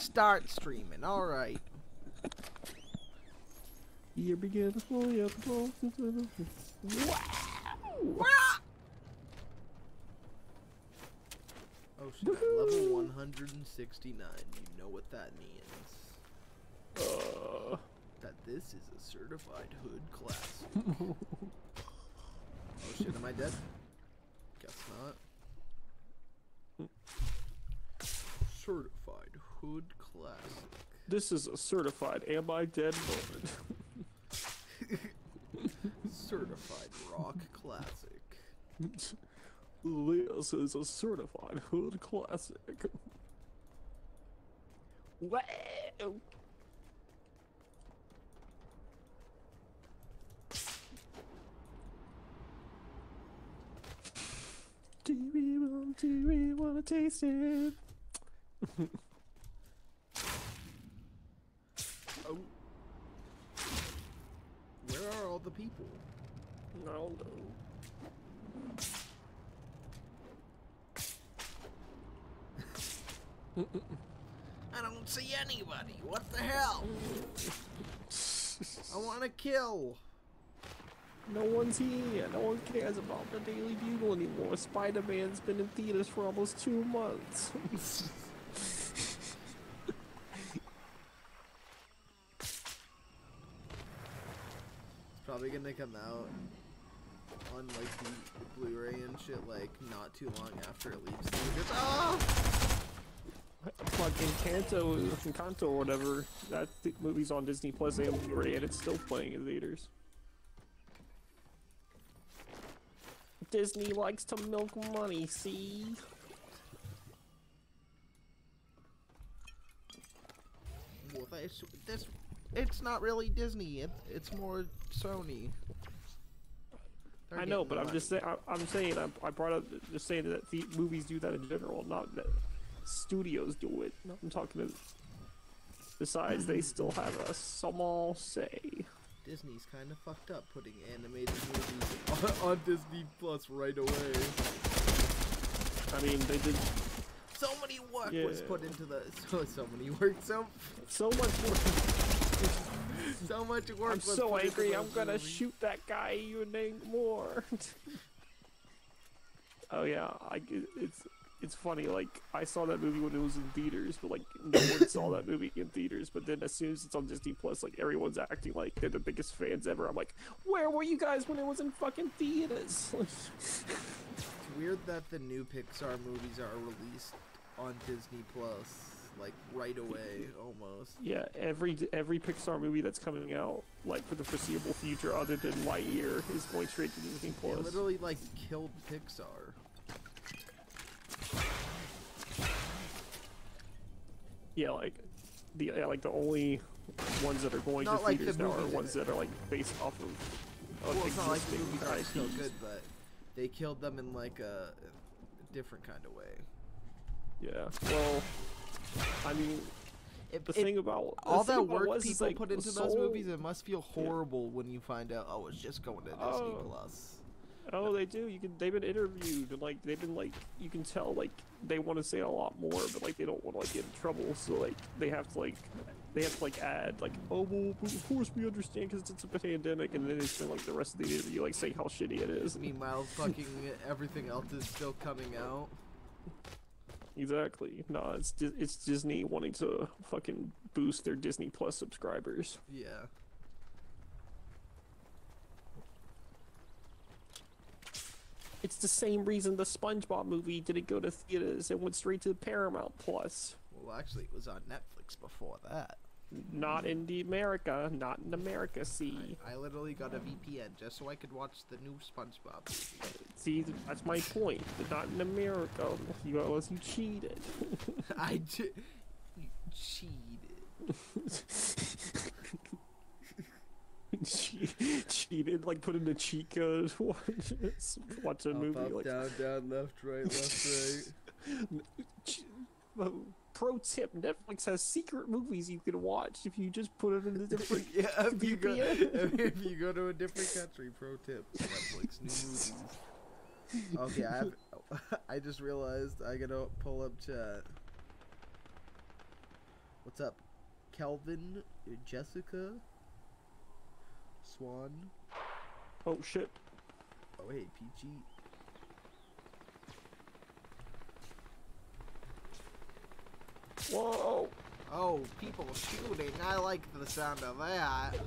start streaming. All right. Here begin the fully up the Wow! Oh shit! Level 169. You know what that means? That this is a certified hood class. Oh shit! Am I dead? Guess not. Certified hood classic. This is a certified am I dead moment. Certified rock classic. This is a certified hood classic. Wow. Do we wanna taste it? Oh. Where are all the people? No. I don't see anybody. What the hell? I want to kill. No one's here. No one cares about the Daily Bugle anymore. Spider-Man's been in theaters for almost 2 months. It's probably gonna come out on like the Blu-ray and shit like not too long after it leaves theaters. Ah! Fucking Encanto or whatever. That movie's on Disney Plus and Blu-ray, and it's still playing in theaters. Disney likes to milk money, see? Well, it's not really Disney. It's more Sony. They're I know, getting but I'm money. just saying. I'm saying. I brought up just saying that the movies do that in general, not that studios do it. I'm talking to. Besides, they still have a small say. Disney's kind of fucked up putting animated movies on Disney Plus right away. I mean, they did So many work Yeah. was put into the so many work so much work. so much work. I'm was so put into angry. those I'm gonna movies. shoot that guy even more. Oh yeah, it's funny. Like I saw that movie when it was in theaters, but like no one saw that movie in theaters. But then as soon as it's on Disney Plus, like everyone's acting like they're the biggest fans ever. I'm like, where were you guys when it was in fucking theaters? It's weird that the new Pixar movies are released on Disney Plus like right away almost. Yeah, every Pixar movie that's coming out, like for the foreseeable future, other than Lightyear, is going straight to Disney They Plus. literally like killed Pixar. Yeah, like the only ones that are going Not to like theaters the now are movies ones that are like based off of Well, it's not like the existing movies are still IPs. good, but they killed them in like a different kind of way. Yeah. Well, I mean, the thing about all the that thing about work was, is, people like, put into Soul- those movies, it must feel horrible when you find out, oh, it's just going to Disney Oh. Plus. Oh, they do. They've been interviewed, and like they've been like, you can tell like they want to say a lot more, but like they don't want to like get in trouble, so like they have to add like, oh well, of course we understand because it's a pandemic, and then they spend like the rest of the interview like saying how shitty it is. Meanwhile, fucking everything else is still coming out. Exactly. No, it's Disney wanting to fucking boost their Disney Plus subscribers. Yeah. It's the same reason the SpongeBob movie didn't go to theaters and went straight to Paramount Plus. Well, actually, it was on Netflix before that. Not in America. Not in America, see. I literally got a VPN just so I could watch the new SpongeBob movie. See, that's my point. But not in America, unless you cheated. I did. You cheated. Cheated, like put in a cheat code. Watch a movie Up, like down, left, right. Pro tip: Netflix has secret movies you can watch if you just put it in a different. Yeah, if you VPN. if you go to a different country, pro tip: Netflix new movies. Okay, I just realized I gotta pull up chat. What's up, Kelvin, Jessica, Swan? Oh shit. Oh hey, Peachy. Whoa. Oh, people shooting. I like the sound of that.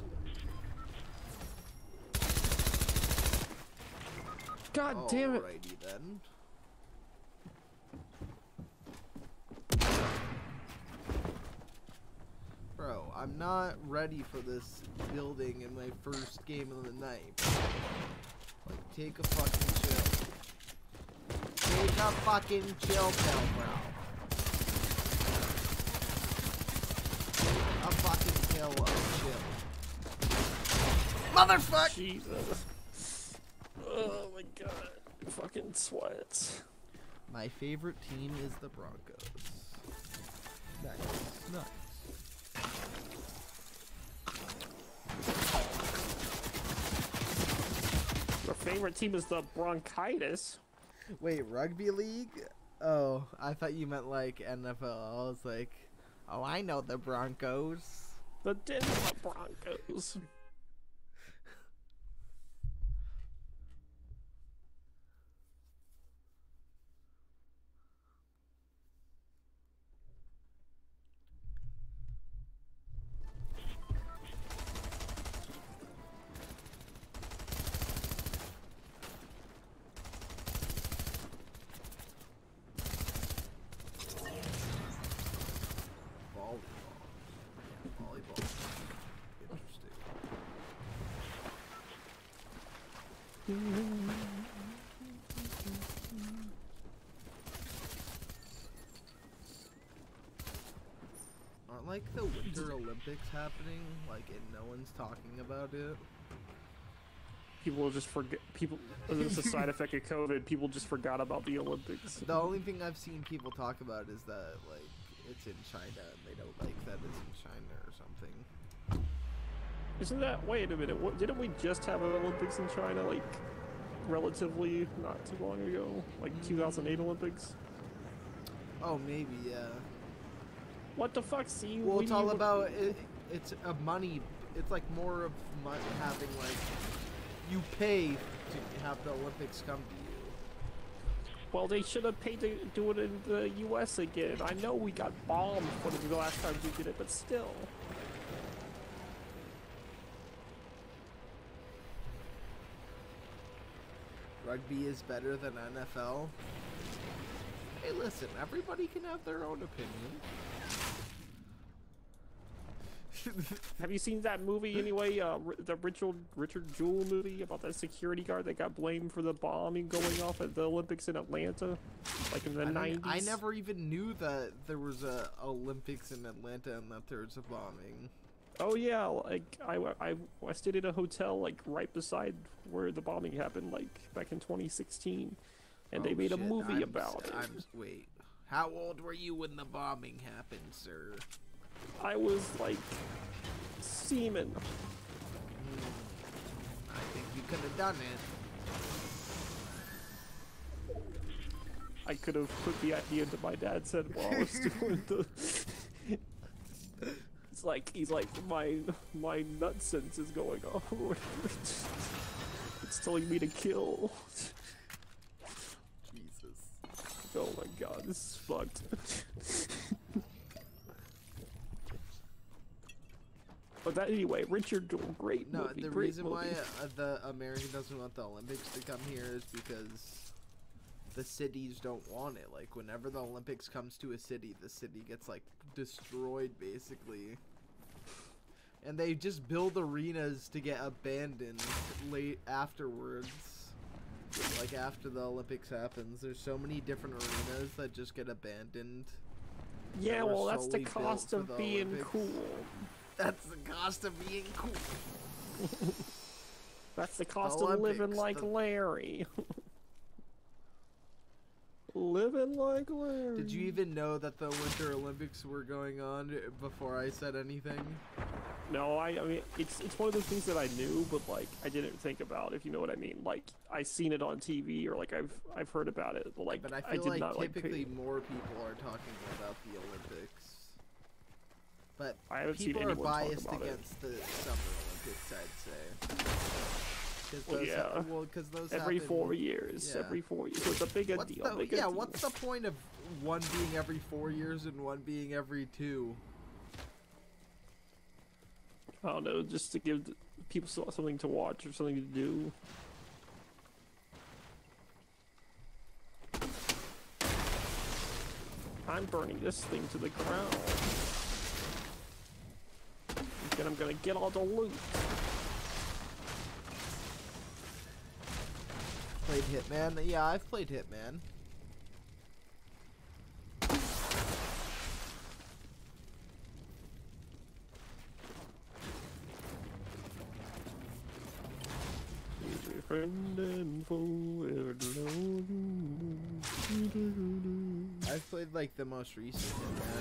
God damn it. Alrighty then. Bro, I'm not ready for this building in my first game of the night. Like, take a fucking chill. Take a fucking chill pill, bro. A fucking pill of chill. Motherfucker! Jesus. Oh my god. Fucking sweats. My favorite team is the Broncos. Nice. Nice. Your favorite team is the Bronchitis. Wait, rugby league? Oh, I thought you meant like NFL. I was like, oh, I know the Broncos. The Denver Broncos. Volleyball. Interesting. Aren't like the Winter Olympics happening, like, and no one's talking about it? People will just forget. People. It's a side effect of COVID. People just forgot about the Olympics. The only thing I've seen people talk about is that, like, it's in China and they don't like that it's in China or something. Isn't that? Wait a minute. What, didn't we just have an Olympics in China, like, relatively not too long ago? Like 2008 Olympics? Oh, maybe, yeah. What the fuck? See, Well, it's all about it. It's a money. It's like more of having like you pay to have the Olympics come to you. Well, they should have paid to do it in the U.S. again. I know we got bombed for the last time we did it, but still. Rugby is better than NFL. Hey, listen, everybody can have their own opinion. Have you seen that movie anyway? The Richard Jewell movie about that security guard that got blamed for the bombing going off at the Olympics in Atlanta, like in the 90s. I never even knew that there was a Olympics in Atlanta and that there was a bombing. Oh yeah, like I stayed at a hotel like right beside where the bombing happened, like back in 2016, and they made a movie about it. Wait, how old were you when the bombing happened, sir? I was like semen. I think you could have done it. I could have put the idea into my dad's head while I was doing the. He's like my nut sense is going off or whatever. It's telling me to kill. Jesus. Oh my god, this is fucked. But that anyway, Richard Jewell, great movie. No, the great reason movie. why the America doesn't want the Olympics to come here is because the cities don't want it. Like, whenever the Olympics comes to a city, the city gets, like, destroyed, basically. And they just build arenas to get abandoned late afterwards. Like, after the Olympics happens. There's so many different arenas that just get abandoned. Yeah, well, that's the solely cost built for of the being Olympics. cool. That's the cost of being cool. That's the cost of living like Larry. Living like Larry. Did you even know that the Winter Olympics were going on before I said anything? No, I mean, it's one of those things that I knew, but like I didn't think about, if you know what I mean. Like I seen it on TV or like I've heard about it, but like But I I feel did like not typically like. more people are talking about the Olympics. But I haven't seen people are anyone talk biased about it. against the Summer Olympics, I'd say. 'Cause Well, those yeah. well, 'cause those Every happen, 4 years. yeah. Every 4 years. So it's a bigger What's deal. the, Bigger yeah, deal. what's the point of one being every 4 years and one being every 2? I don't know, just to give people something to watch or something to do. I'm burning this thing to the ground. Then I'm gonna get all the loot. Played Hitman? Yeah, I've played Hitman. Friend and forever I've played like the most recent Hitman.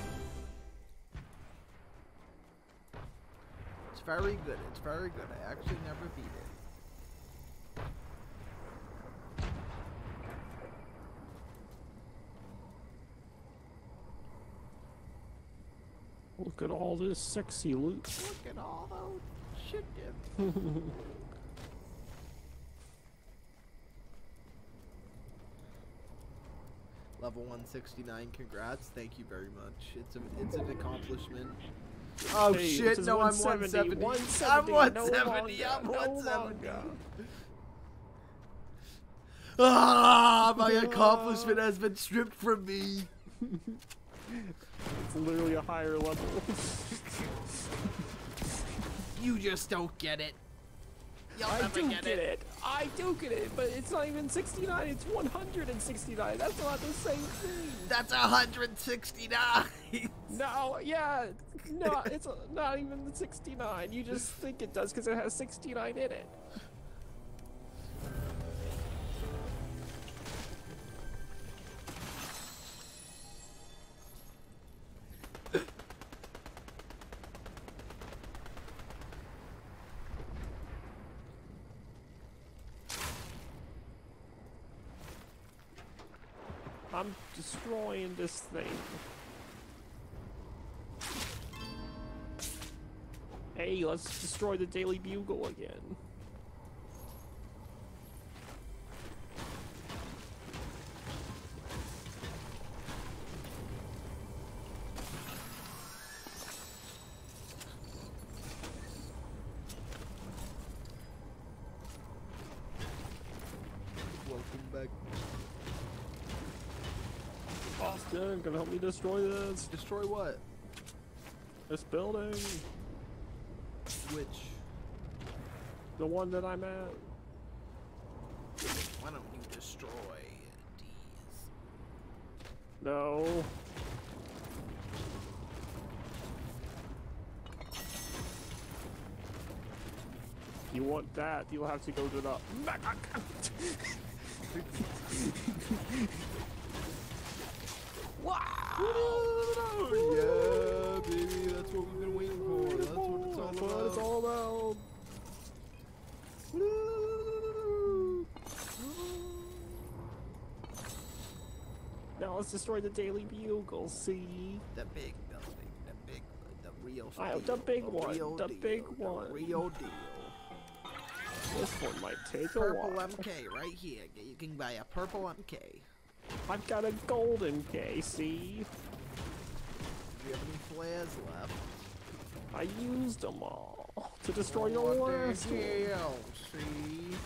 It's very good. It's very good. I actually never beat it. Look at all this sexy loot. Look at all those chickens. Level 169, congrats. Thank you very much. It's an accomplishment. Oh Hey, shit, no, I'm 170. I'm 170. No I'm longer, 170. no longer. Ah, my accomplishment has been stripped from me. It's literally a higher level. You just don't get it. You'll I never do get get it. it. I do get it, but it's not even 69, it's 169. That's not the same thing. That's 169. No, yeah. No, it's not even 69. You just think it does because it has 69 in it. I'm destroying this thing. Hey, let's destroy the Daily Bugle again. Welcome back. Austin, gonna help me destroy this? Destroy what? This building. Which? The one that I'm at. Why don't you destroy these? No. You want that, you'll have to go to the Yeah, baby, that's what we've been waiting for. That's what it's all That's about. what it's all about. Now let's destroy the Daily Bugle, see? The big building, the real Oh, deal. the big one, real the deal, big the one. real deal. This one might take a Purple while. MK right here. You can buy a purple MK. I've got a golden K, see? Do you have any flares left? I used them all to destroy the What last the one. hell, see?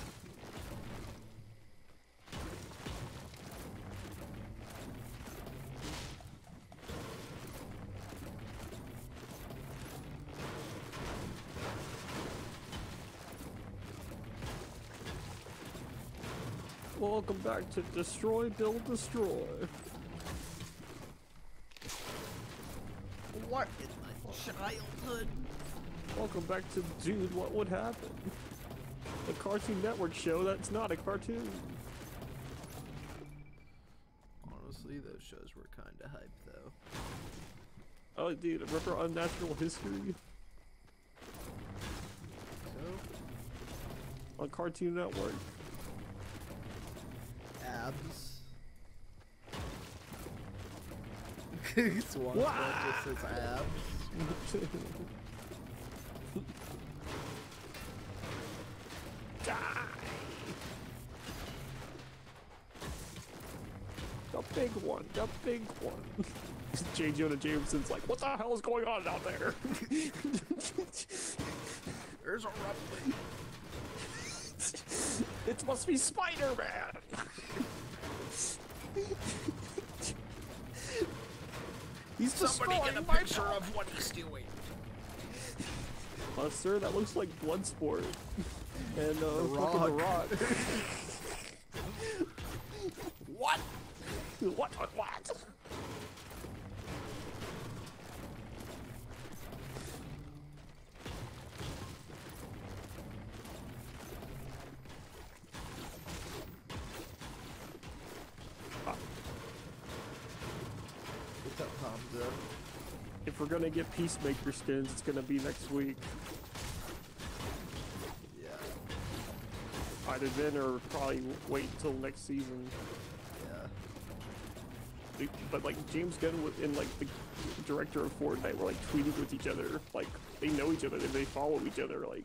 Welcome back to Destroy, Build, Destroy. What in my childhood? Welcome back to Dude, What Would Happen? The Cartoon Network show that's not a cartoon. Honestly, those shows were kind of hype, though. Oh, dude, remember Unnatural History So, on Cartoon Network? abs. Swan just says abs. Die! The big one, the big one. J. Jonah Jameson's like, what the hell is going on out there? There's a rumbling. It must be Spider-Man! He's Somebody get a picture of what he's doing. Sir, that looks like Bloodsport. And, fucking The Rock. What? What? What's up, Hamza? If we're gonna get Peacemaker skins, it's gonna be next week. Yeah. Either then or probably wait until next season. Yeah. But like James Gunn and like the director of Fortnite were like tweeting with each other. Like they know each other and they follow each other. Like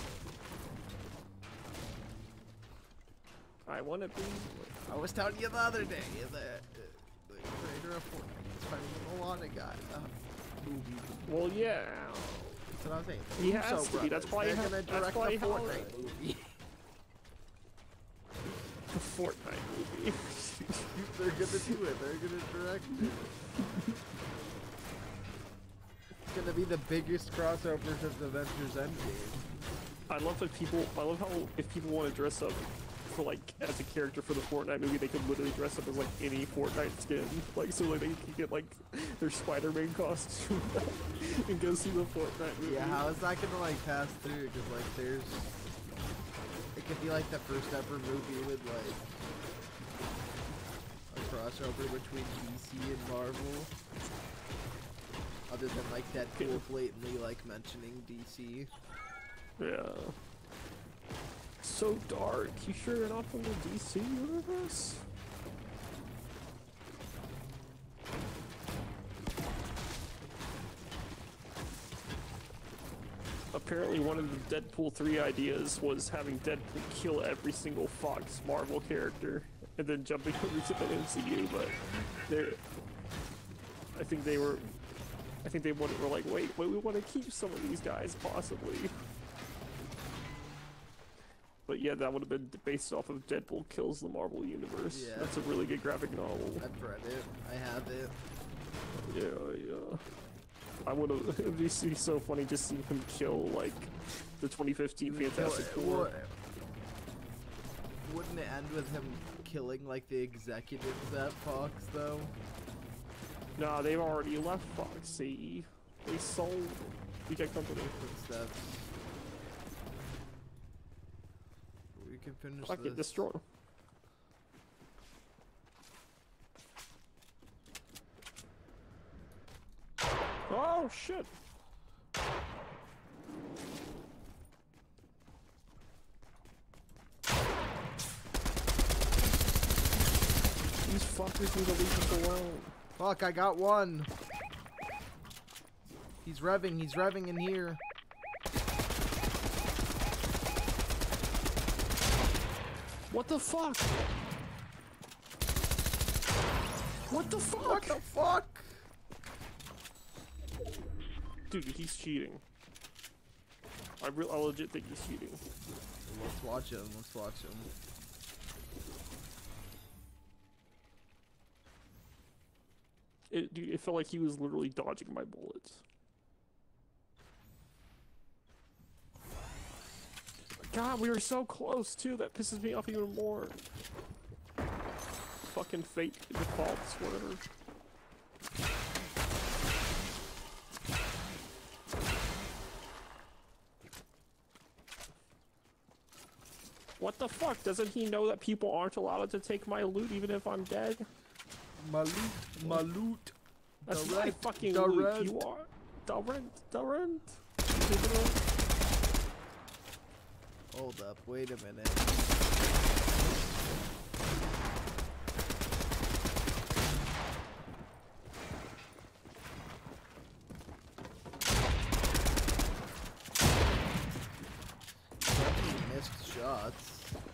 I want to be. I was telling you the other day that the creator of Fortnite is fighting with a lot of guys. Well, yeah. That's what I was saying. He has to be. That's why they're gonna direct the Fortnite movie. The Fortnite movie. They're gonna do it. They're gonna direct it. It's gonna be the biggest crossovers of the Avengers Endgame. I love how if people want to dress up for like as a character for the Fortnite movie, they could literally dress up as like any Fortnite skin. Like so like they can get like their Spider-Man costume and go see the Fortnite movie. Yeah, how is that gonna like pass through? Cause like there's, it could be like the first ever movie with like a crossover between DC and Marvel. Other than like Deadpool blatantly like mentioning DC. Yeah. So dark. You sure you're not from the DC universe? Apparently one of the Deadpool 3 ideas was having Deadpool kill every single Fox Marvel character and then jumping over to the MCU, but I think they were like, wait, we want to keep some of these guys possibly. But yeah, that would have been based off of Deadpool Kills the Marvel Universe. Yeah. That's a really good graphic novel. I've read it. I have it. Yeah. I would have. It'd be so funny just seeing him kill like the 2015 Fantastic Four. Wouldn't it end with him killing like the executives at Fox though? Nah, they've already left Fox. See, they sold BK Company. Footsteps. We can finish Fuck this. it, destroy. Oh shit! These fuckers need to leave us alone. Fuck, I got one. He's revving in here. What the fuck? What the fuck? What the fuck? Dude, he's cheating. I legit think he's cheating. Let's watch him. Let's watch him. Dude, it felt like he was literally dodging my bullets. God, we were so close too. That pisses me off even more. Fucking fate defaults, whatever. What the fuck? Doesn't he know that people aren't allowed to take my loot even if I'm dead? My loot. That's The my rent, fucking the loot. rent. You are the rent. Hold up, wait a minute. shots.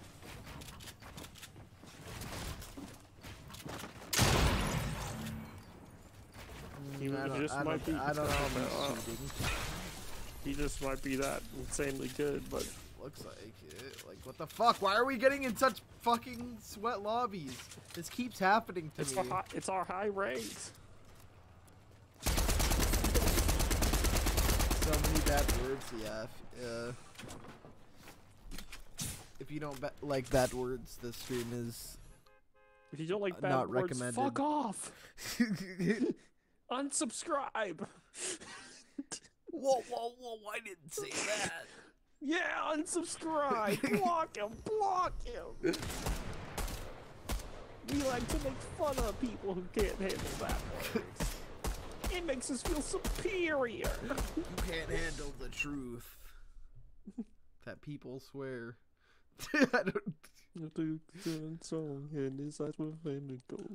He I don't, just I might be. don't, I don't know if he's cheating. He just might be that insanely good, but Looks like it. Like, what the fuck? Why are we getting in such fucking sweat lobbies? This keeps happening to me. It's our high ranks. So many bad words, yeah. If you don't like bad words, this stream is If you don't like bad not words, recommended. fuck off. Unsubscribe. Whoa, I didn't say that. Yeah, unsubscribe. Block him. Block him. We like to make fun of people who can't handle bad words. It makes us feel superior. You can't handle the truth. That people swear. I don't... The song and his eyes were flaming gold.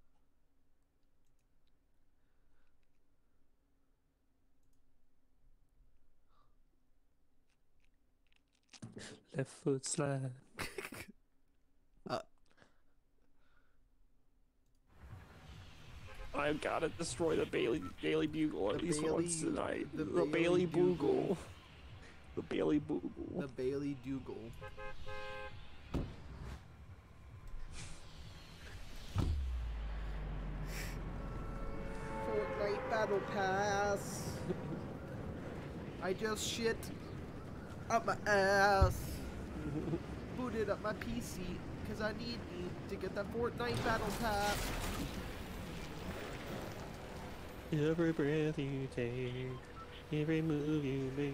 Left foot slide. I've got to destroy the Daily Bugle at least once tonight. The Bailey Bugle. The Bailey Bugle. The Bailey Dougal. Fortnite Battle Pass. I just shit up my ass. Booted up my PC because I need to get that Fortnite Battle Pass. Every breath you take, every move you make.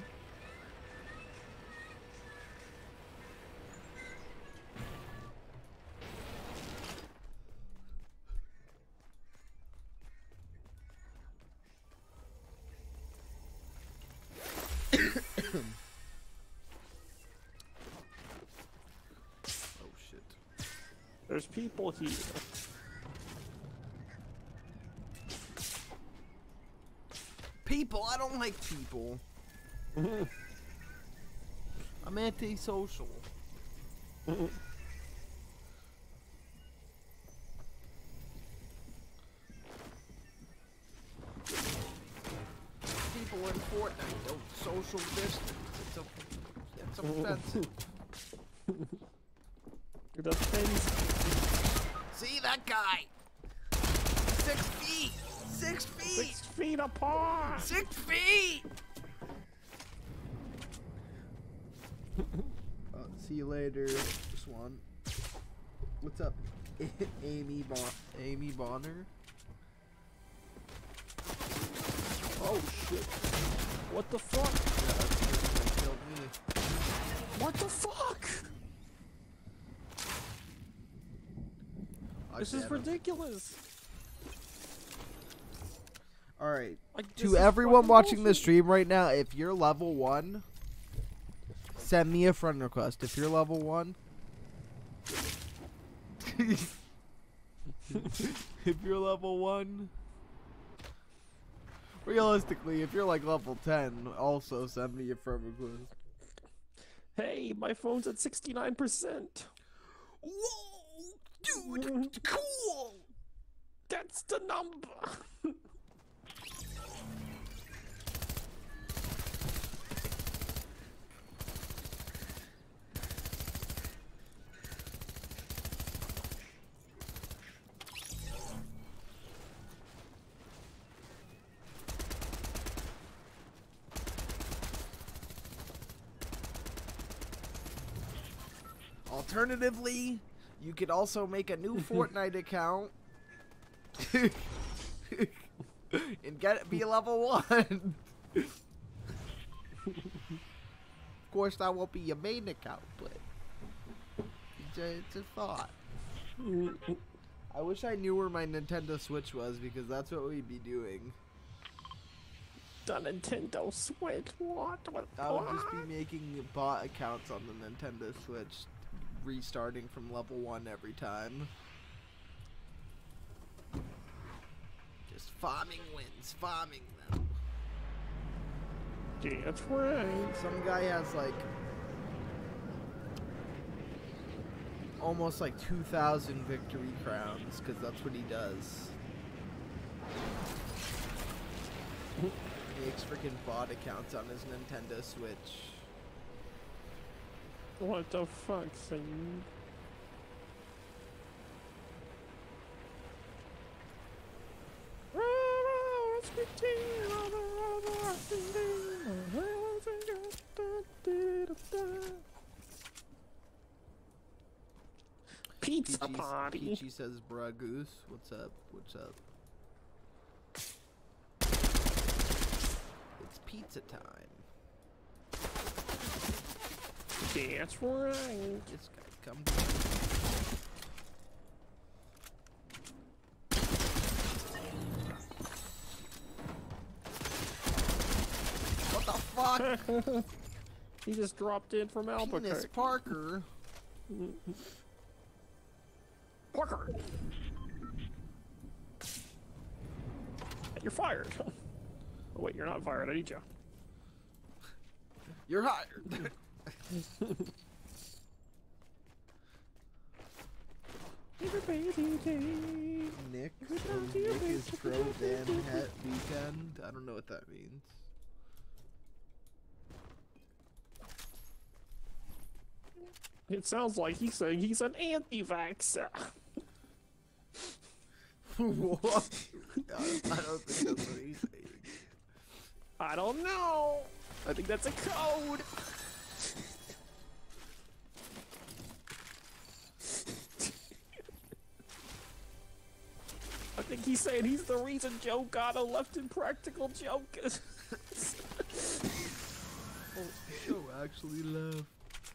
Oh shit. There's people here. People? I don't like people. I'm antisocial. People in Fortnite don't social distance. It's offensive. It offends. See that guy? 6 feet! 6 feet! 6 feet apart! 6 feet! See you later, Swan. What's up, Amy Bonner? Oh shit! What the fuck? Yeah, that's that killed me. What the fuck? This is ridiculous. Alright. Like, this To is everyone fucking watching the bullshit. stream right now, if you're level 1, send me a friend request. If you're level 1, if you're level 1, realistically, if you're like level 10, also send me a friend request. Hey, my phone's at 69%. Whoa, dude, cool. That's the number. Alternatively, you could also make a new Fortnite account and be level 1. Of course, that won't be your main account, but it's a thought. I wish I knew where my Nintendo Switch was, because that's what we'd be doing. The Nintendo Switch. What? I would just be making bot accounts on the Nintendo Switch, restarting from level 1 every time. Just farming wins, farming them. That's right. Some guy has like almost like 2,000 victory crowns, because that's what he does. He makes freaking bot accounts on his Nintendo Switch. What the fuck, son? Pizza party. Peachy says, "Bruh, Goose, what's up? What's up?" It's pizza time. That's right. This guy, come. What the fuck? He just dropped in from Penis Albuquerque. Parker. Parker! You're fired. Oh wait, you're not fired. I need you. You're hired. Nick is Pro Dan Hat Weekend. I don't know what that means. It sounds like he's saying he's an anti-vaxxer. What? I don't think that's what he's saying. I don't know. I think that's a code. I think he's saying he's the reason Joe Gatto left Impractical Jokers. Oh, Joe actually left.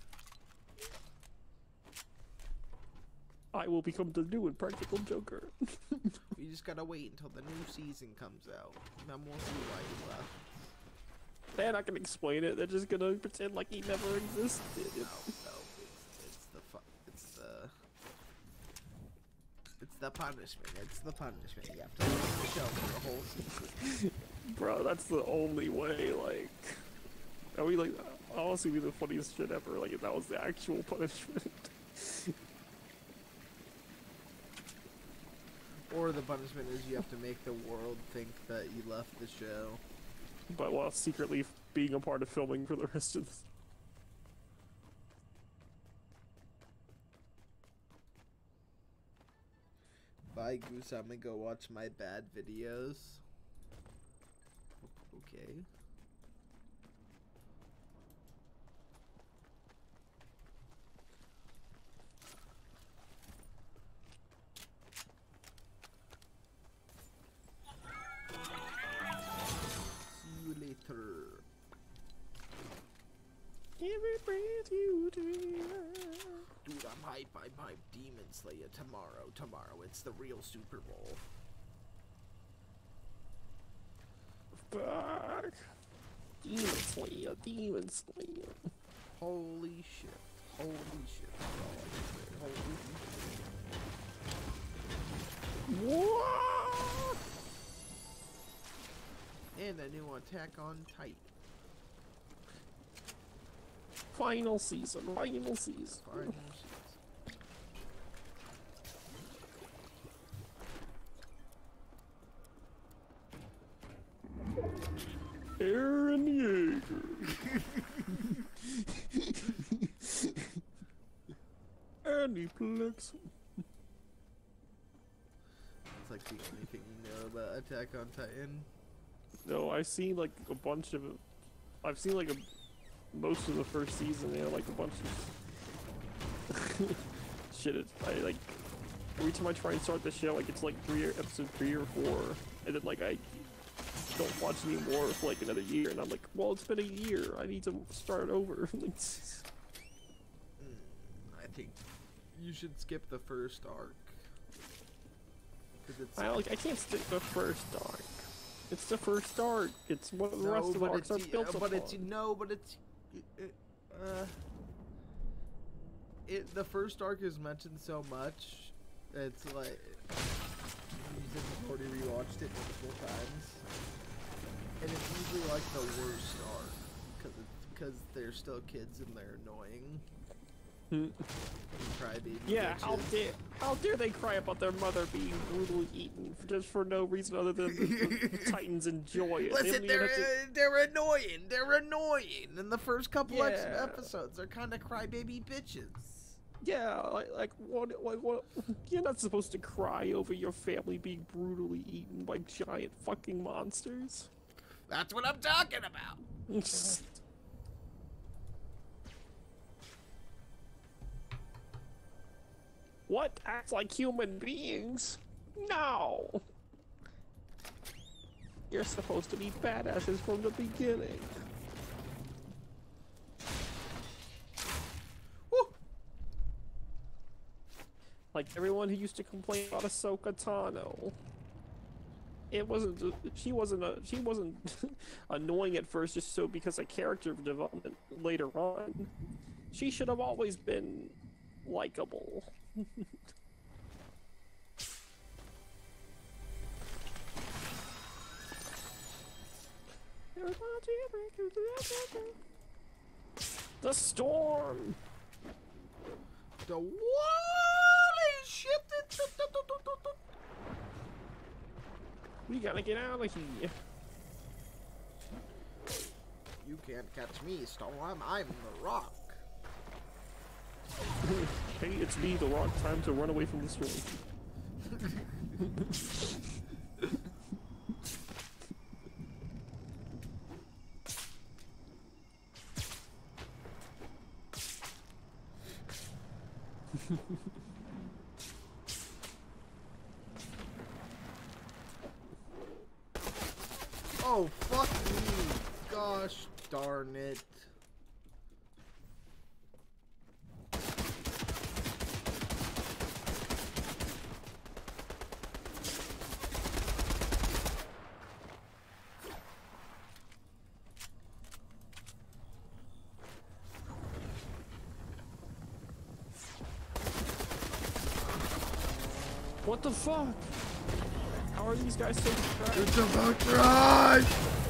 I will become the new Impractical Joker. We just gotta wait until the new season comes out. Then we'll see why he left. They're not gonna explain it. They're just gonna pretend like he never existed. No, it's the punishment. It's the punishment. You have to watch the show for the whole season. Bro, that's the only way. Like, are we like honestly be the funniest shit ever? Like, if that was the actual punishment. Or the punishment is you have to make the world think that you left the show. But while secretly being a part of filming for the rest of this. Bye, Goose. I'm gonna go watch my bad videos. Okay. See you later. Every breath you take. Dude, I'm hype. Demon Slayer tomorrow. It's the real Super Bowl. Fuck. Demon Slayer. Holy shit. That's all I can say. Holy shit. What? And a new Attack on Titan. Final season. Final season. Aaron Yeager. Aniplex. It's like the only thing you know about Attack on Titan. No, I've seen like a bunch of. I've seen like most of the first season. They had like a bunch of shit. I like every time I try and start the show, like it's like episode 3 or 4, and then like I don't watch anymore for like another year, and I'm like, well, it's been a year. I need to start over. I think you should skip the first arc. Cause it's I can't skip the first arc. It's the first arc. It's what the rest of the arcs are built upon. The first arc is mentioned so much. It's like you've already rewatched it multiple times, and it's usually like the worst arc because they're still kids and they're annoying. Crybaby Yeah, bitches. how dare they cry about their mother being brutally eaten just for no reason other than the Titans enjoy it. They Listen, don't even have to- they're annoying. They're annoying. In the first couple Yeah. episodes, they're kind of crybaby bitches. Yeah, like what? You're not supposed to cry over your family being brutally eaten by giant fucking monsters. That's what I'm talking about. What? Act like human beings? No! You're supposed to be badasses from the beginning. Woo. Like everyone who used to complain about Ahsoka Tano. It wasn't. She wasn't annoying at first, just so because of character development later on. She should have always been likable. The storm. The holy shit! We gotta get out of here. You can't catch me, Storm. I'm the Rock. Hey, it's me, The Rock. Time to run away from the storm. Oh, fuck me. Gosh darn it. What the fuck? How are these guys so distracted? It's about time!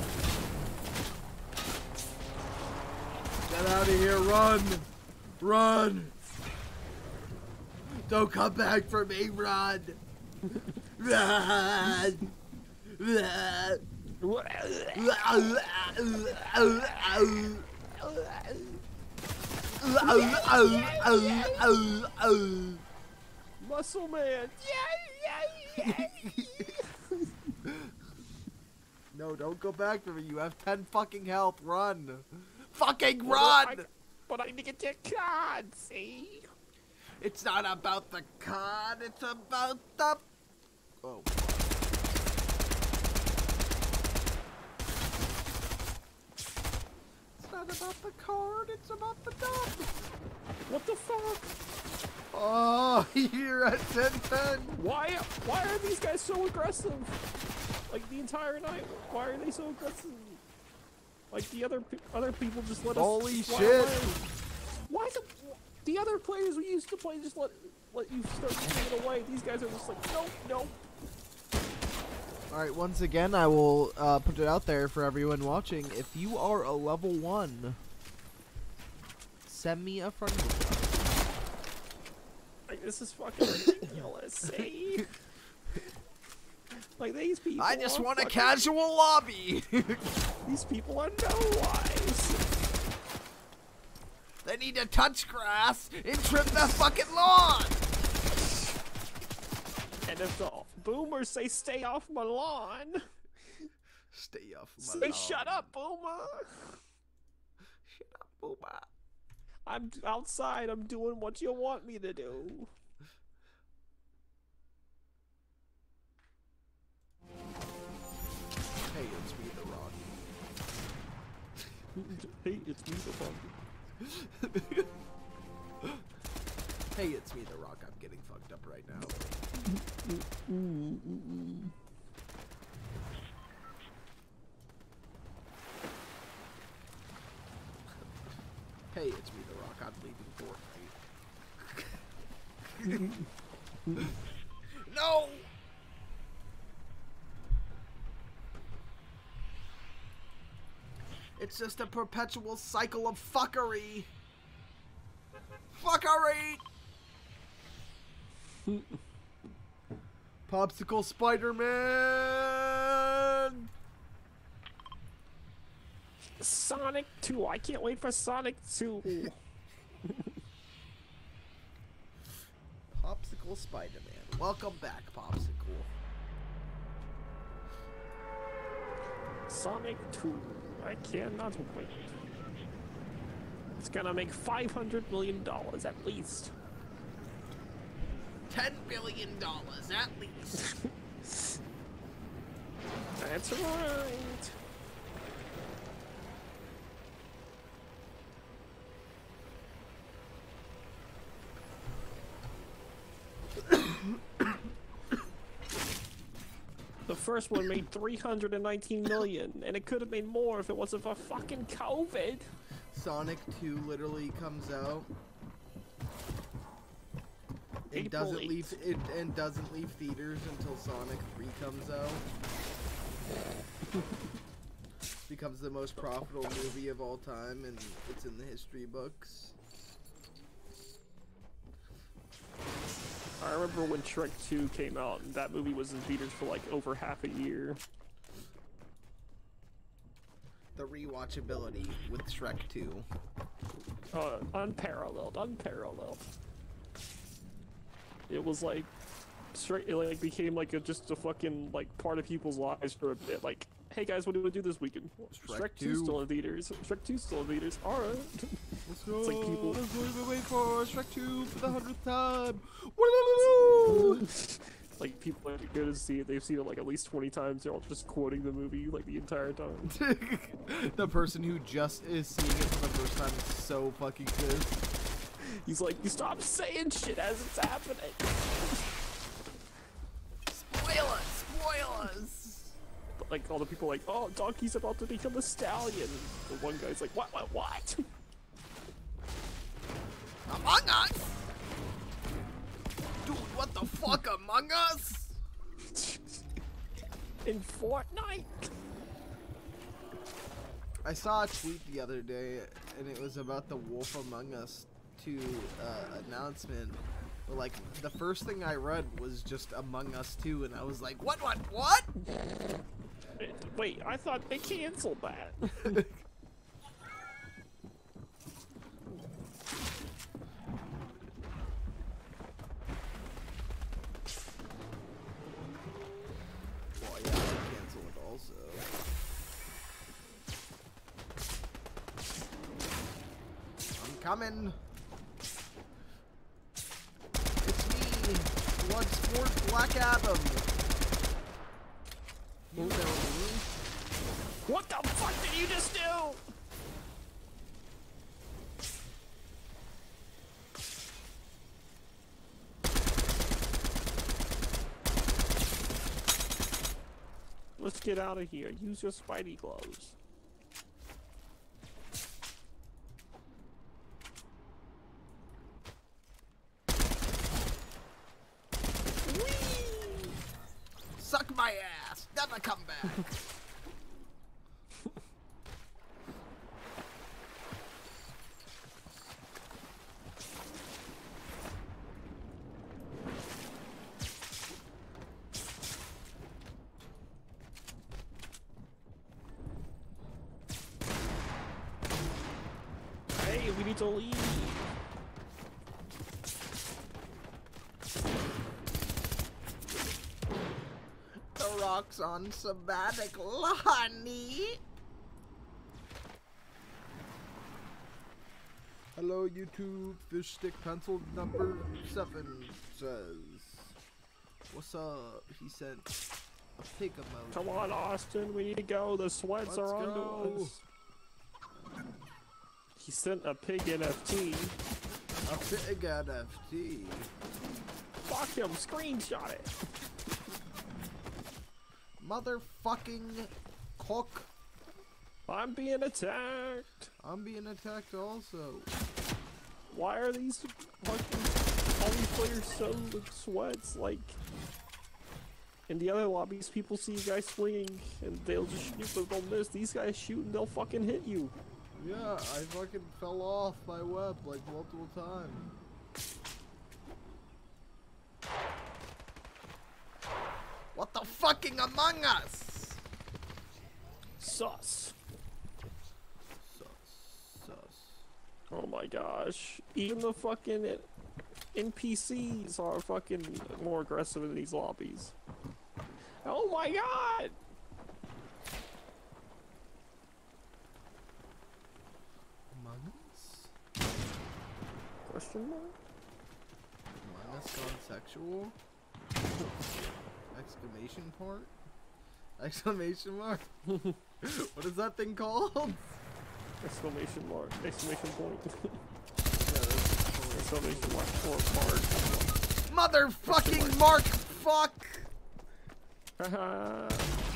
Get out of here, run! Run! Don't come back for me, run! Run! Muscle Man! No, don't go back for me. You have 10 fucking health. Run! Fucking run! But I need to get your card, see? It's not about the card, it's about the... Oh. It's not about the card, it's about the dub. What the fuck? Oh, you're at 10-10. Why are these guys so aggressive? Like the entire night, why are they so aggressive? Like the other people just let us. Holy fly shit! away. Why is it the other players we used to play just let you start taking it away? These guys are just like nope. Alright, once again, I will put it out there for everyone watching. If you are a level 1, send me a friend request. Like this is fucking ridiculous. See? Like these people. I just want a fucking, casual lobby. These people are no wise. They need to touch grass and trim the fucking lawn. And if the boomers say stay off my lawn, Stay off my say lawn. shut up, boomer. Shut up, boomer. I'm outside. I'm doing what you want me to do. Hey, it's me, The Rock. Hey, it's me, the punk. Hey, it's me, The Rock. I'm getting fucked up right now. Hey, it's me, The Rock. I'm leaving Fortnite. No! It's just a perpetual cycle of fuckery. Fuck alright! Popsicle Spider-Man! Sonic 2. I can't wait for Sonic 2. Popsicle Spider-Man. Welcome back, Popsicle. Sonic 2. I cannot wait. It's gonna make $500 million at least. $10 billion at least. That's right. The first one made 319 million, and it could have made more if it wasn't for fucking COVID. Sonic 2 literally comes out. It April doesn't 8th. leave doesn't leave theaters until Sonic 3 comes out. Becomes the most profitable movie of all time, and it's in the history books. I remember when Shrek 2 came out, and that movie was in theaters for like over half a year. The rewatchability with Shrek 2. Unparalleled. It was like, it like became like just a fucking like part of people's lives for a bit. Like, hey guys, what do we do this weekend? Well, Shrek 2 still in theaters. Shrek 2 still in theaters. All right. Let's go. It's like people. Let's wait for Shrek 2 for the 100th time. Like people that go to see it, they've seen it like at least 20 times. They're all just quoting the movie like the entire time. The person who just is seeing it for the first time is so fucking pissed. He's like, you stop saying shit as it's happening. Spoilers! But, like all the people are like, oh, Donkey's about to become a stallion. The one guy's like, what? Among Us? Dude, what the fuck, Among Us? In Fortnite? I saw a tweet the other day, and it was about the Wolf Among Us 2 announcement. But, like, the first thing I read was just Among Us 2, and I was like, what? Wait, I thought they canceled that. Well, yeah, they canceled it also. I'm coming. It's me, Bloodsport Black Adam. You know me. What the fuck did you just do? Let's get out of here. Use your Spidey gloves. Suck my ass. Never come back. Hey, we need to leave. The Rock's on sabbatical, honey. Hello, YouTube. Fish stick pencil number 7 says, "What's up?" He sent a pig emoji. Come on, Austin. We need to go. The sweats Let's are onto go. us. He sent a pig NFT. A pig NFT. Fuck him. Screenshot it. Motherfucking cock. I'm being attacked. I'm being attacked also. Why are these fucking all these players so with sweats? Like in the other lobbies, people see you guys swinging and they'll just shoot, but they'll miss. These guys shoot and they'll fucking hit you. Yeah, I fucking fell off my web like multiple times. What the fucking Among Us? Sus. Sus. Oh my gosh. Even the fucking NPCs are fucking more aggressive in these lobbies. Oh my god! Among Us? Question mark? Among Us gone sexual? Exclamation part? Exclamation mark? What is that thing called? Exclamation mark. Exclamation point. Yeah, that's Exclamation mark. Or mark. Motherfucking Mark! Fuck! Haha.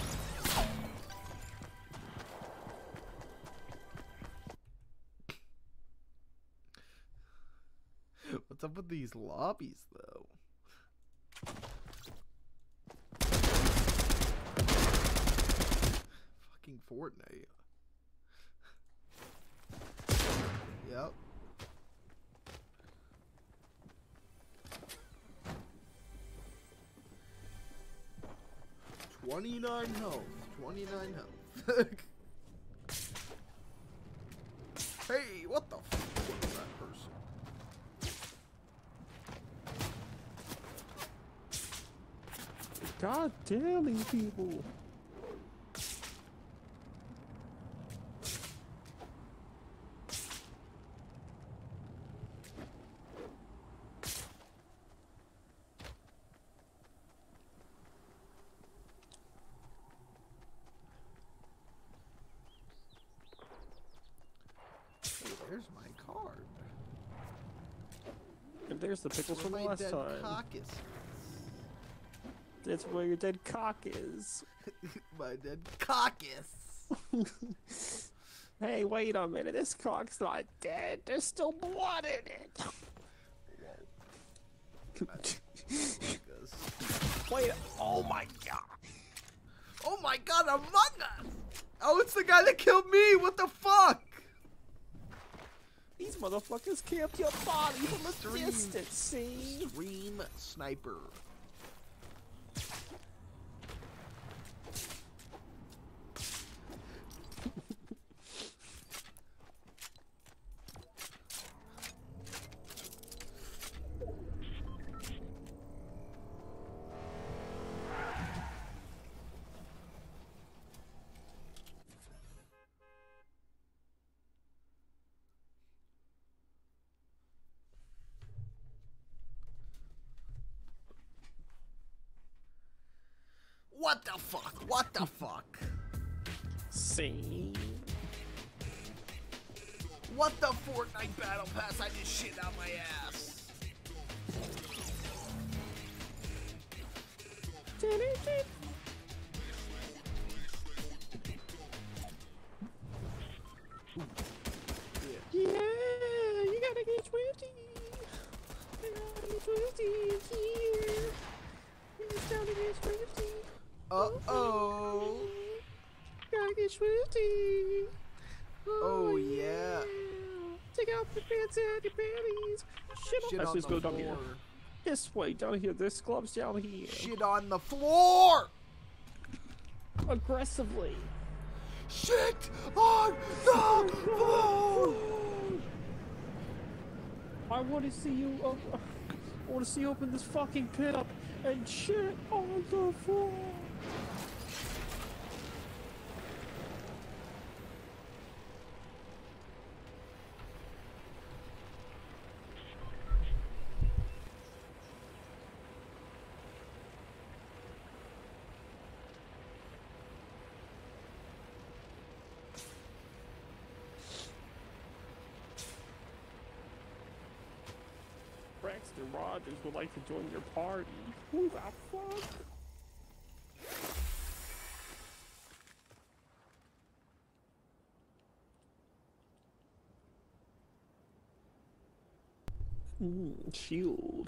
What's up with these lobbies, though? Fucking Fortnite. Yep. $29 health. 29 health. Hey, what the fuck was that person? God damn these people. Hey, there's my card. And there's the pickles from the my last dead time. caucus. That's where your dead cock is. My dead caucus. Hey, wait a minute. This cock's not dead. There's still blood in it. Wait. Oh my god. Oh my god, Among Us! Oh, it's the guy that killed me! What the fuck? These motherfuckers camped your body from a Stream. distance, see? Stream sniper. What the fuck? What the fuck? See? What the Fortnite Battle Pass? I just shit out my ass. Yeah, you gotta get swifty. You gotta get swifty here. It's time to get swifty. Uh-oh. Gotta get swifty. Oh, yeah. Take off your pants and your panties. Shit, Shit let's on just the go down here. floor. This way, down here. This glove's down here. Shit on the floor. Aggressively. Shit on the floor. I want to see you. I want to see you open this fucking pit up and shit on the floor. Braxton Rogers would like to join your party. Who the fuck? Shield.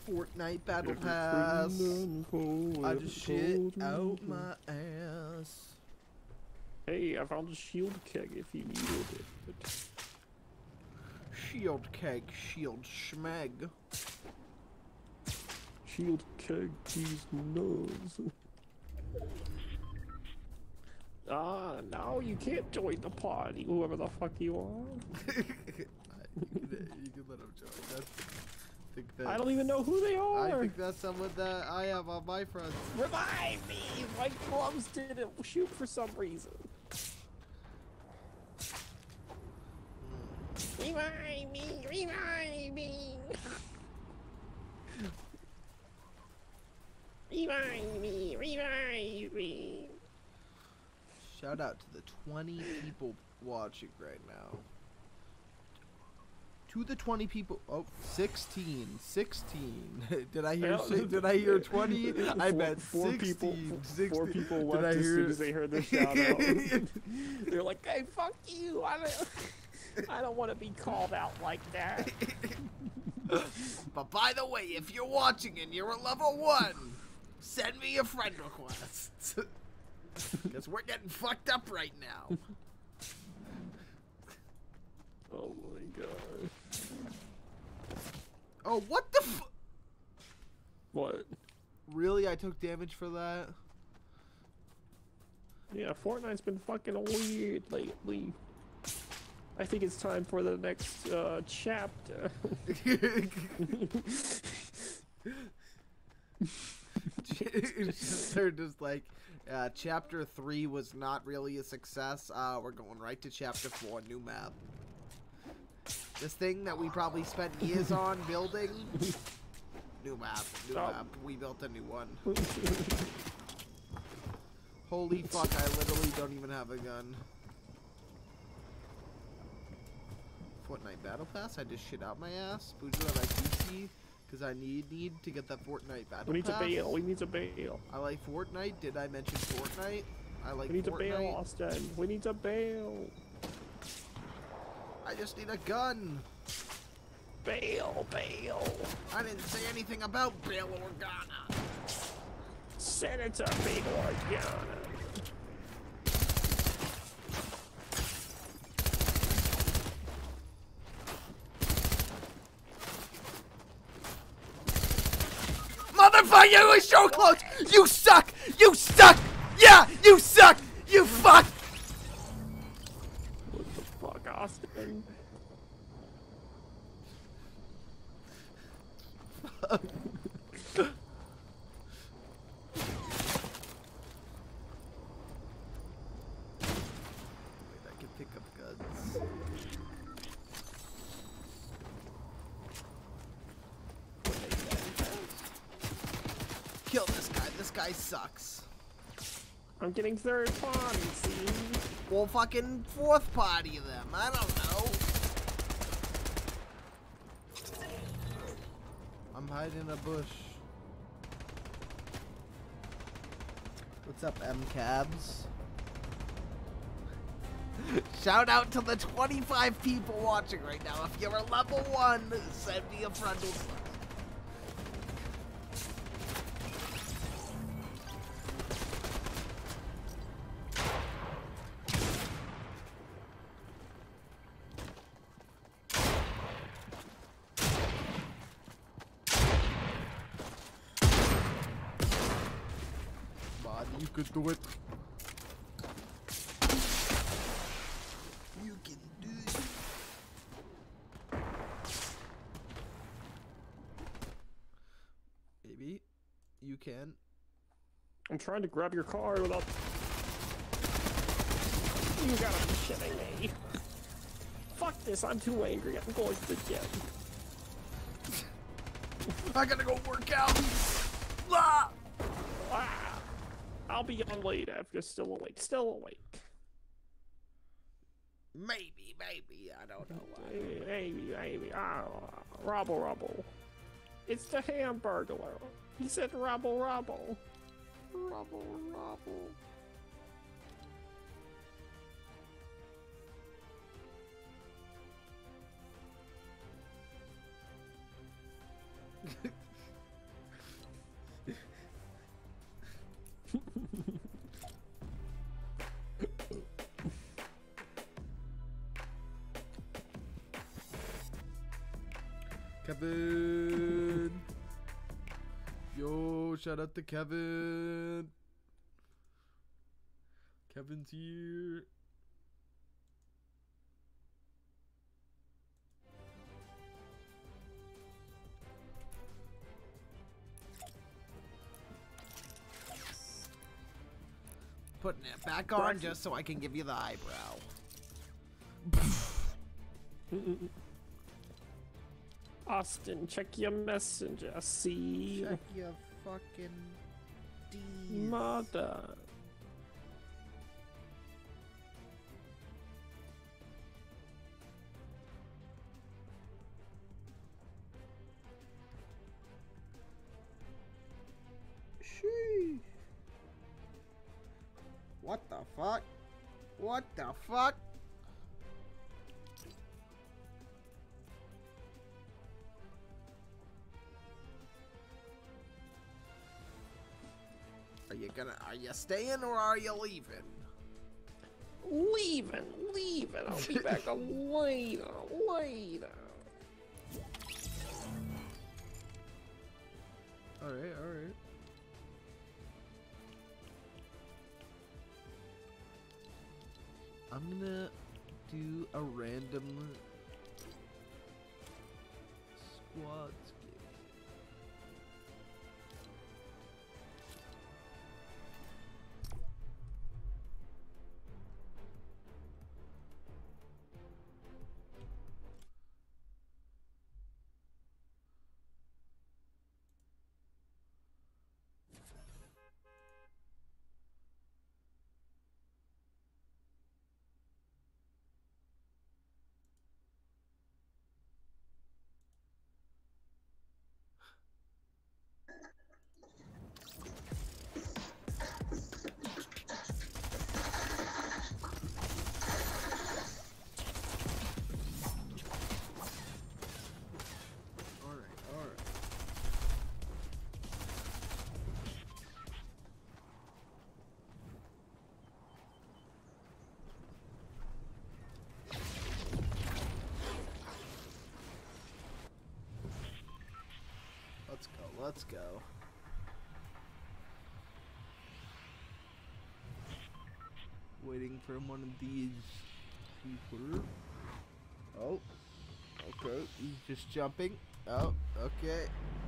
Fortnite Battle Pass. I just shit out my ass. Hey, I found a shield keg if you needed it. Shield keg, shield schmeg. Shield keg, cheese nuts. No, you can't join the party, whoever the fuck you are. You can let him join. I don't even know who they are. I think that's someone that I have on my front. Revive me! My gloves didn't shoot for some reason. Revive me! Revive me! Revive me! Revive me! Shout out to the 20 people watching right now. To the 20 people. Oh, 16. 16. Did I hear? Did I hear 20? I bet 16. 16. 4 people left as soon as they heard the shout out. They're like, "Hey, fuck you! I don't want to be called out like that." But by the way, if you're watching and you're a level 1, send me a friend request. Because we're getting fucked up right now. Oh my god. Oh, what the f- What? Really? I took damage for that? Yeah, Fortnite's been fucking weird lately. I think it's time for the next chapter. They're just like, chapter 3 was not really a success. We're going right to chapter 4, new map. This thing that we probably spent years on building. New map, new map. We built a new one. Holy fuck, I literally don't even have a gun. Fortnite Battle Pass? I just shit out my ass. Bougie that I do see. Because I need to get that Fortnite Battle Pass. We need to bail. We need to bail. I like Fortnite. Did I mention Fortnite? I like Fortnite. We need to bail, Austin. We need to bail. I just need a gun. Bail, bail. I didn't say anything about Bail Organa. Senator Bail Organa. Motherfucker, you were so close! You suck! You suck! Yeah, you suck! You fuck! What the fuck, Austin? Wait, I can pick up guns. Kill this guy. This guy sucks. I'm getting third party, see? Well, fucking fourth party them. I don't know. I'm hiding in a bush. What's up, M-Cabs? Shout out to the 25 people watching right now. If you're a level 1, send me a friend request. You could do it. You can do it. Maybe you can. I'm trying to grab your car without... You gotta be shitting me. Fuck this, I'm too angry. I'm going to the gym. I gotta go work out. Ah! Ah! I'll be on late after still awake. Still awake. Maybe. I don't know why. Maybe. Ah, Rubble. It's the Hamburglar. He said Rubble. Rubble. Kevin. Yo, shout out to Kevin. Kevin's here. Putting it back on just so I can give you the eyebrow. Austin, check your messenger. See. Check your fucking D's. Mother. Sheesh. What the fuck? What the fuck? Are you staying or are you leaving? Leaving. I'll be back later. Alright. I'm gonna do a random squad skip. Let's go. Waiting for one of these people. Oh, okay. He's just jumping. Oh, okay.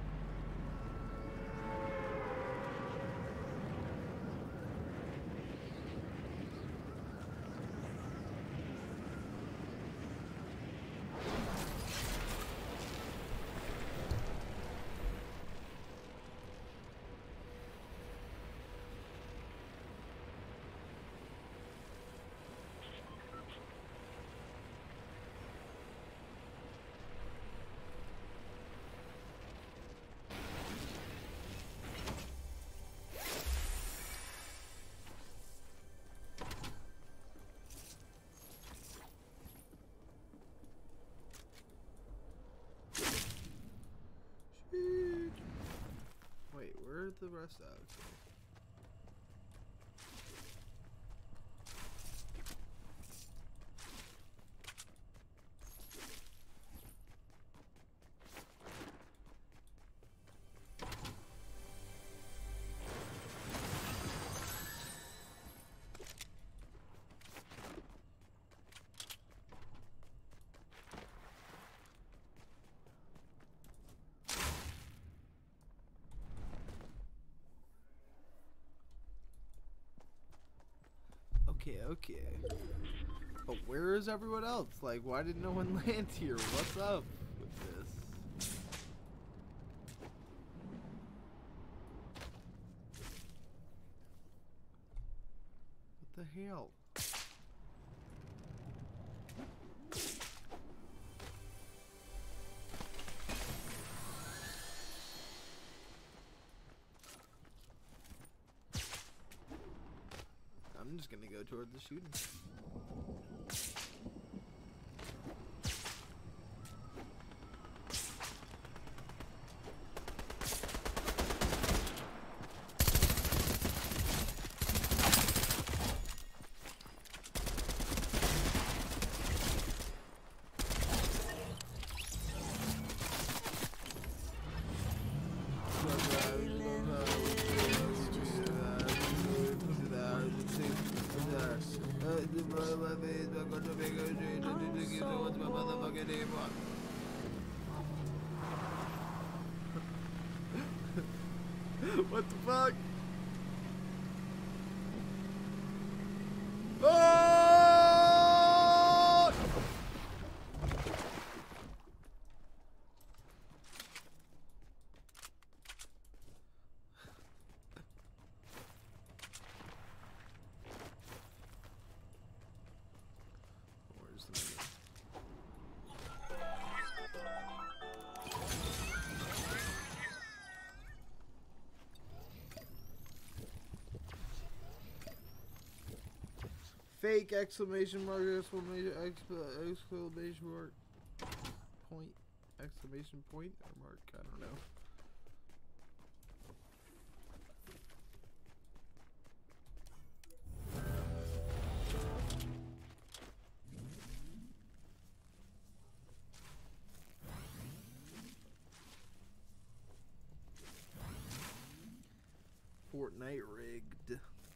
Wait, where's the rest of it? Okay. But where is everyone else? Like, why did no one land here? What's up with this? What the hell? I'm just gonna go toward the shooting. What the fuck? Oh! Where's the menu? Fake exclamation mark, exclamation mark, point, exclamation point, or mark, I don't know. Fortnite rigged.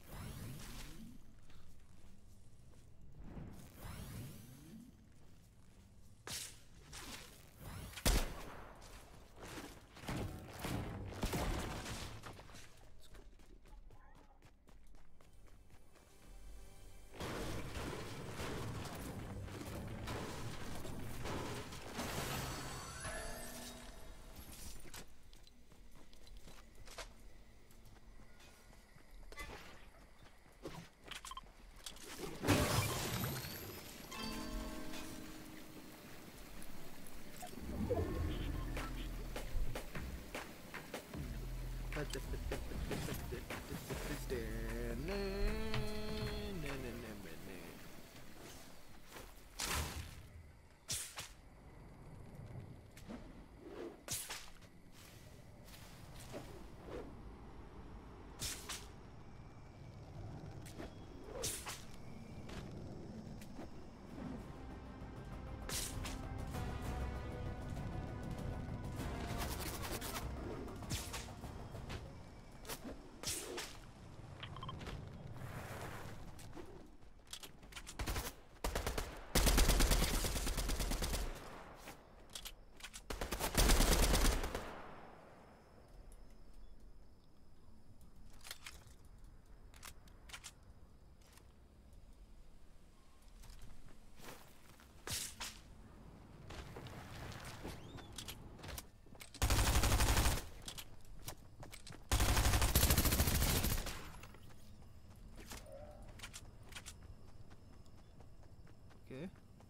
Okay.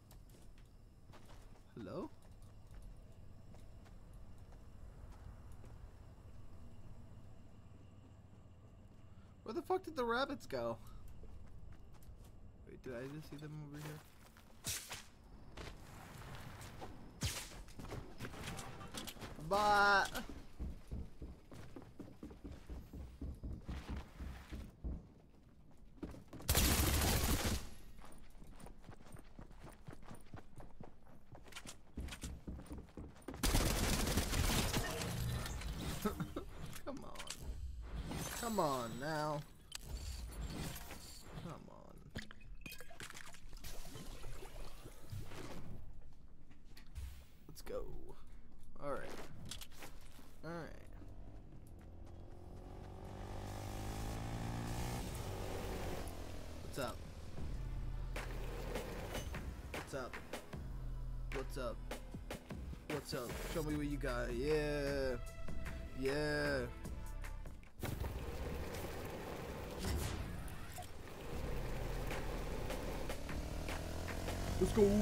Hello? Where the fuck did the rabbits go? Wait, did I just see them over here? But come on now. Come on. Let's go. Alright. Alright. What's up? What's up? What's up? What's up? Show me what you got. Yeah. Yeah. Let's go.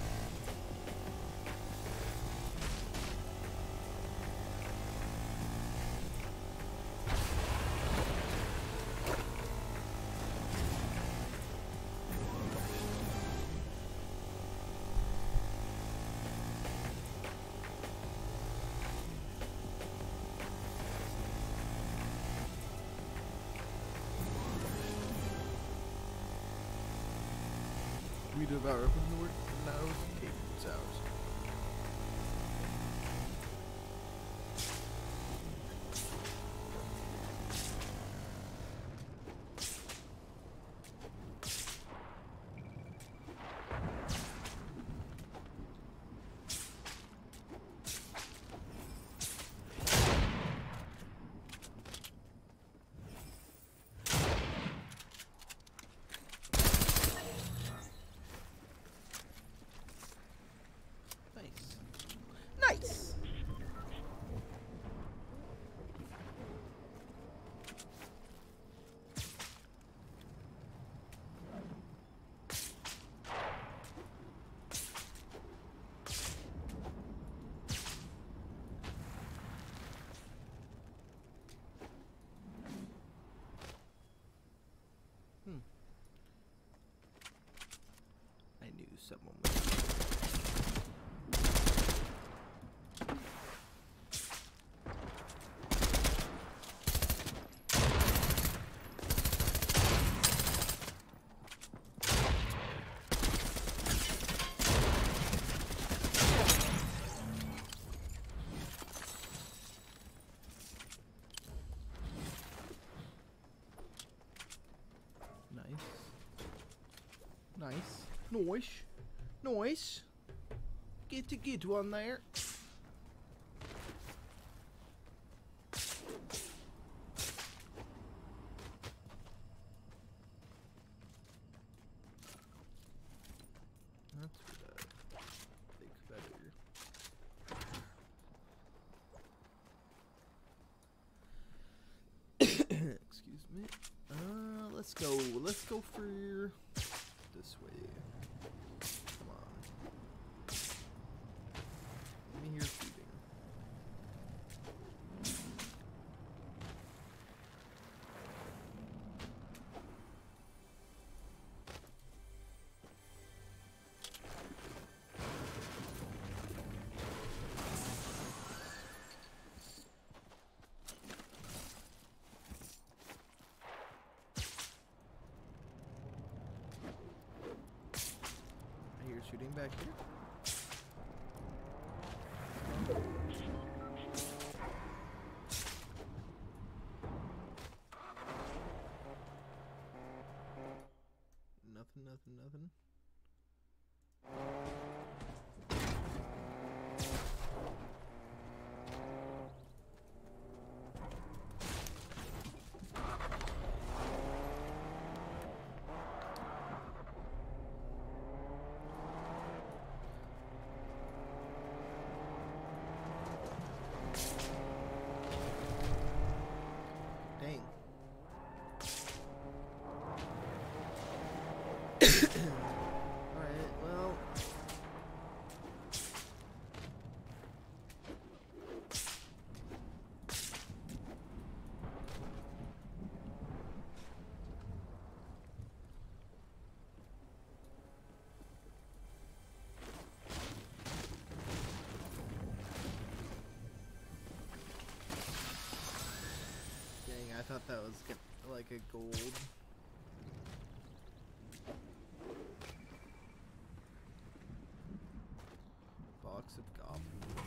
We devour from north to south, cape and south. someone with Nice. Nice. Get a good one there. That's what I think better. Excuse me. Let's go for this way. Come on. Let me hear shooting. Shooting back here. Nothing. Dang. Alright, well. Dang, I thought that was like a gold. Box of goblins.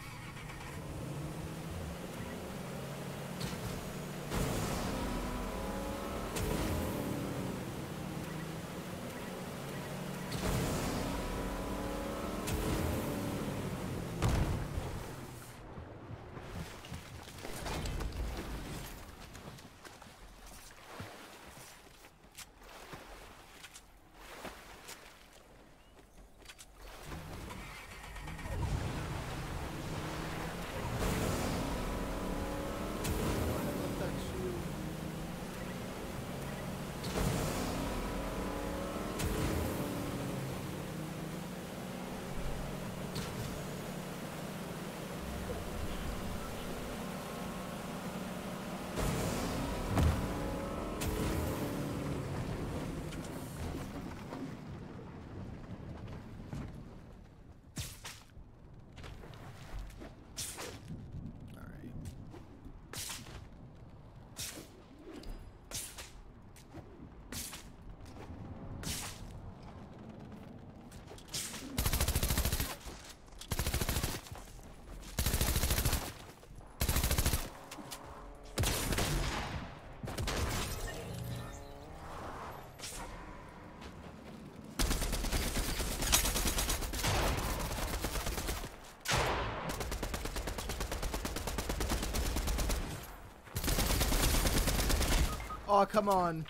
Oh, come on.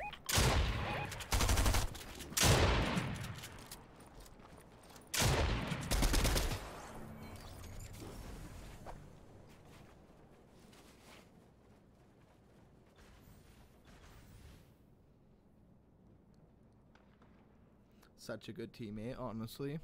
Such a good teammate, honestly.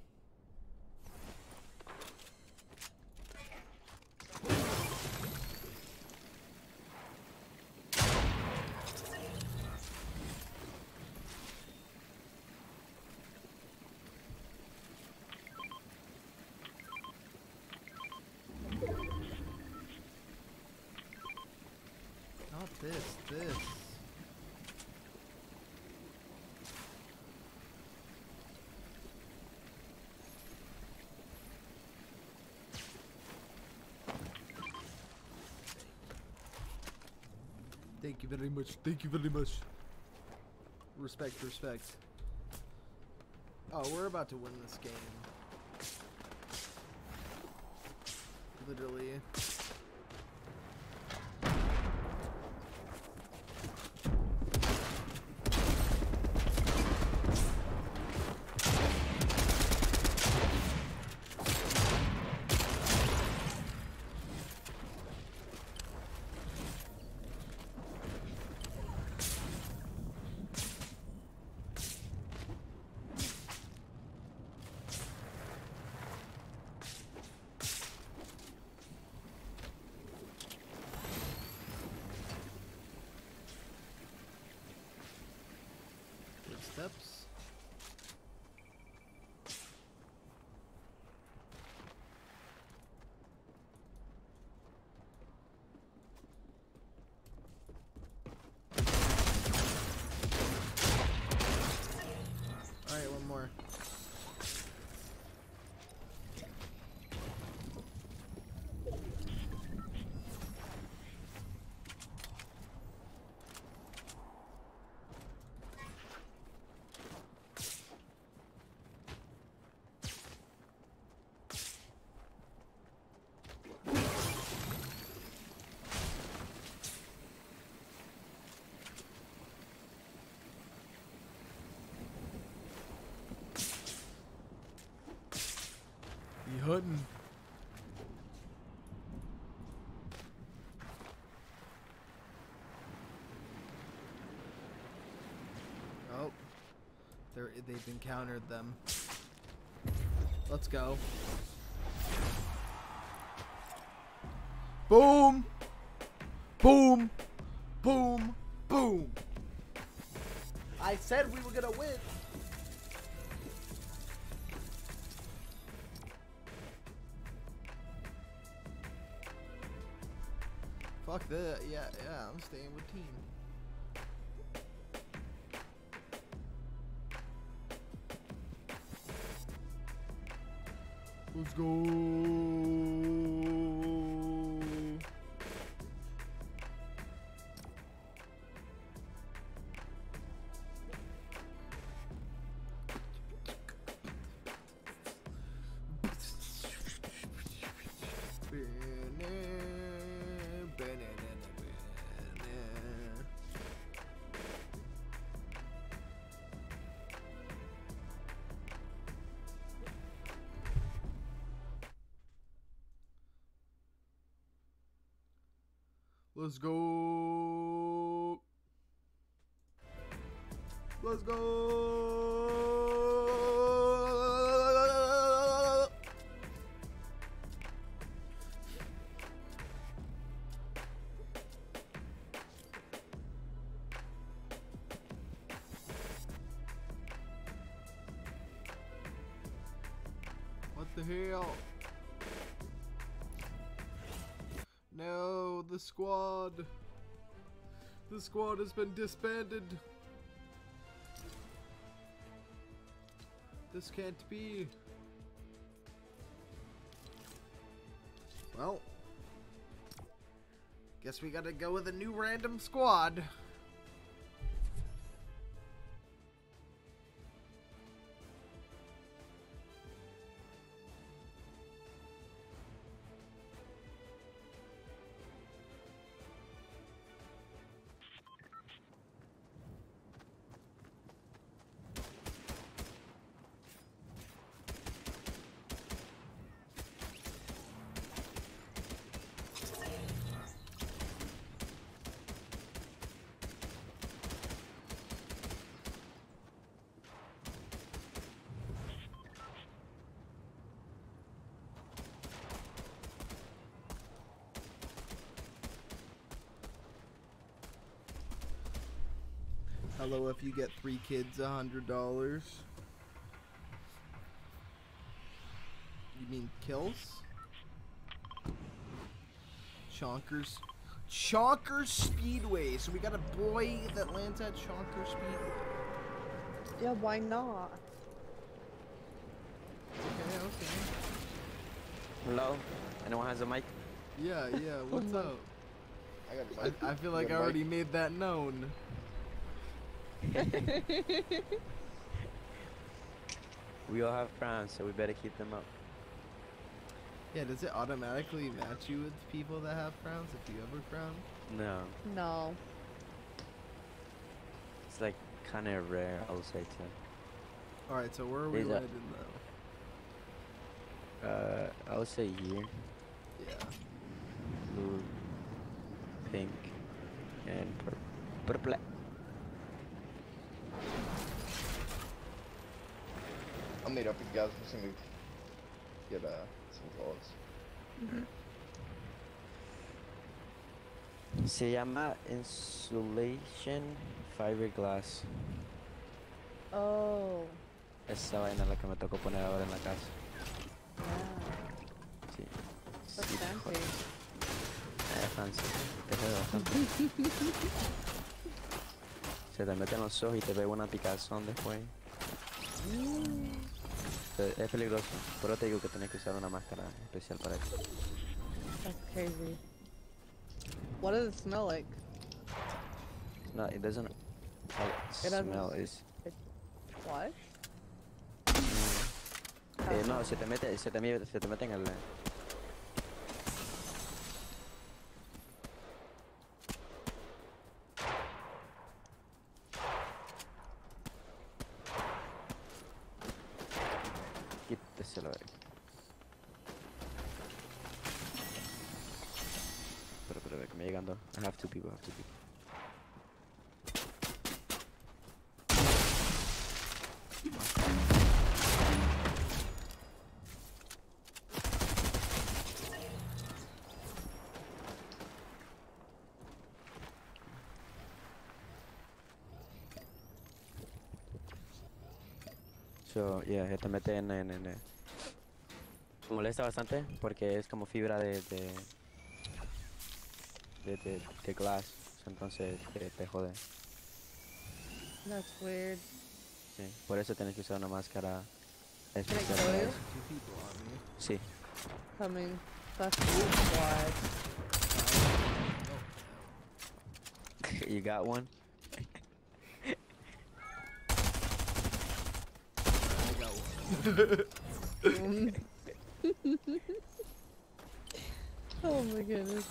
This. Thank you very much. Thank you very much. Respect. Oh, we're about to win this game. Literally. Steps. All right, one more. You hunting? Oh, they've encountered them. Let's go. Boom! Boom! Boom! Boom! I said we were gonna win! Fuck that. Yeah, I'm staying with team. Let's go. Let's go. Let's go. What the hell? No, the squad. The squad has been disbanded. This can't be. Well, guess we gotta go with a new random squad. Hello, if you get 3 kids, $100. You mean kills? Chonkers. Chonker Speedway. So we got a boy that lands at Chonker Speedway. Yeah, why not? Okay. Hello? Anyone has a mic? Yeah, what's up? I got a mic. I feel like I You got a already mic? made that known. We all have crowns, so we better keep them up. Yeah, does it automatically match you with people that have crowns if you have a crown? No. No. It's like kind of rare, I would say too. Alright, so where are we These are- landing though? I would say here. Yeah. Blue, pink, and purple. I'll meet up with you guys as soon as we get some clothes. Se llama Insulation Fiberglass. Oh. Esa vaina es la que me tocó poner ahora en la casa. Yeah. Sí. That's Sí, fancy. fancy. Te jode bastante. Se te meten los ojos y te pega una picazón después. Es peligroso. Pero te digo que tienes que usar una máscara especial para eso. That's crazy. What does it smell like? No, it doesn't. It doesn't- Smell is. What? No, se te mete en el. Quíteselo. Pero, que me llegando. I have two people. So, yeah, se te mete en molesta bastante porque es como fibra de glass, entonces te jode. That's weird. Sí, por eso tienes que usar una máscara Can I especial kill para you? eso. Two people on me. Sí. Coming. That's why. You got one? I got one. Oh my goodness.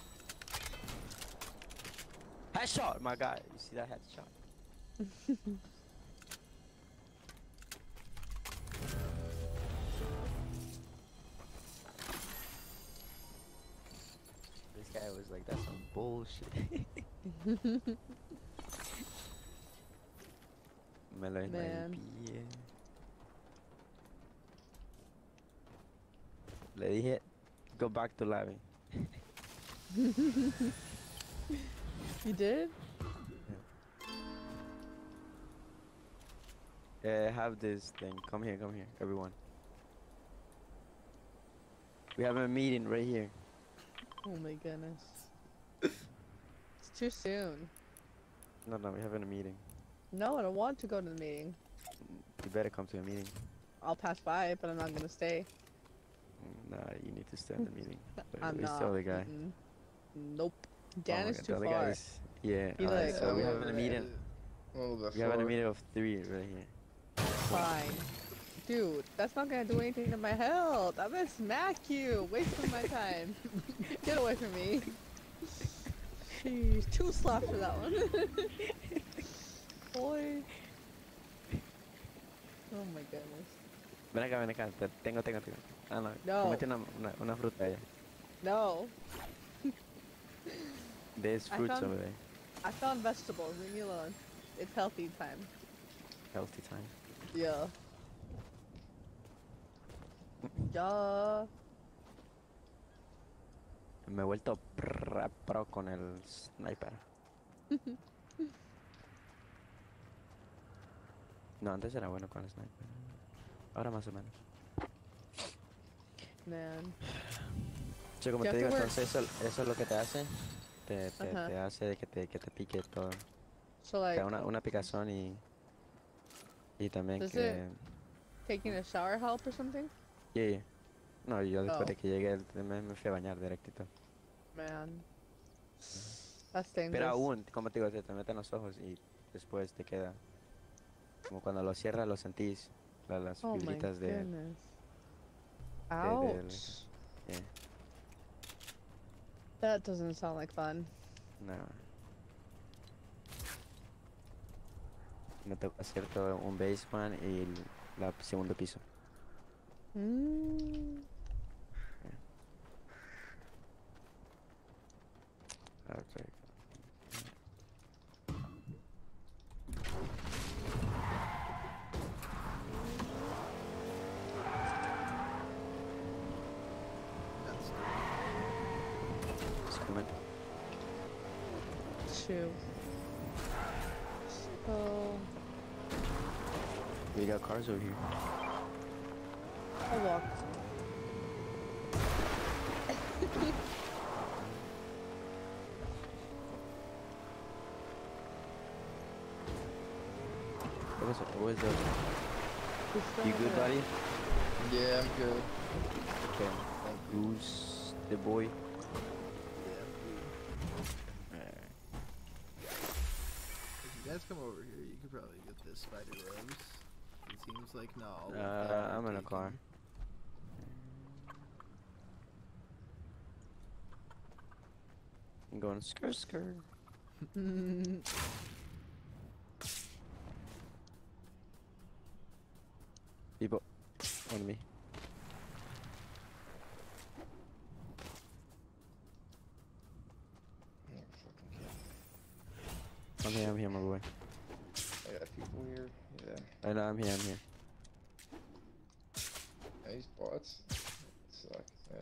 Headshot, my guy. You see that headshot? This guy was like, that's some bullshit. Me lo Man. envié. Le dije, go back to lobby. You did? Have this thing. Come here, everyone. We have a meeting right here. Oh my goodness. It's too soon. No, we having a meeting. No, I don't want to go to the meeting. You better come to a meeting. I'll pass by, but I'm not gonna stay. Nah, you need to stay in the meeting. I'm It's not. the other guy. Nope. Dan Oh my is God, too the other far. guy is- yeah. He alright, like- so we Yeah, having a meeting. Oh, the We having a floor. meeting of 3 right here. Fine. Dude, that's not gonna do anything to my health. I'm gonna smack you. Wasting my time. Get away from me. Jeez, 2 slaps for that one. Boy. Oh my goodness. Ven acá. Tengo. Ah, no. No. Comete una fruta allá. No. There's I fruits found- over there. I found vegetables. Leave me alone. It's healthy time. Healthy time. Yeah. Yeah. Me he vuelto pro con el sniper. No, antes era bueno con el sniper. Ahora más o menos. Man. Yo como You te have digo, to wear- entonces eso es lo que te hace Ajá. te hace que te pique todo. So O like, sea, una picazón y también does it que... taking a shower help or something? Yeah. No, yo después Oh de que llegué me fui a bañar directito. man, that's Pero dangerous. aún, como te digo, se te meten los ojos y después te queda. Como cuando lo cierras lo sentís. Las Oh my fibritas goodness. del... Ouch. Yeah, That doesn't sound like fun. no. Me tocó hacer todo un basement y el segundo piso. Mm. Okay. That's It's coming. Shoot. So We got cars over here. I walked. What was the... He's still You over good, there. buddy? Yeah, I'm good. Okay. Who's the boy? yeah. If you guys come over here, you could probably get this spider webs. It seems like no. all of them are I'm in a taken. car. I'm going skr. People on me. Oh, fucking kid. I'm here, my boy. I got people here. Yeah. I know, I'm here. Yeah, these bots suck. Yeah.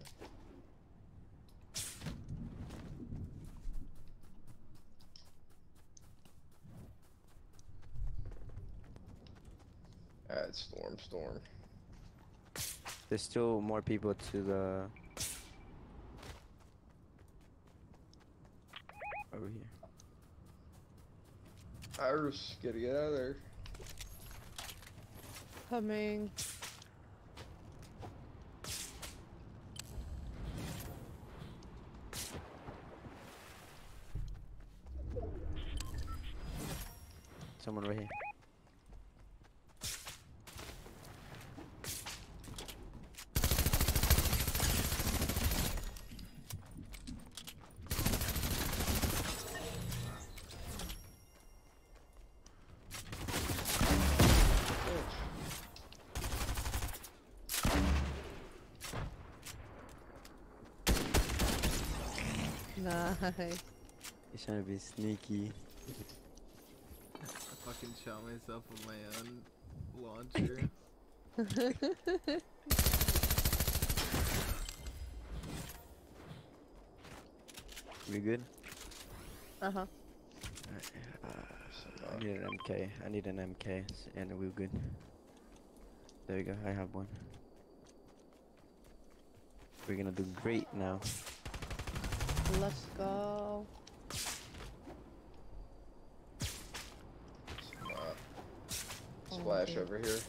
Storm. There's still more people to the... over here. Iris, gotta get out of there. Coming. Someone right here. Nice. He's trying to be sneaky. I fucking shot myself with my own launcher. We good? Uh-huh. I need an MK. I need an MK, and we're good. There you go. I have one. We're gonna do great now. Let's go. Splash dear. over here.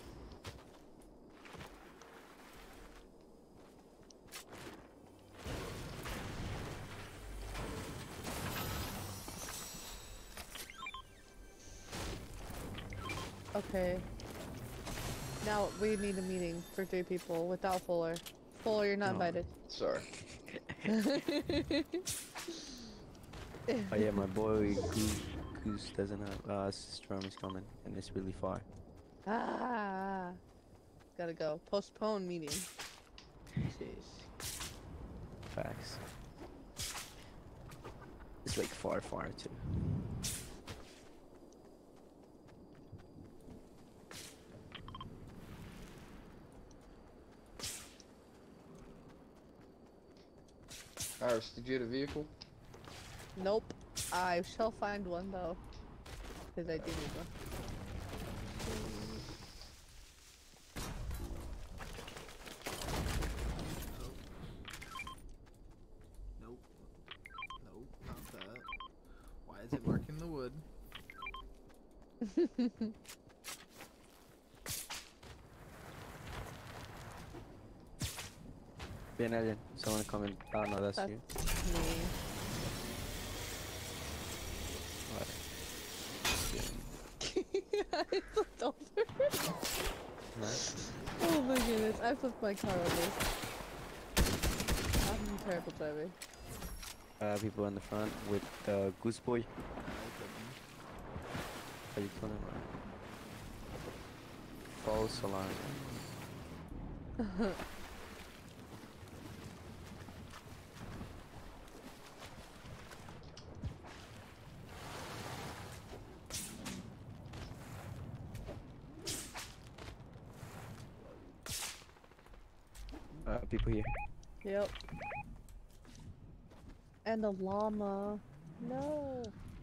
Okay. Now we need a meeting for 3 people without Fuller. Fuller, you're not No. invited. Sorry. Oh yeah, my boy Goose doesn't have. Storm is coming, and it's really far. Ah. Gotta go. Postpone meeting. Jeez. Facts. It's like far too. Iris, did you get a vehicle? Nope. I shall find one though. Because I do need one. Nope. Nope, not that. is it marking the wood? Bien, Alien. Someone coming. Oh no, that's That's you. me. Alright. I flipped over. Nice. Oh my goodness, I flipped my car over. I'm terrible driving. People in the front with Goose Boy. How you calling him? False alarm. People here. Yep. And a llama. No.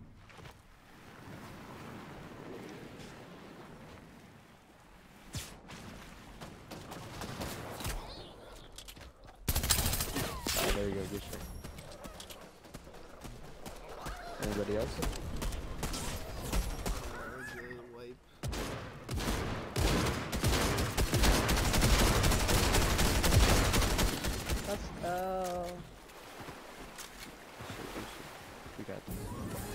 Ah, there you go, good shot. Anybody else? Wipe. Let's go. We got this.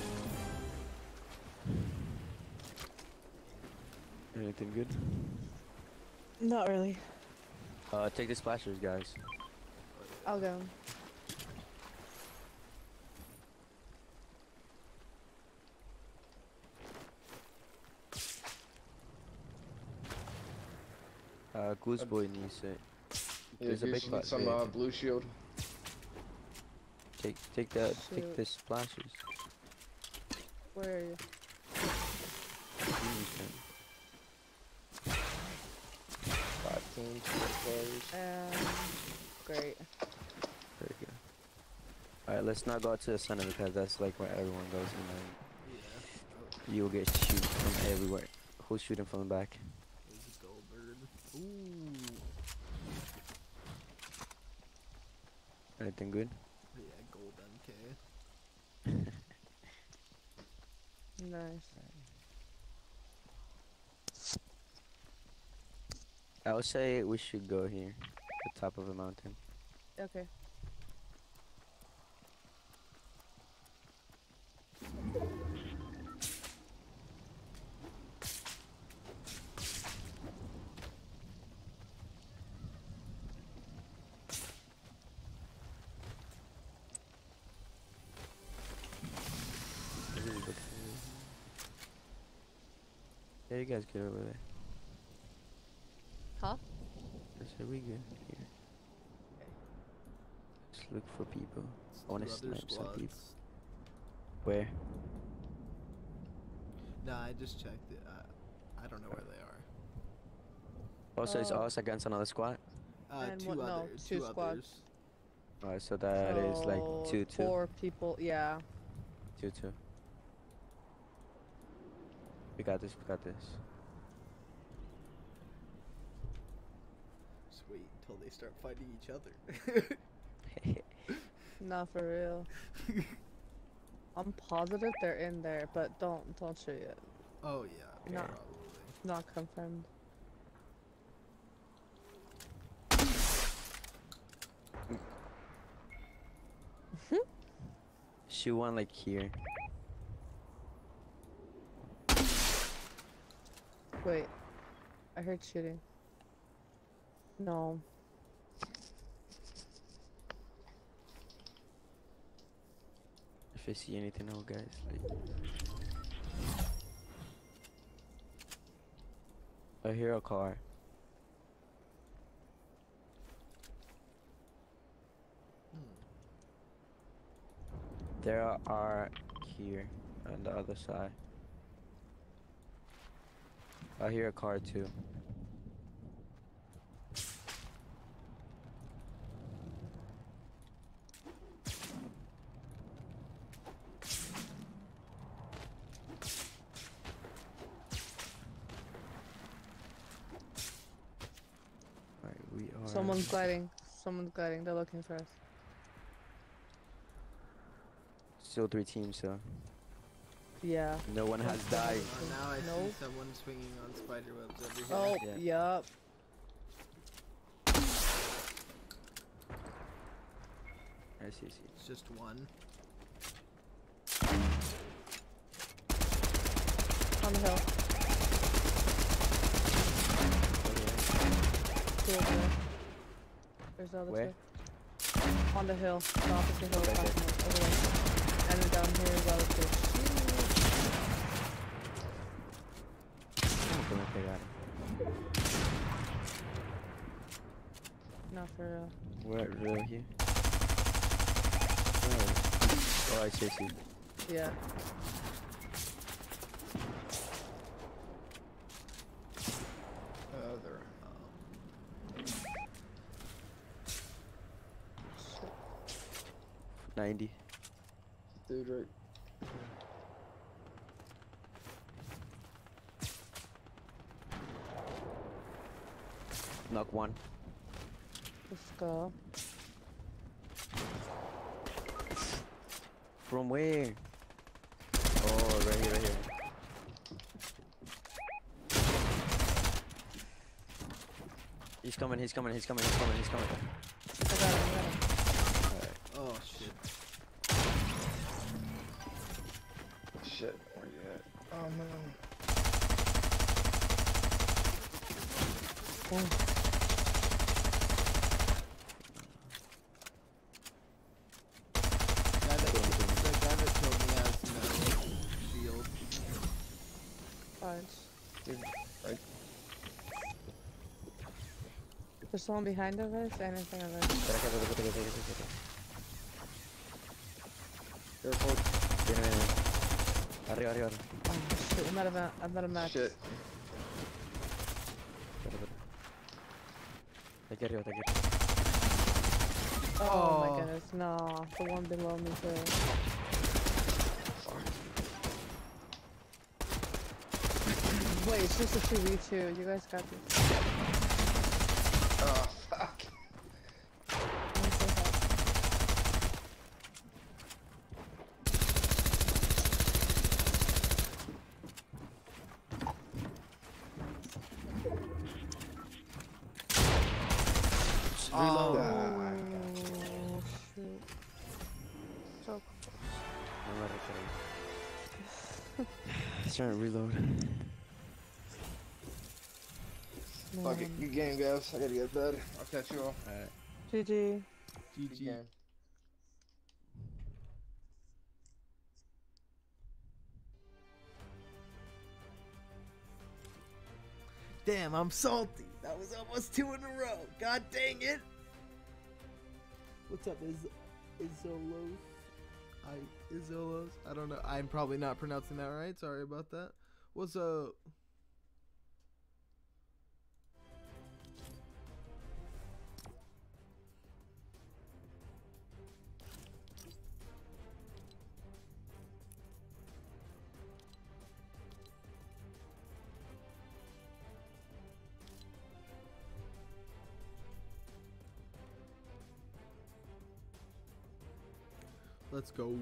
Anything good? Not really. Take the splashers, guys. I'll go. Goose Boy needs it. Yeah, There's a Goose, big you pot need some there. blue shield. Take Shoot. the splashers. Where are you? You need them. 15 players. Great. There you go. Alright, let's not go out to the center because that's like where everyone goes and Yeah. then you'll get shoot from everywhere. Who's shooting from the back? There's a gold bird. Ooh. Anything good? Yeah, gold MK. Nice. I would say we should go here, the top of a mountain. Okay. Yeah, you guys get over there. Huh? I said we good here. Just look for people. It's I wanna two other snipe some squads. people. Where? Nah, I just checked it. I don't know where they are. Also, it's Oh. us against another squad. And Two what- no, others. two Two squads. others. Alright, so that is like So, 2-2. 4 people, yeah. 2-2. We got this, we got this. Just wait until they start fighting each other. Not for real. I'm positive they're in there, but don't shoot yet. Oh yeah, No. probably. Not confirmed. Shoot one like here. Wait. I heard shooting. No. If I see anything, oh guys, like. I hear a car. There are here on the other side. I hear a car too. Alright, we are. Someone's gliding. Someone's gliding. They're looking for us. Still 3 teams, so. Yeah. No one has died. Now I see Nope. someone swinging on spider webs over here. Oh, Yeah. yup. I see. It's just one. On the hill. Two over there. There's the other Where? two. On the hill. The opposite hill. Okay, okay. Over there. And then down here is the other two. ¿Cómo que me pegaron? Not for real. Where? Real here? Oh, I see. Yeah. There. 90. Dude, right. Knock one. Let's go. From where? Oh, right here. He's coming. I got him. Oh shit. Shit, where you at? Oh no. The guy that killed me has no shield. Fine. Dude, right. There's someone behind of us and in front of us. Careful. Arriba. Oh shit, I'm out of match. Shit. Está aquí arriba. Oh my Oh. goodness, no. The one below me too. Wait, it's just a 2v2. You guys got this. Oh, fuck. I'm so happy. Oh. Ah, Oh, shoot. So No me recargué. He's trying to reload. fuck it. Good game, guys. I gotta get to bed. I'll catch you all. Alright. GG. Good GG. game. Damn, I'm salty. That was almost 2 in a row. God dang it. What's up, Izolos? Izolos? I don't know. I'm probably not pronouncing that right. Sorry about that. What's up? Let's go.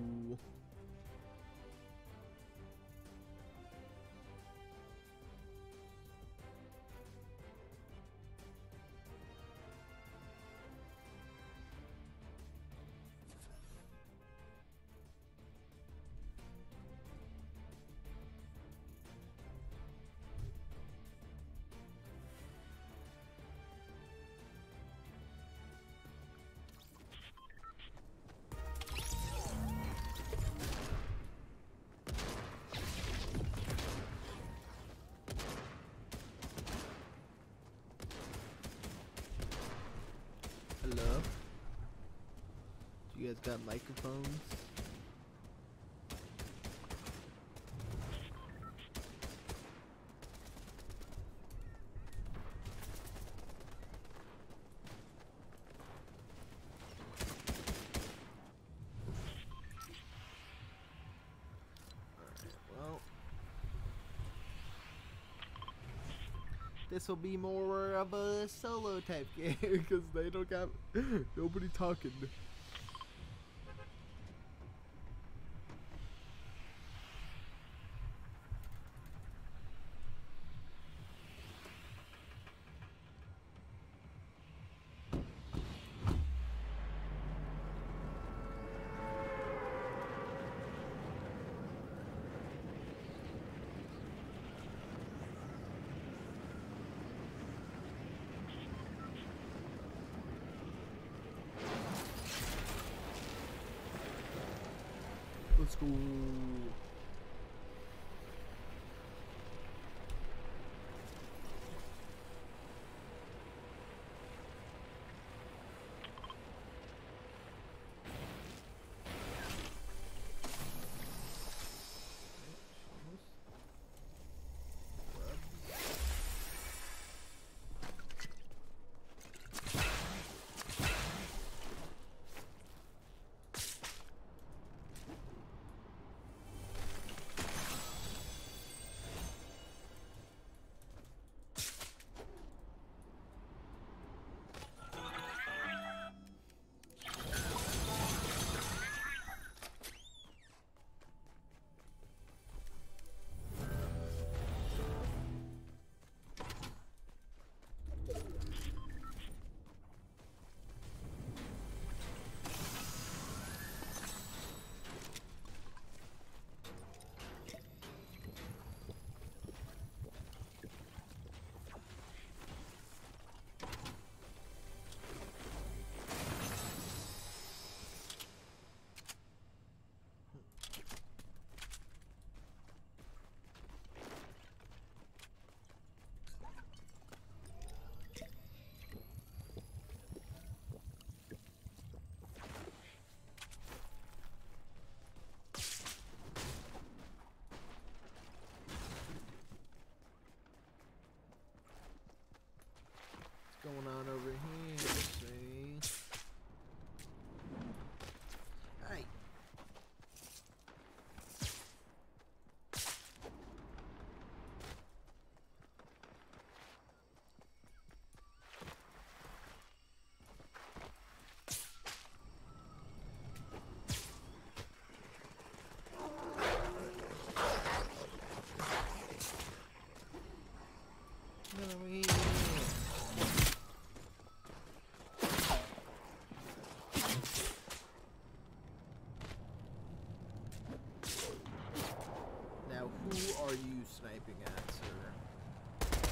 Hello? You guys got microphones? Well, this will be more of a solo type game because they don't got nobody talking. go. Going on over here, see? Hey. Get over here. Now, who are you sniping at, sir?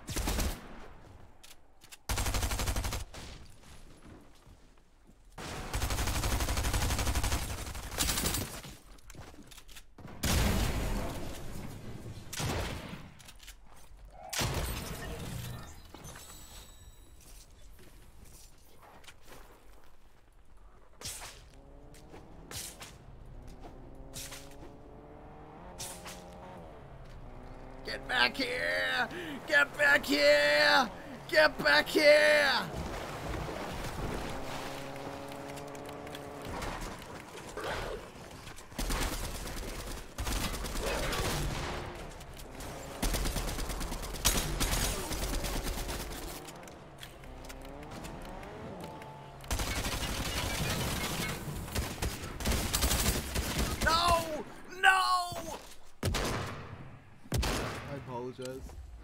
Get back here! Get back here! Get back here! No! No! I apologize.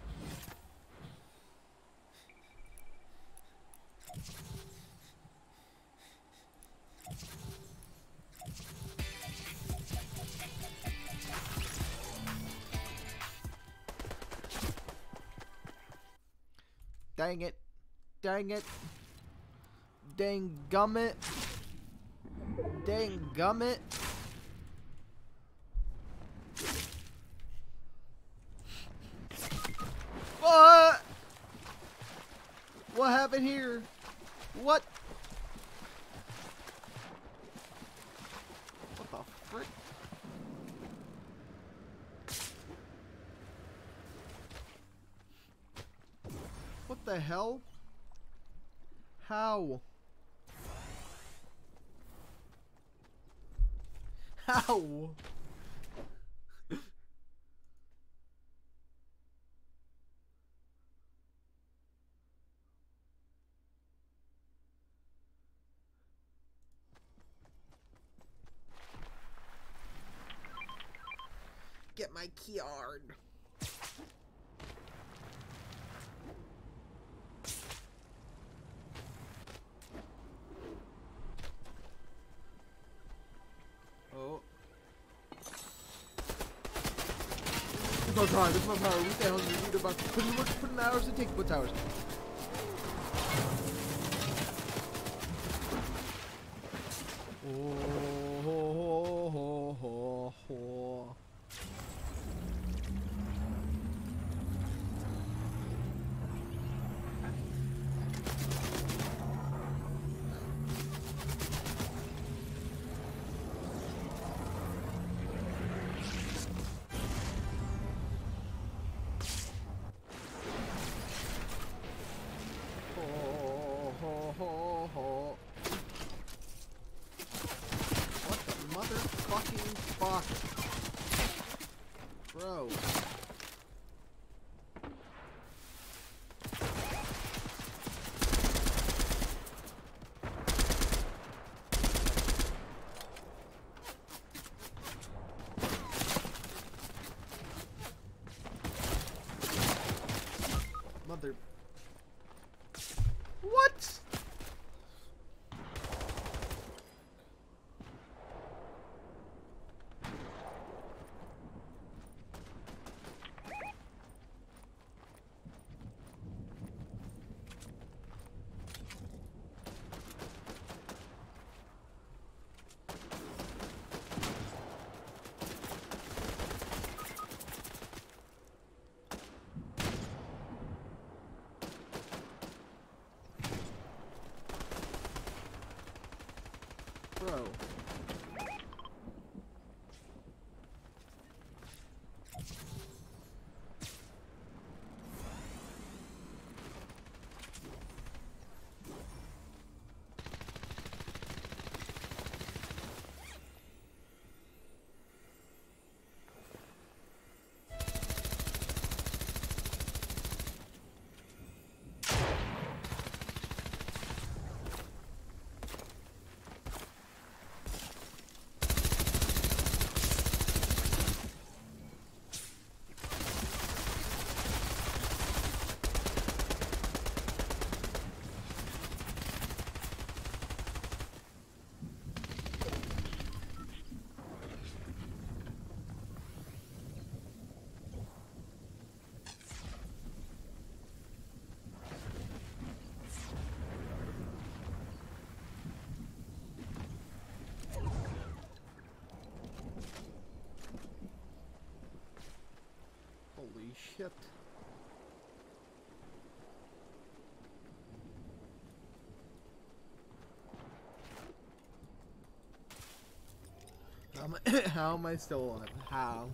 Dang it. Dang it. Dang gummit. Dang gummit. What? What happened here? What? What the frick? What the hell? How? How? Get my key card. Oh. This is my power, this is my power. What the hell is it about? Put in the hours and take put towers. Oh, ho, ho, ho, ho. Bro. Mother. What? Bro. Holy shit. How am I still alive? How?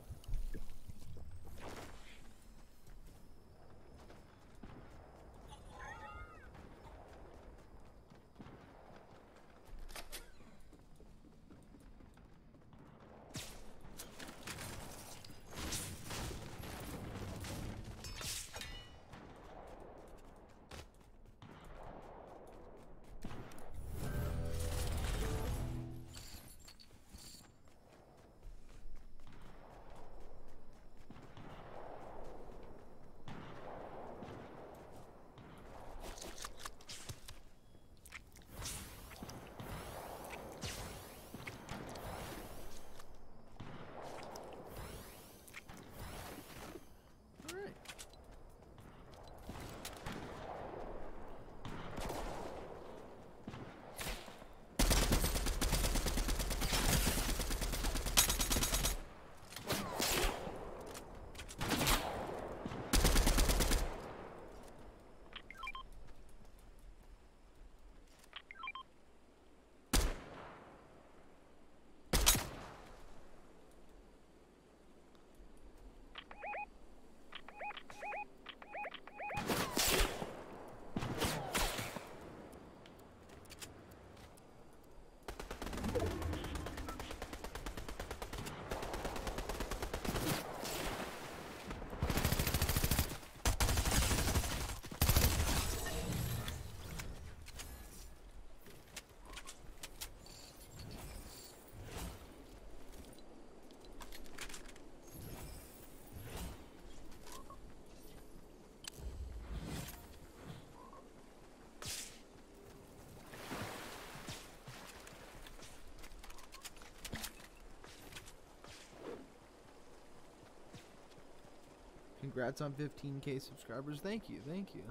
Alright. Congrats on 15K subscribers. Thank you, thank you.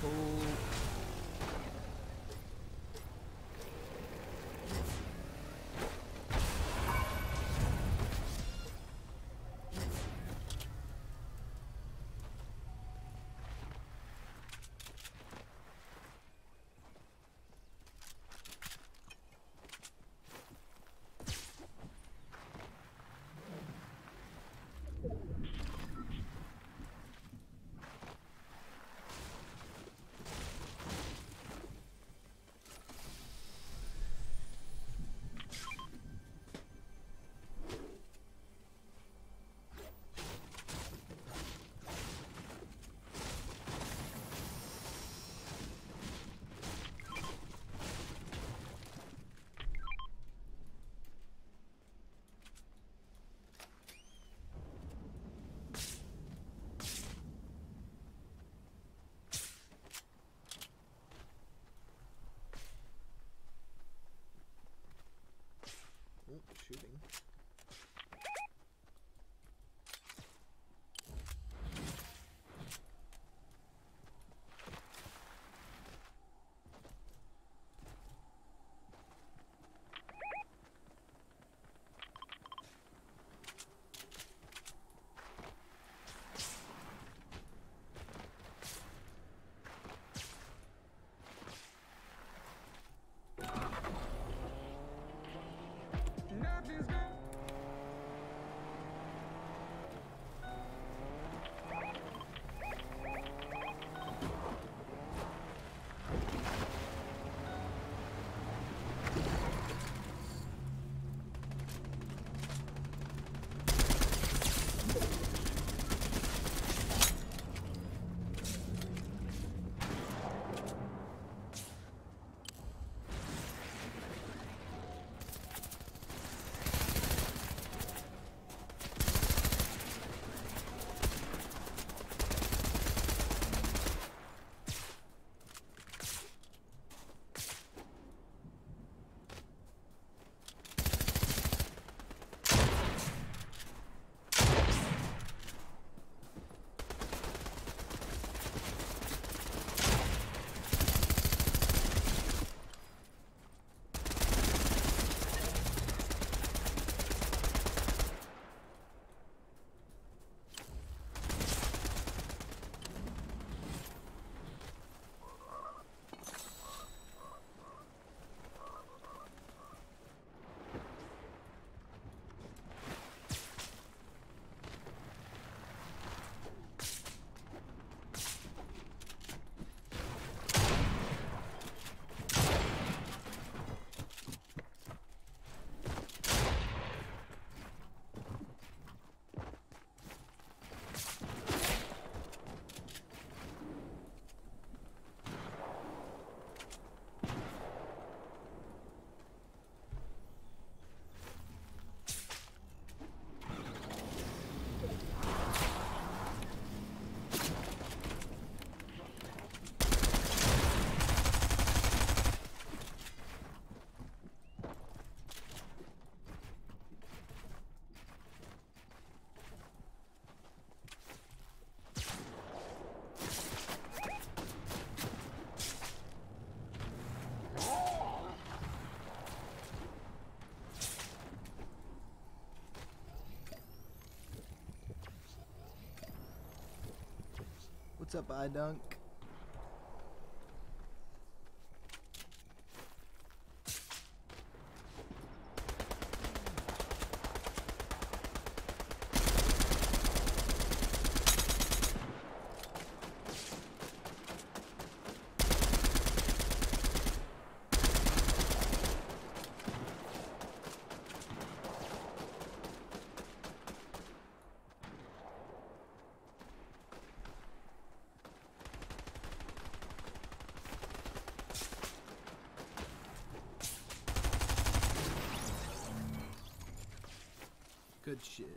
Oh, shooting. What's up, iDunk? Good shit.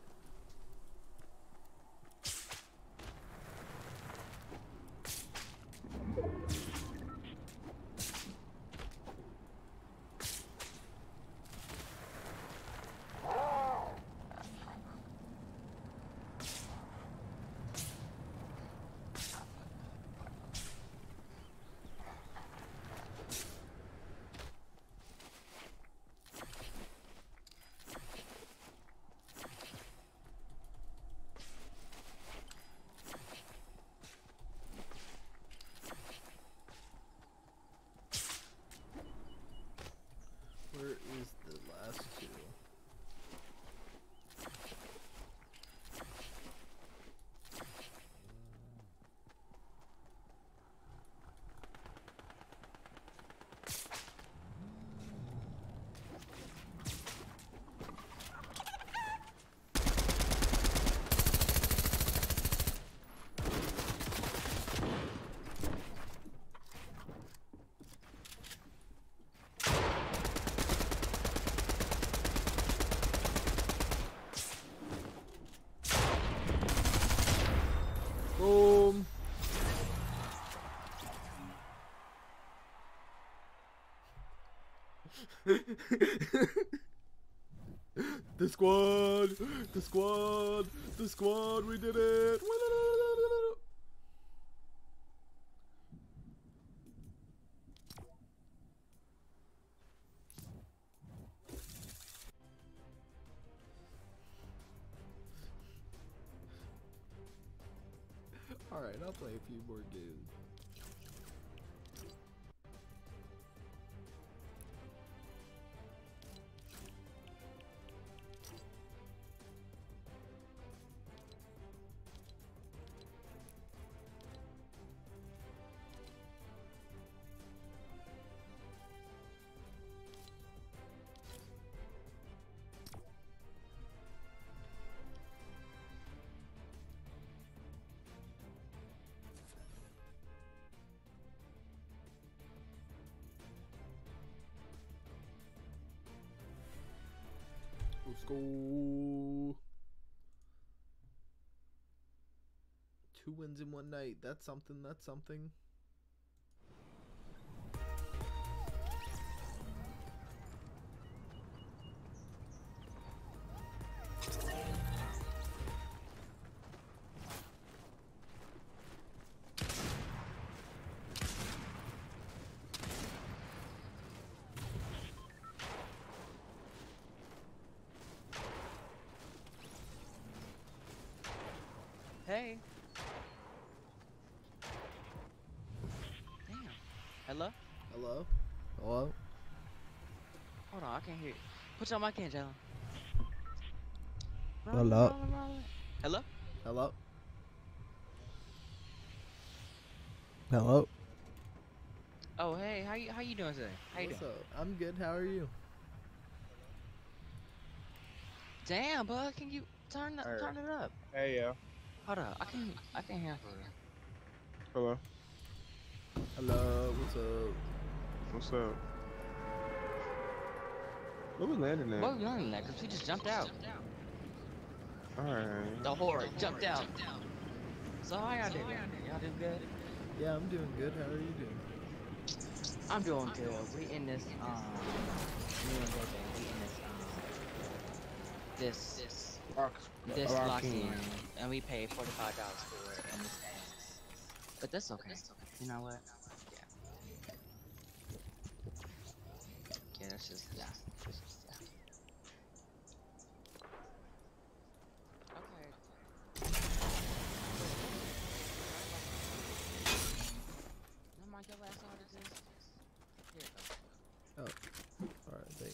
The squad! The squad! The squad! We did it! Alright, I'll play a few more games. Let's go. 2 wins in one night. That's something. That's something. Hey. Damn. Hello? Hello? Hello? Hold on, I can't hear you. Put your mic in, Jalen. Hello? Hello? Hello? Hello? Oh, hey, how you doing today? How you What's doing? up? I'm good. How are you? Damn, bud, can you turn it up? Hey, yeah. Hold up, I can't hear for real. Hello. Hello? What's up? What's up? Where we landing at? What are we learning that? Cause we just jumped out. Alright. The horde jumped out. So how y'all doing? Y'all doing good? Yeah, I'm doing good. How are you doing? I'm doing good. We in this me and Bebe, we in this this lock-in, and we paid $45 for it, and it's ass. But that's okay. You know what? Yeah. Yeah, that's just yeah. That's just, yeah. Okay. Never mind your last order, this. Here it goes. Oh. Alright, thanks.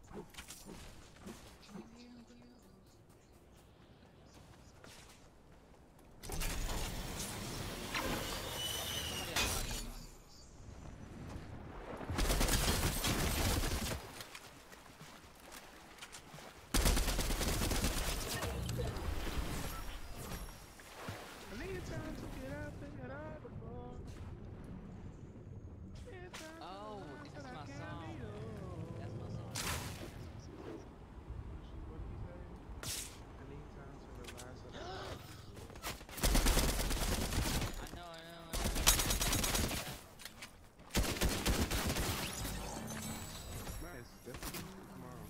Oh, this is my song. That's my song. I know. Nice. Definitely tomorrow.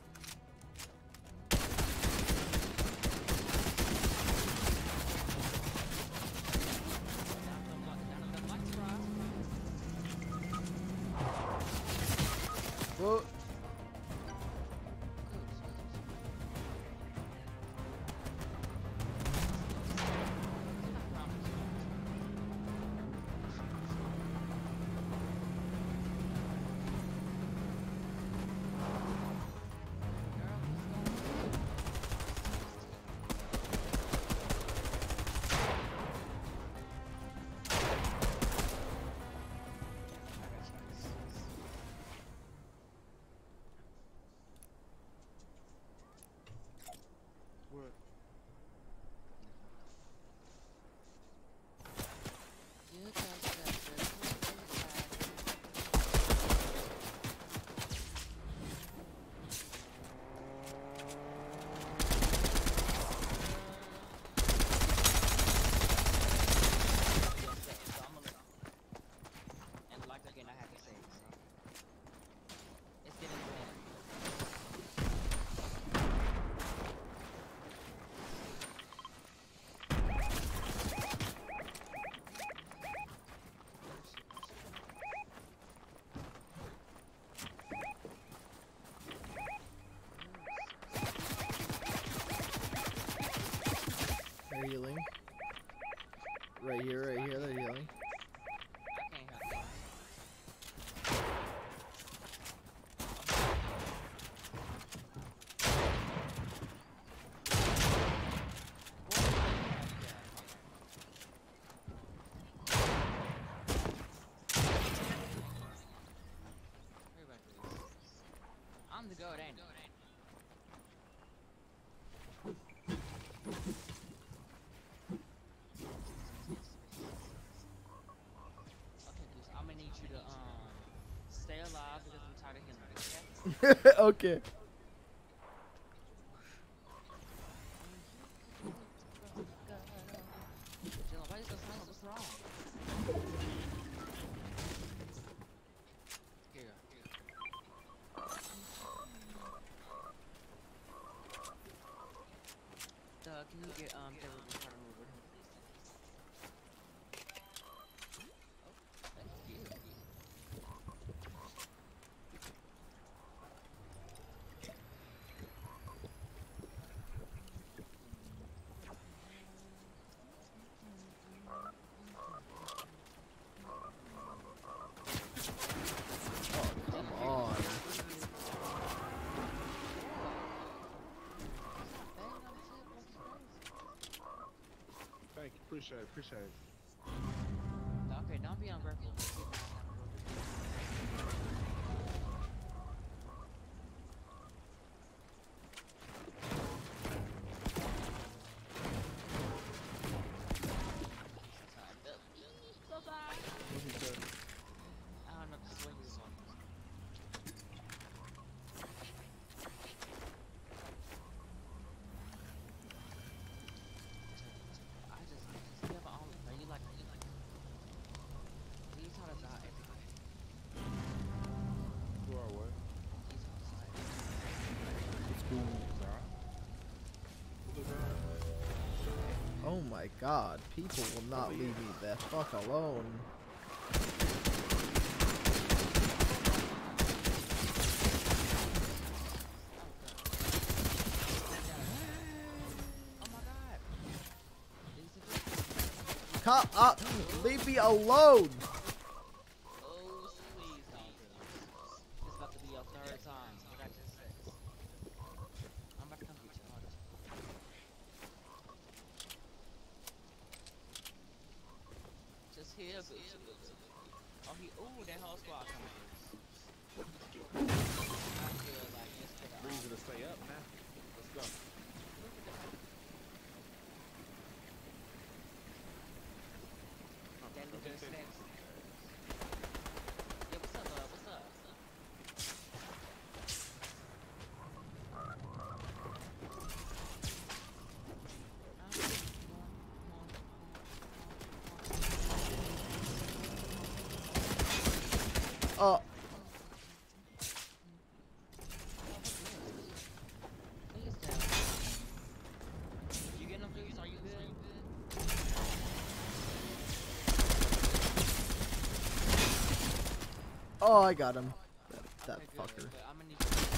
Whoa. good, ain't it? Okay, Goose, I'm gonna need you to stay alive because I'm tired of healing, okay? Okay. Jalen, why you so silent? What's wrong? Here you go. Doug, can you get David to start over? Oh, thank you. Come on. Thank you. Appreciate it. Appreciate it. Okay, don't be ungrateful. I don't know, just wait this one. You have an olive, man. You like, you taught us out everything. You are what? He's outside. Oh my god, people will not leave me the fuck alone. Oh my god. Come up! Leave me alone! Oh, please don't do this. It's about to be your third time. What I just said. I'm about to come get you. Hold on. Just here, Boots. Oh, ooh, that whole squad coming through. I feel like just take a Reason to stay up now. Let's go. That little bit of snacks. Yeah, what's up, what's up? Oh, You getting them boots? Are you good? oh, I got him. That Okay, good, fucker. but I'm gonna need you.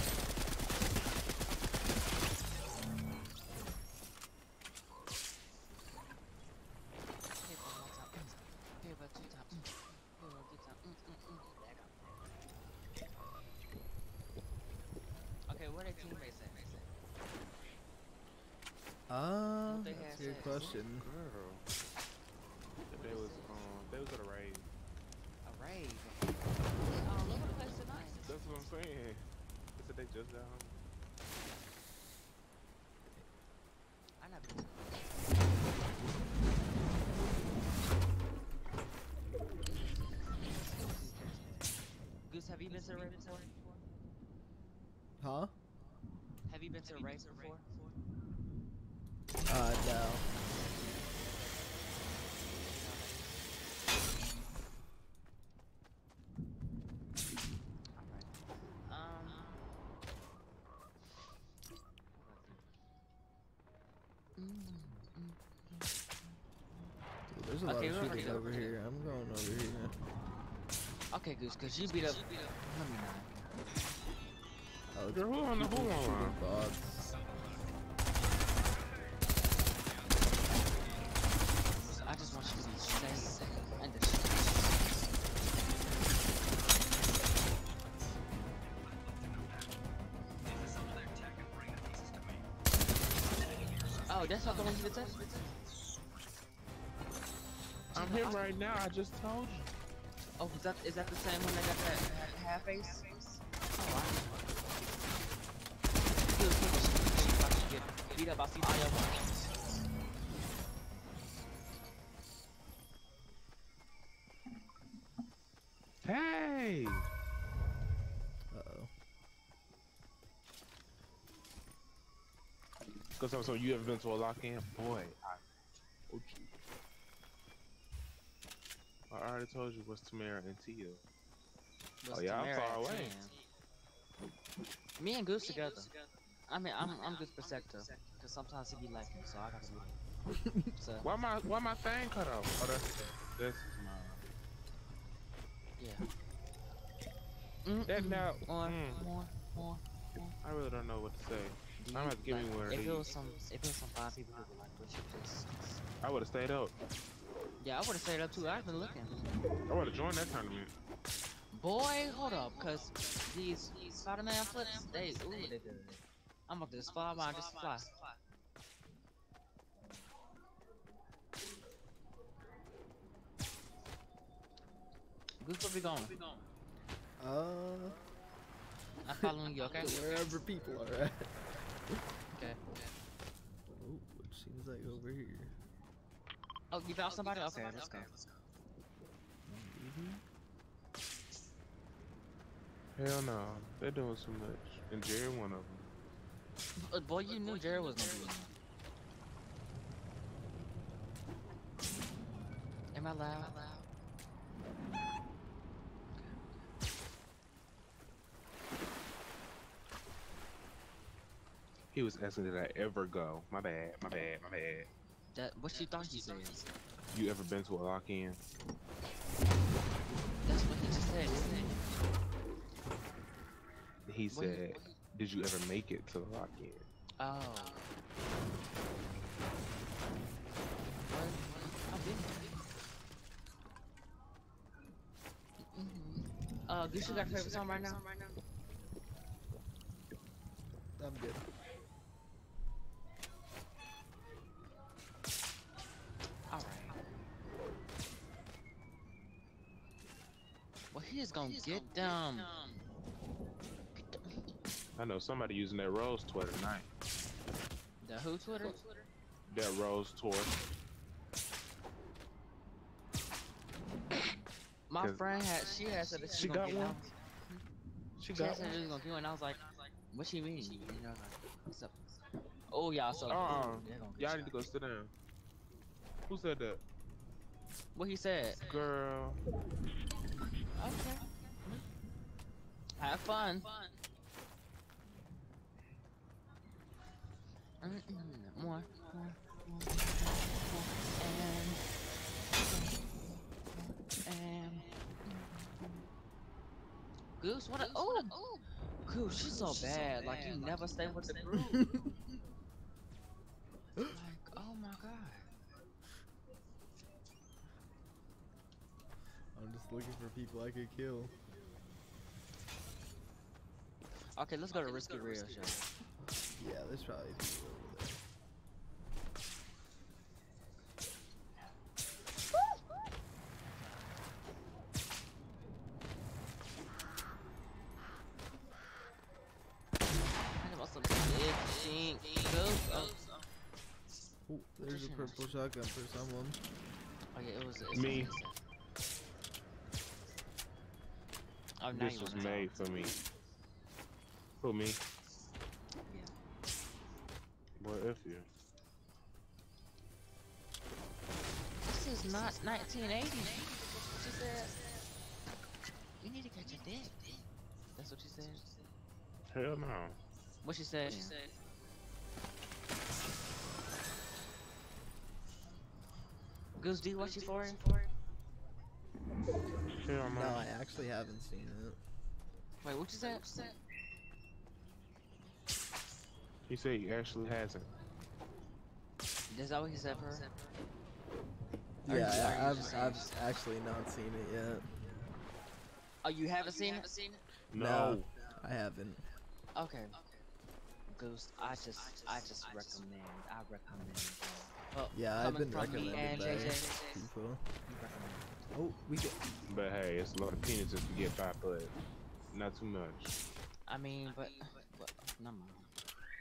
Hit one more time. Hit about 2 times. Hit one 3 times. There you go. Okay, where they teammates at? What they had That's a good said. question. Girl. They was at a rave. A rave. Oh, look at the place tonight. That's what I'm saying. They said they just got home. I never been to Goose, have you been to a rave before? Huh? Have you been to a rave before? No. Dude, there's a lot Okay, of we're already shooters over over here. I'm going over here. Okay, Goose, cause you beat up. Let me know. Oh, it's Girl, hold on, people hold on. shooting bots. I just want you to be safe and Oh, that's not the one you did touch? I'm here right now. I just told you. Oh, is that the same one that got that half face? Oh, kill she about to get beat up by CTO. Hey! Uh-oh. Cause so you ever been to a lock-in? Boy, I told you. I already told you what's Tamara and Tia. Oh yeah, I'm far away. Me and Goose together. I mean, I'm Goose protector, cause sometimes he be lacking, so I gotta be there. So Why my thing cut off? Oh, that's my. yeah. That now. More. I really don't know what to say. I'm gonna have to give me one of If these. it was some 5 people who were like, "What you just?" I would have stayed up. Yeah, I would have stayed up too. I've been looking. I would have joined that tournament. Boy, hold up, cause these Spider-Man flips, they good. I'm about to just fly around, just fly. Goose, where we going? I'm following you, okay? Wherever people are at. Okay. Oh, it seems like over here. Oh, you found somebody? Okay, let's go. Hell no, they're doing too much. And Jerry one of them. Boy, you knew Jared was gonna be in there. Am I loud? He was asking did I ever go. My bad. That what you thought you said? You ever been to a lock-in? That's what he just said, isn't it? He said, did you ever make it to the lock-in? Oh. I didn't. Goose, you got a favorite song right now? I'm good. Alright. Well, he is gonna get them. I know somebody using that Rose Twitter tonight. The who Twitter? That Rose tour. My friend she had said that She gonna got get one? them. She She had got said one. she was gonna do it, and I was like, what she mean? You know, like, what's up? Oh, y'all so Y'all need to go sit down. Who said that? What he said? Girl. Okay. Have fun. More. And Goose, what a Goose, she's so bad. Like you never stay with the group. Like, oh my god. I'm just looking for people I could kill. Okay, let's go to Risky Real show. Yeah, there's probably people over there. Some big stink. Goose. Oh, Oh, there's a purple shotgun for someone. oh yeah, it was Me. Oh, now This you was wanna made talk. for me. Who, me? Yeah. Boy, F you. This is not 1980. She said, "You need to catch a dick." That's what she said. Hell no. What she said? Goose, do you watch Euphoria? Hell no. No, I actually haven't seen it. Wait, what you said? He said he actually hasn't. Is that what he said for her? Yeah, Are you just I've saying- actually not seen it yet. Oh, you haven't seen it? No. I haven't. Okay. Goose, I just recommend. I recommend. Yeah, I've coming been from me recommended and by JJ. people. Oh, we get. But hey, it's a lot of penises to get by, but not too much. I mean, but never mind.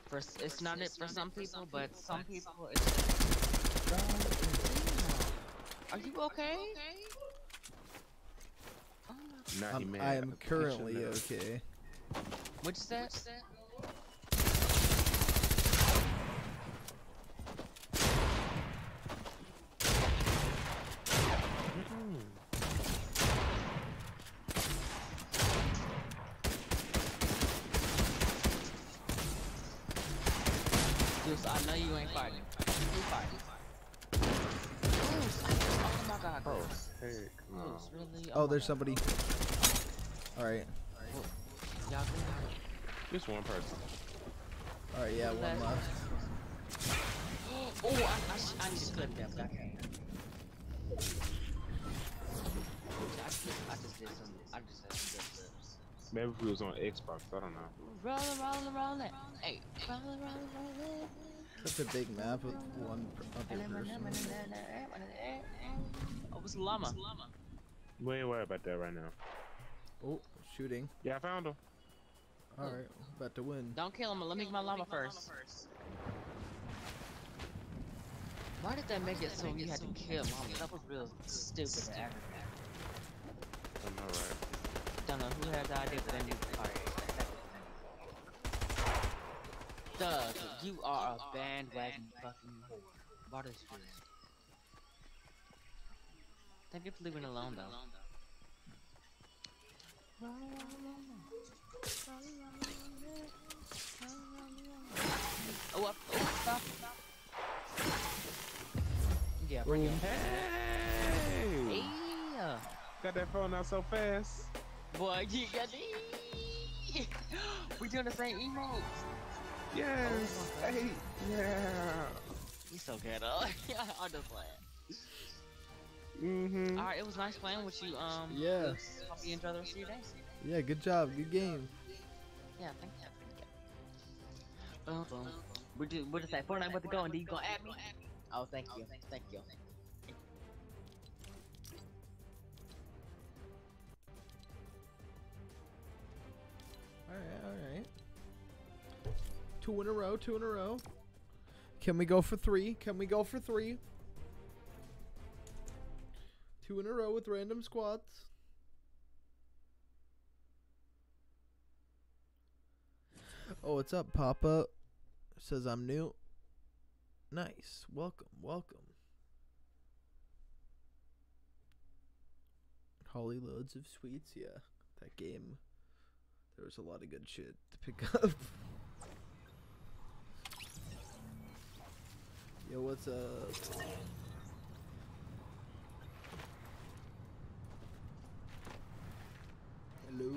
It's not it for some people, but some people it's. Are you okay? Nah, he mad. I am He currently shouldn't have. okay. What'd you say? Dude, so I know you ain't fighting. Who fighting? Oh my god. Oh, heck no. Goose, really? Oh, my there's God. somebody. Alright. Y'all good? Just one person. Alright, yeah, one Last- left. Oh, I need to clip that, but I can't. I just did some. I just had some good clips. Maybe if we was on Xbox, I don't know. Roll it, roll it, roll it. Hey, roll it, roll it, roll it. Such a big map with one other person. Oh, it's a llama. We ain't worried about that right now. Oh, shooting. Yeah, I found him. Alright, about to win. Don't kill him. Let me get my llama first. Why did that make it so you had to kill llama? That was real stupid and aggravating. I know, right? Don't know who had the idea, but I knew the fire. Doug, you are a bandwagon fucking whore. What is this? Thank you for leaving it alone, though. Oh, stop. Yeah, bring it. Hey! Yeah. Got that phone out so fast. Boy, you got it. We doing the same emotes. Yes! Oh, Hey! Yeah! You so ghetto. I'm just playing. Mm-hmm. Alright, it was nice playing with you. Yeah. Goose. Hope you enjoy the rest of your day. Yeah, good job. Good game. Yeah, thank you. Boom, boom. What is that? Fortnite about to go, and then you gonna add me? Oh, thank you. Thank you. Alright. 2 in a row, 2 in a row. Can we go for 3? Can we go for 3? 2 in a row with random squads. Oh, what's up, Papa? Says I'm new. Nice. Welcome, welcome. Holly loads of sweets, yeah. That game, there was a lot of good shit to pick up. Yo, what's up? Hello.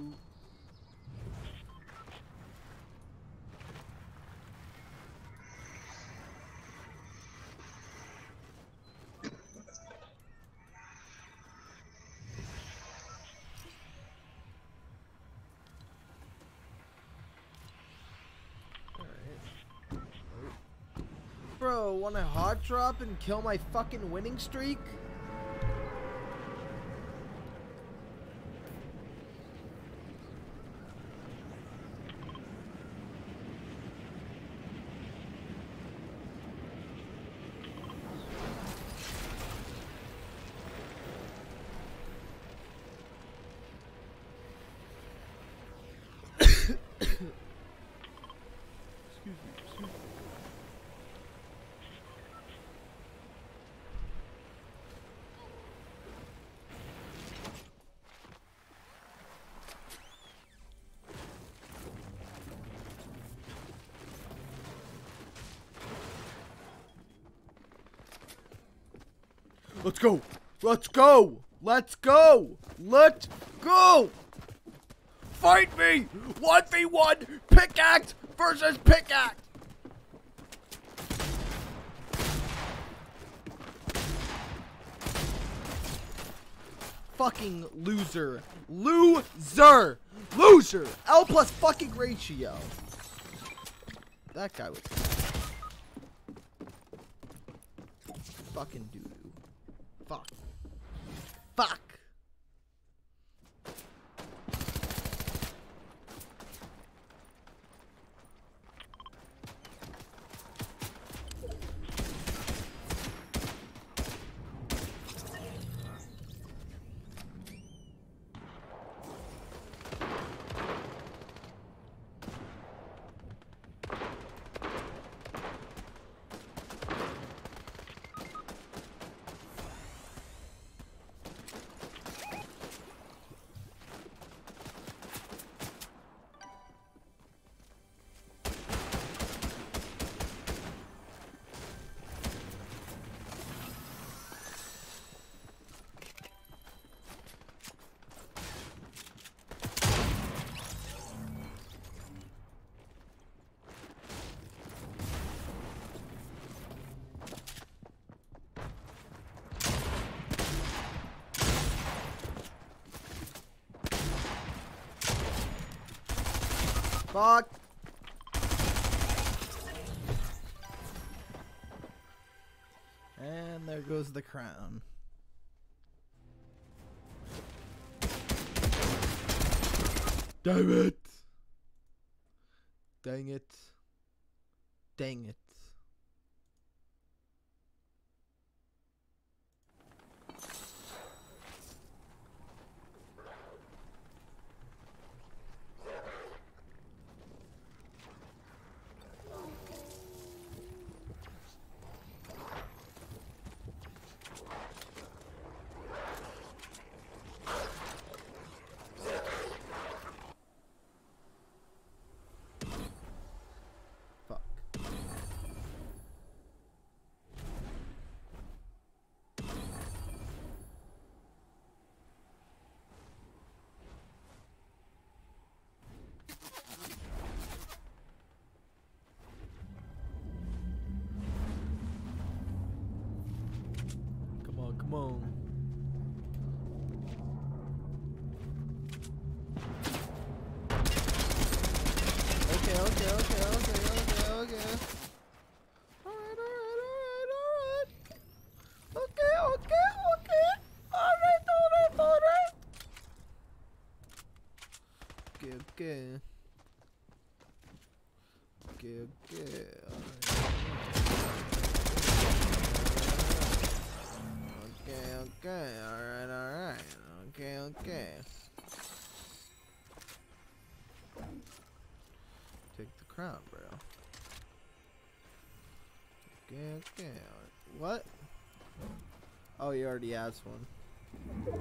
Bro, wanna hot drop and kill my fucking winning streak? Let's go! Let's go! Let's go! Let's go! Fight me! 1v1 pickaxe versus pickaxe! Fucking loser. Loser! Loser! L plus fucking ratio. That guy was fucking doo-doo. Fuck. Fuck! Fuck! And there goes the crown. Damn it! Dang it. Dang it. Fuck. Come on, come on. Okay. Alright. Okay. Alright. Okay. Alright. Okay. Take the crown, bro. Okay. What? Oh, he already has one.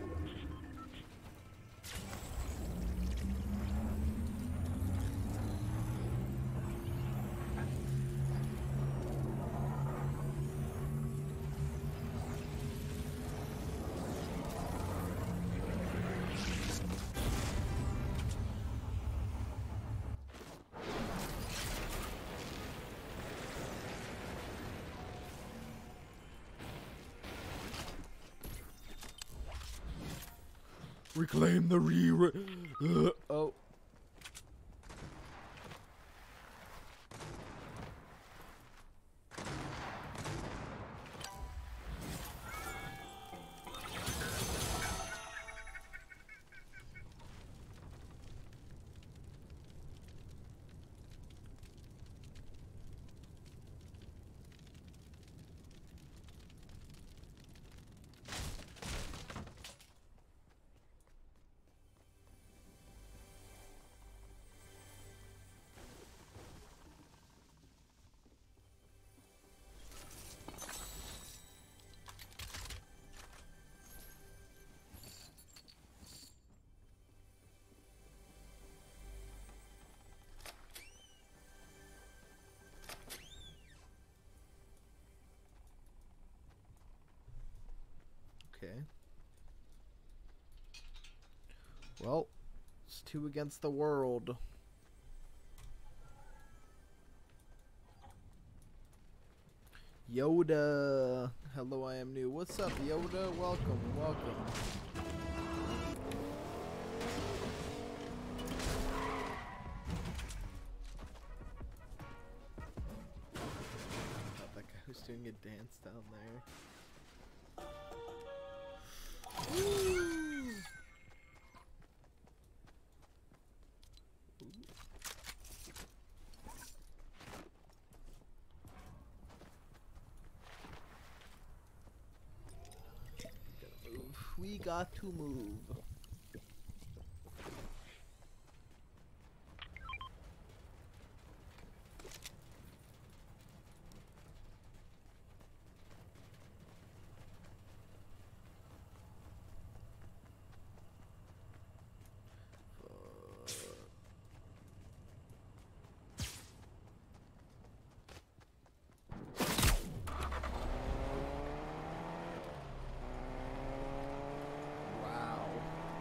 Reclaim the oh. Okay. Well, it's 2 against the world. Yoda. Hello, I am new. What's up, Yoda? Welcome. Thought that guy was doing a dance down there. We got to move. Wow.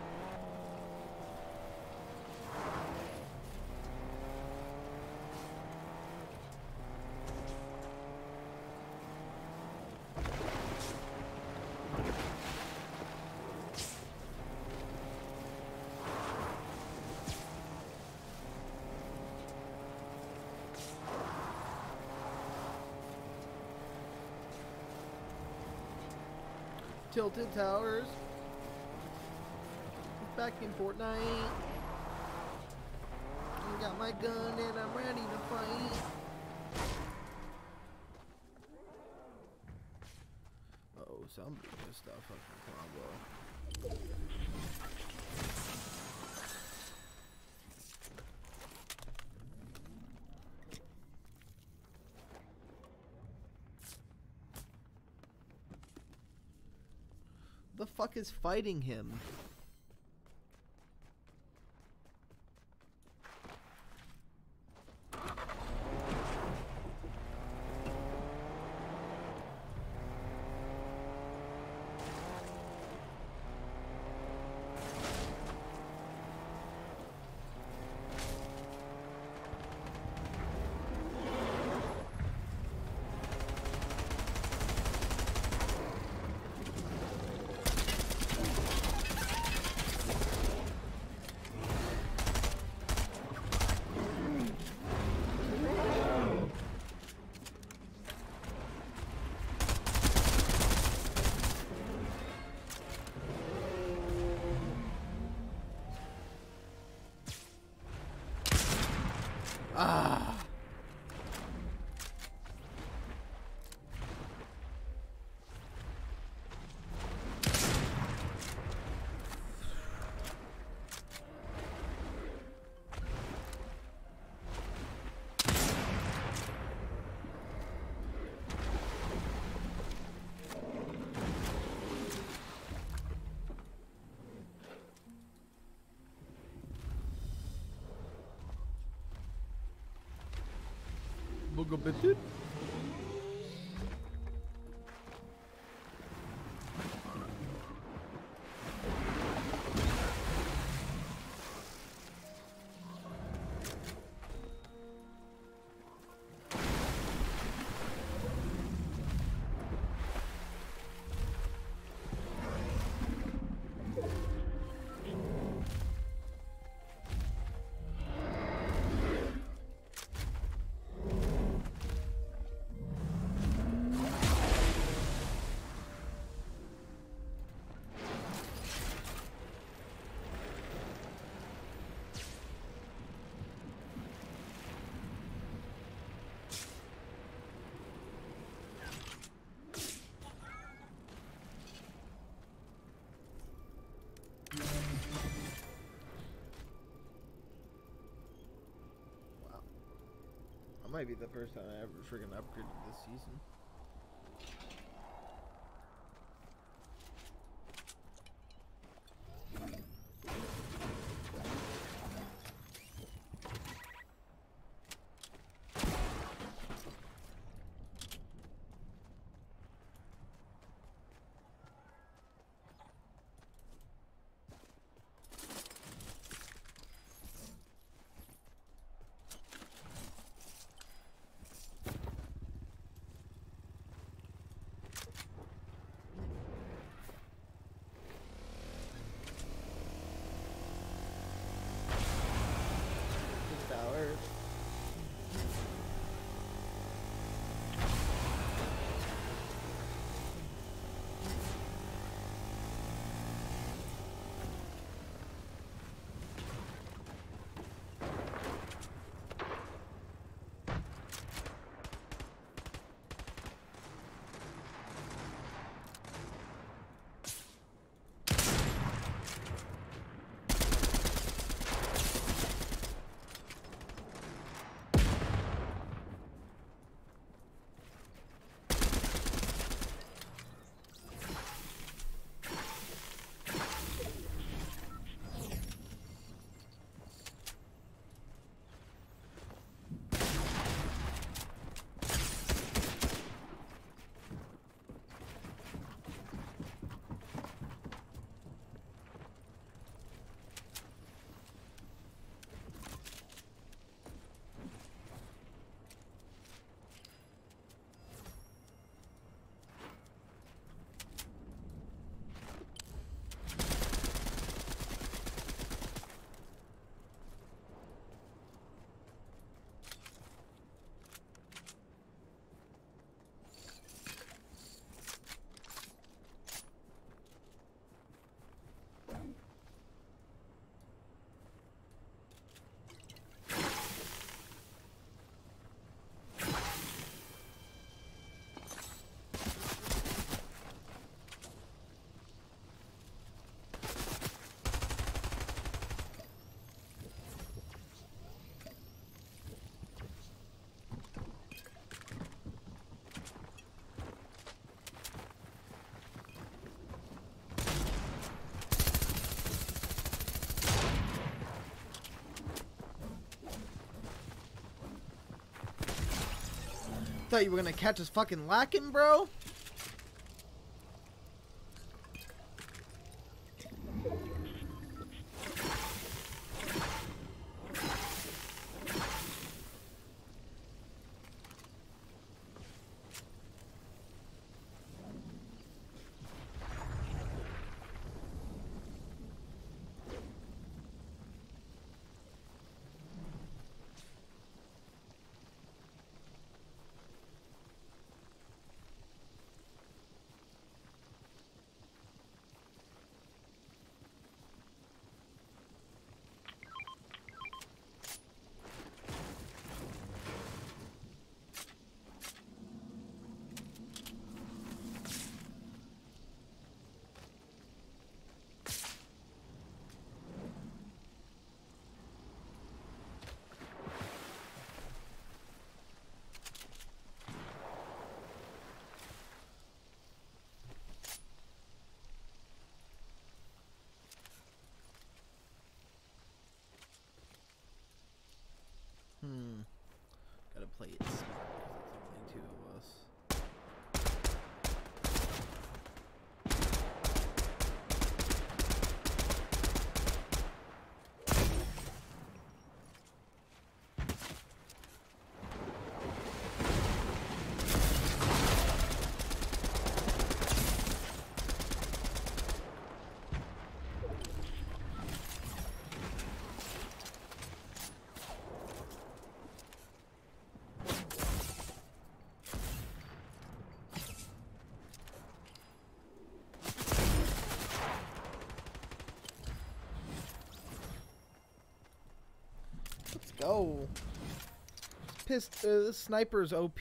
Tilted Towers. Back in Fortnite. I got my gun and I'm ready to fight. Oh, somebody missed that fucking combo. The fuck is fighting him? Ah. Bugabitted. That might be the first time I ever friggin' upgraded this season. Thought you were gonna catch us fucking lacking, bro. Gotta play it smart because it's only two of us. Let's go. Pissed. This sniper's OP.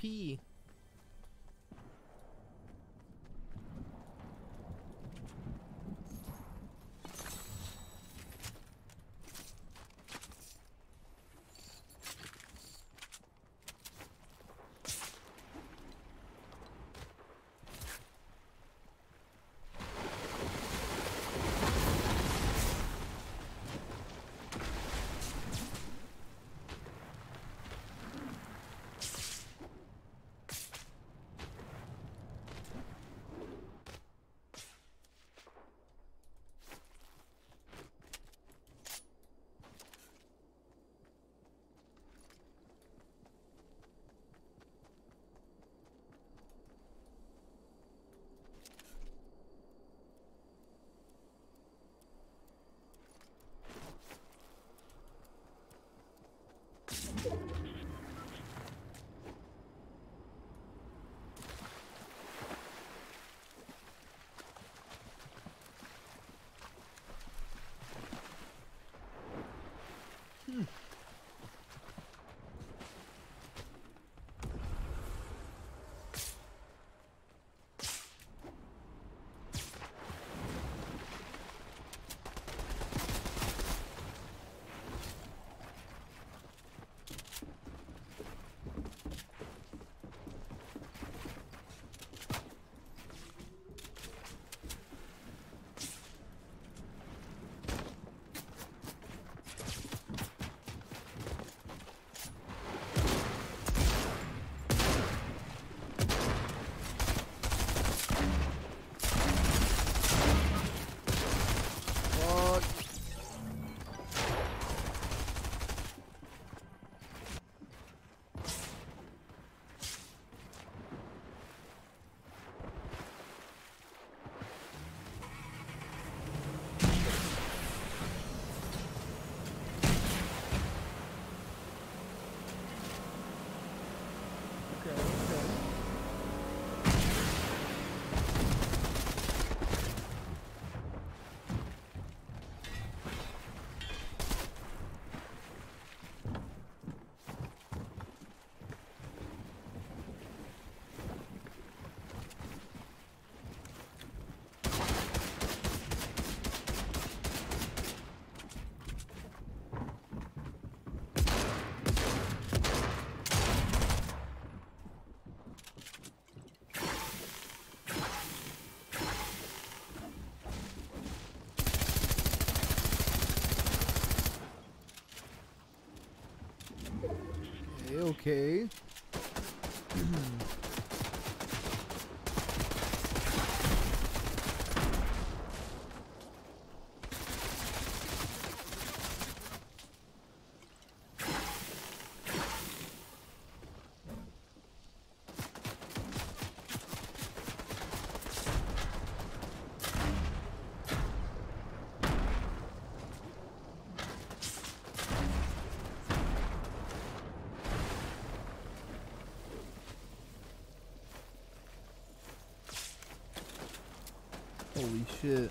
Okay. Holy shit.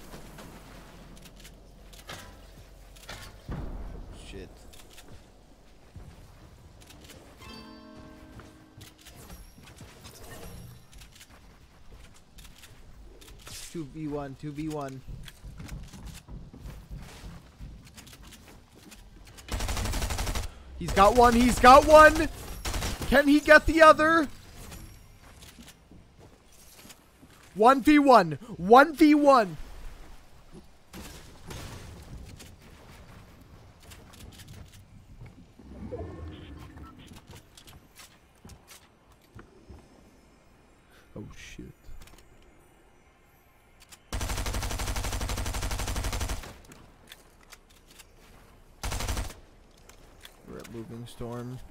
Shit. Two v1, 2v1. He's got one, he's got one! Can he get the other? 1v1. 1v1. Oh shit. We're at Moving Storm.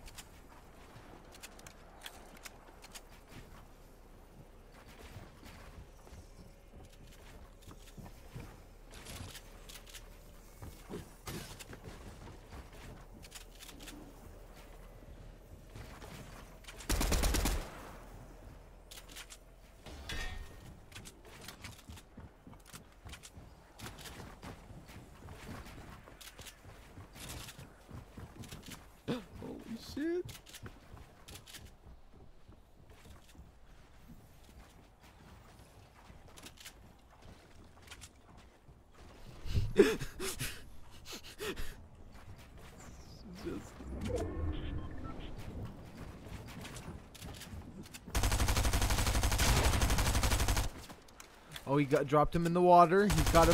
Shit. Oh, he dropped him in the water. He's got him.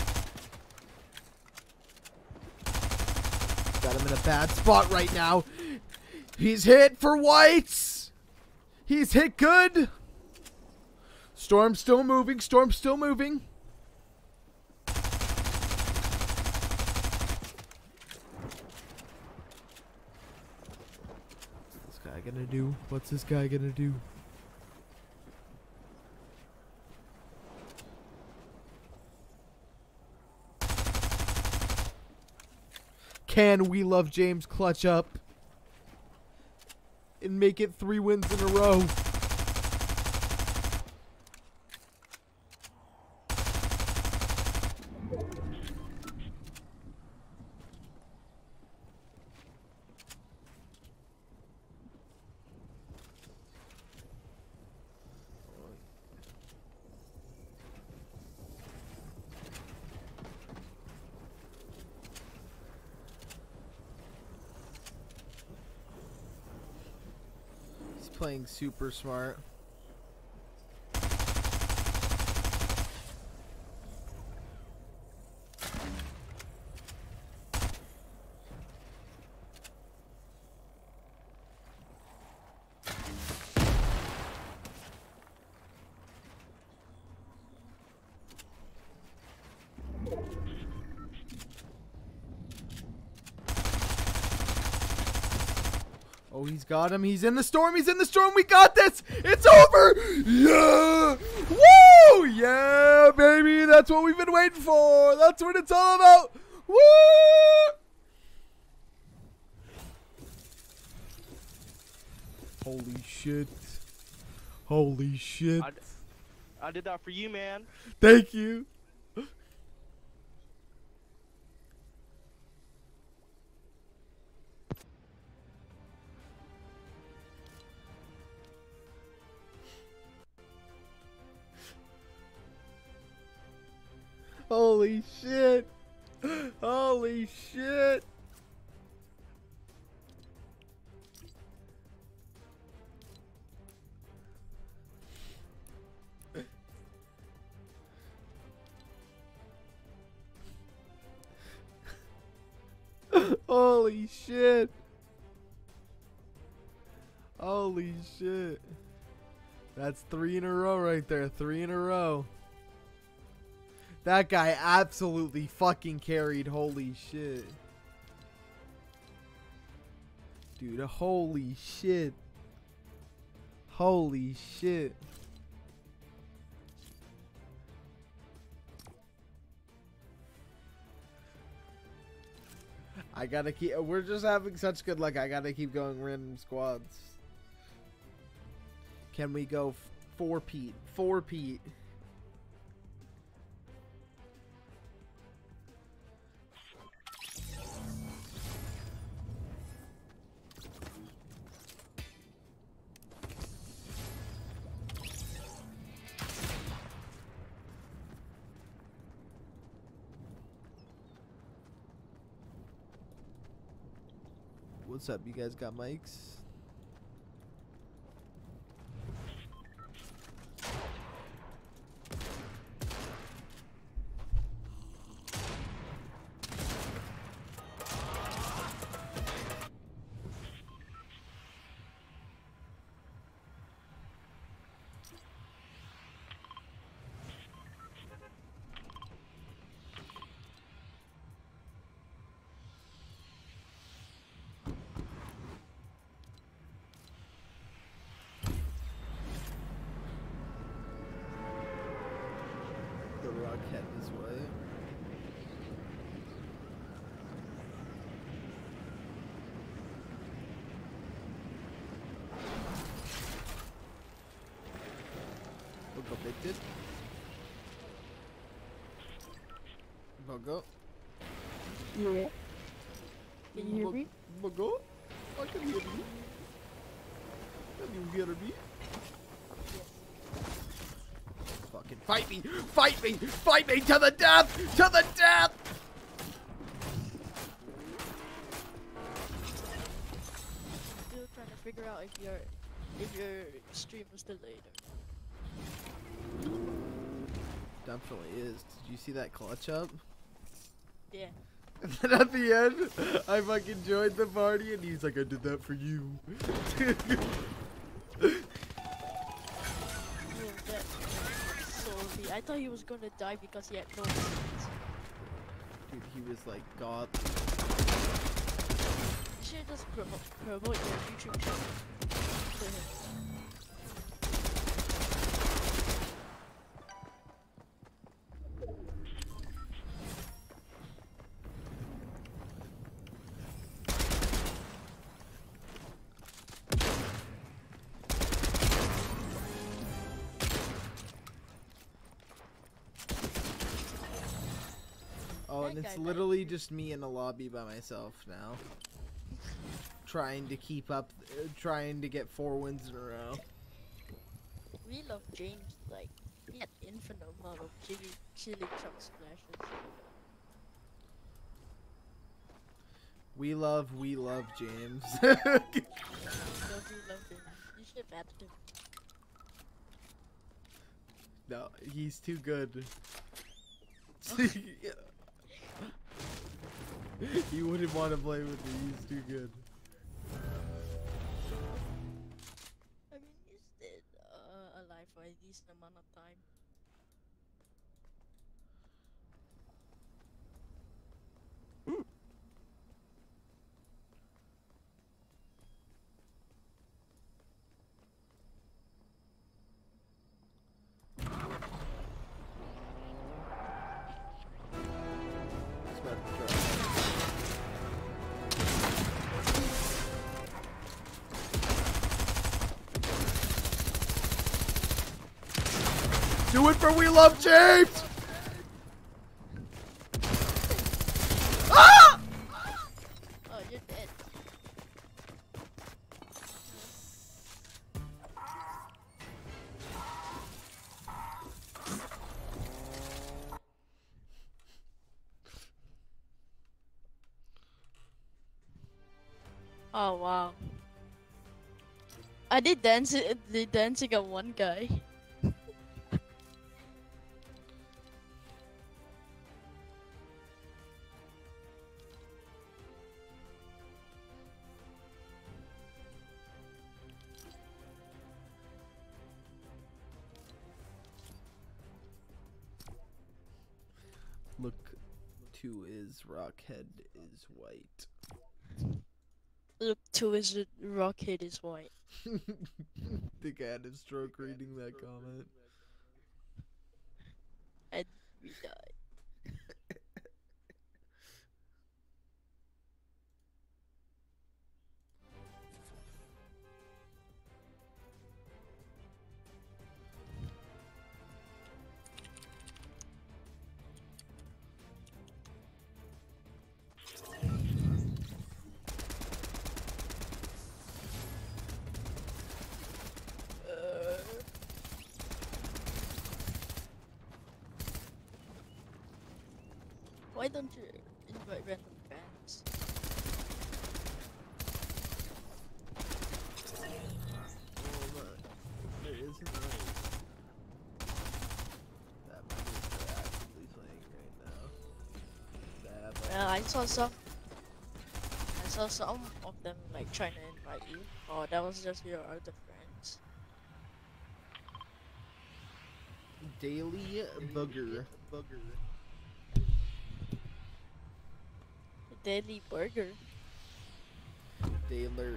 Got him in a bad spot right now. He's hit for whites. He's hit good. Storm's still moving. Storm's still moving. What's this guy gonna do? What's this guy gonna do? Can We Love James clutch up and make it 3 wins in a row? Playing super smart. Oh, he's got him. He's in the storm. He's in the storm. We got this. It's over. Yeah. Woo. Yeah, baby. That's what we've been waiting for. That's what it's all about. Woo. Holy shit. Holy shit. I did that for you, man. Thank you. Holy shit. Holy shit. Holy shit. Holy shit. That's 3 in a row right there. 3 in a row. That guy absolutely fucking carried. Holy shit. Dude, holy shit. Holy shit. I gotta keep. We're just having such good luck. I gotta keep going random squads. Can we go 4-peat? 4-peat. What's up? You guys got mics? Head this way. Look how big did. Buggo. Yeah. Can you hear me? Buggo? I can hear you. Can you hear me? Fucking fight me! Fight me! Fight me to the death! To the death! Still trying to figure out if your stream was delayed. Definitely is. Did you see that clutch up? Yeah. And then at the end, I fucking joined the party and he's like, I did that for you. I thought he was gonna die because he had no friends. Dude, he was like, God. You should just promote your YouTube channel to him. Oh, and it's literally just me in a lobby by myself now. Trying to keep up, trying to get 4 wins in a row. We love James, like, he had infinite amount of chili chunk splashes. We love James. Don't you love him? You should have added him. No, he's too good. You wouldn't want to play with me, he's too good. I mean, he's stayed alive for a decent amount of time. Do it for We Love James! Ah! Oh, you're dead. Oh wow. I did dancing on one guy. Look 2 is Rockhead is white. Look, 2 is Rockhead is white. Think I had a stroke reading that comment. And we died. Why don't you invite random fans? Oh, but there isn't like that many that are actively playing right now. That have, like, I saw some of them like trying to invite you. Oh, that was just your other friends. Daily Booger. Daily Burger. Daler.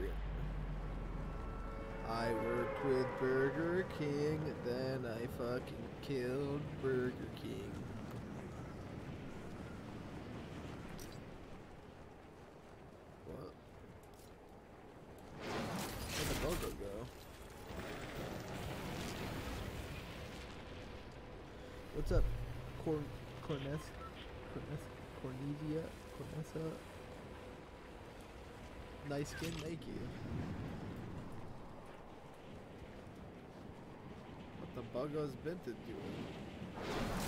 I worked with Burger King, then I fucking killed Burger King. What? Where'd the logo go? What's up, Cornessa? Nice skin, thank you. What the buggo's been to doing?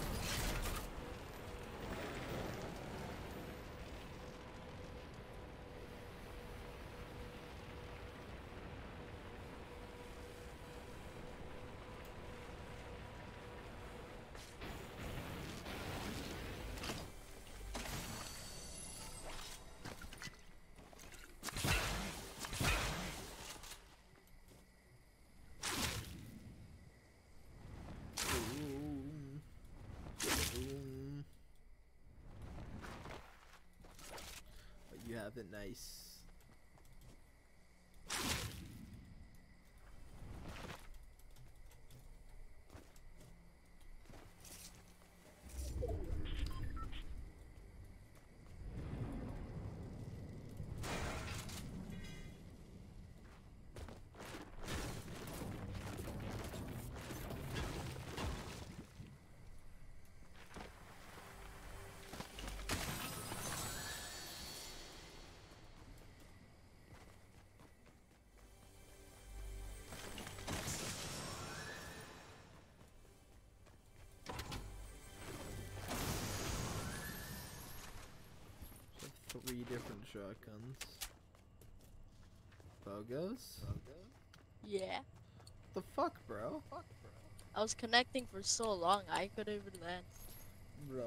You have it nice. Three different shotguns. Bogos? Yeah. The fuck, bro? I was connecting for so long, I couldn't even land. Bro.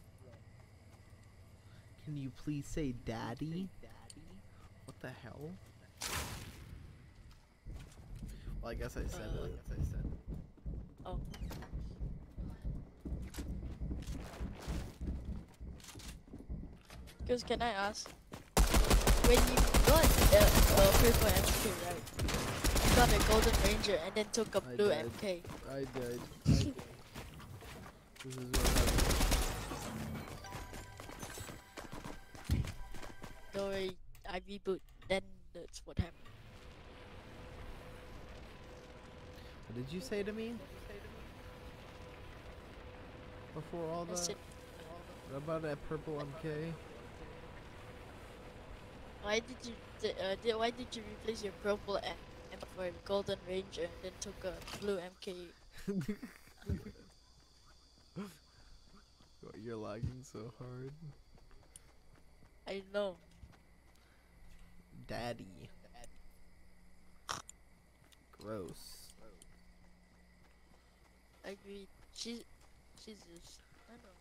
Can you please say daddy? What the hell? Well, I guess I said it. Oh. Because can I ask, when you got purple MK, right? You got a golden ranger and then took a blue MK. I died. This is what happened. Don't worry, I reboot, then that's what happened. What did you say to me? Before all I that? said, What about that purple MK? why did you replace your purple M for a golden ranger and then took a blue MK? You're lagging so hard. I know. Daddy. Gross. I agree. She's just, I don't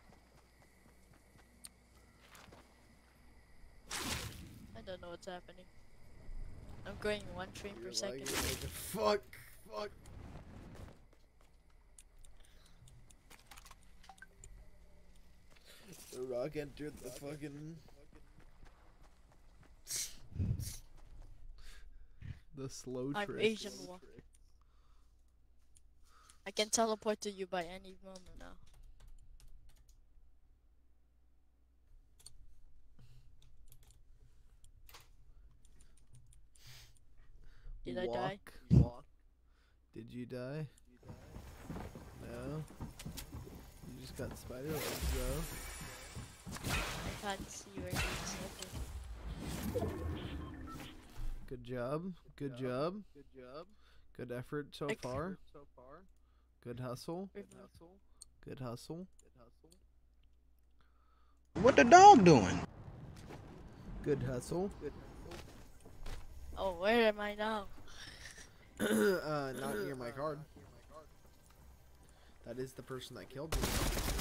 know. I don't know what's happening. I'm going 1 frame per second. Fuck. Brock entered the fucking... the slow I'm trick. Asian War. I can teleport to you by any moment now. Did I die? Walk. Did you die? No? You just got spider legs though. I can't see where you're slipping. Good job. Good job. Good effort so far. Good hustle. Good hustle. What the dog doing? Good hustle. Oh, where am I now? Not near my card. That is the person that killed me.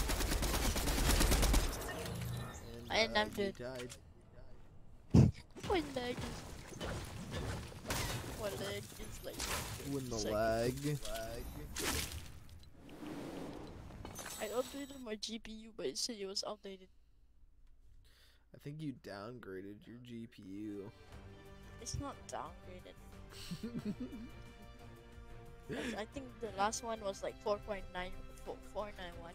And, I'm you dead. died. When leg is... What leg is like... When the second. lag. I updated my GPU, but it said it was outdated. I think you downgraded your GPU. It's not downgraded. 'Cause I think the last one was like 4.9491.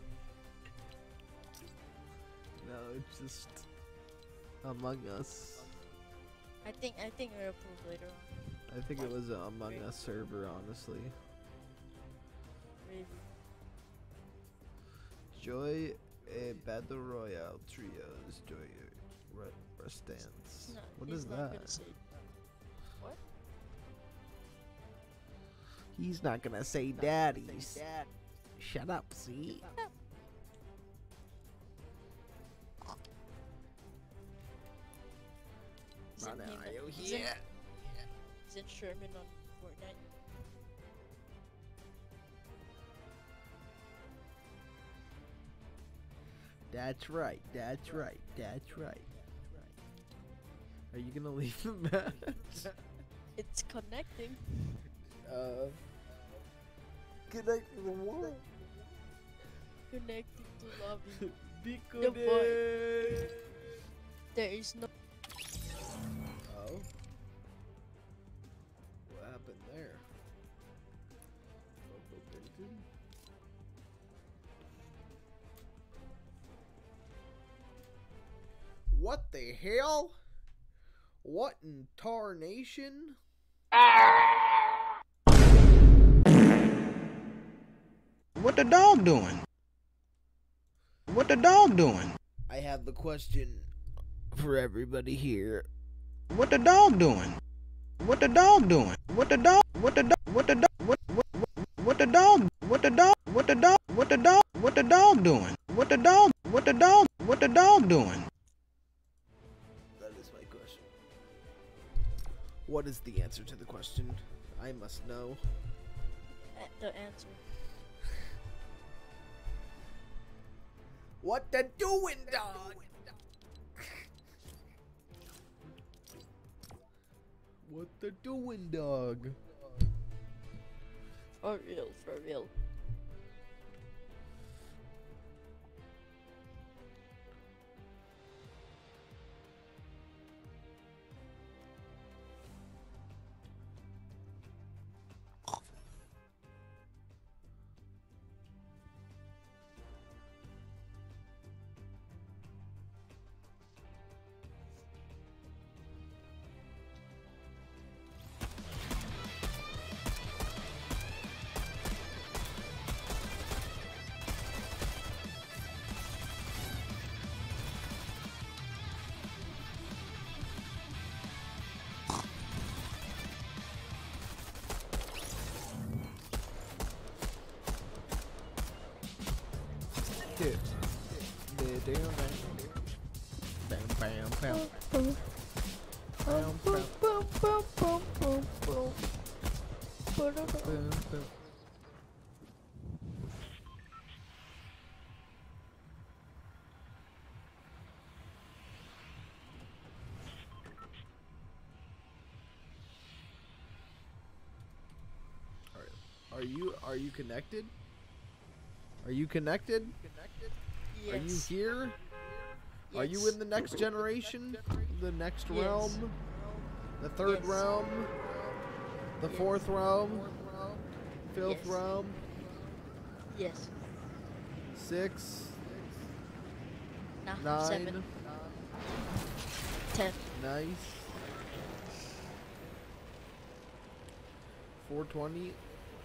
No, it's just Among Us. I think we'll approve later on. I think it was an Among Us server, honestly. Maybe. Joy a Battle Royale trios. Joy Rush Dance. No, What he's is not that? gonna say. What? He's not gonna say daddies. Shut up, see? Isn't Run he out, the- you isn't- here? Isn't Sherman on Fortnite? That's right. That's right. That's right. Are you gonna leave the match? It's connecting. Connect to the wall. Connecting to lobby. Be The boy. There is no. Oh. What happened there? What the hell? What in tarnation? What the dog doing? What the dog doing? I have the question for everybody here. What the dog doing? What the dog doing? What the dog? What the dog? What the dog? What the dog? What the dog? What the dog? What the dog? What the dog doing? What the dog? What the dog? What the dog doing? That is my question. What is the answer to the question? I must know. The answer. What the doing, dog? What the doing, dog? For real, for real. Dude. Bam, bam, bam. Boom, Bam, boom, bam, boom, boom, boom, boom, boom. boom, boom. Are you connected? Are you connected? Yes. Are you here? Are you in the next generation? The next Yes. realm? The third Yes. realm? The Yes. fourth realm? Fifth Yes. realm? Yes. 6? Nah, 9? 7. 10. Nice. 420?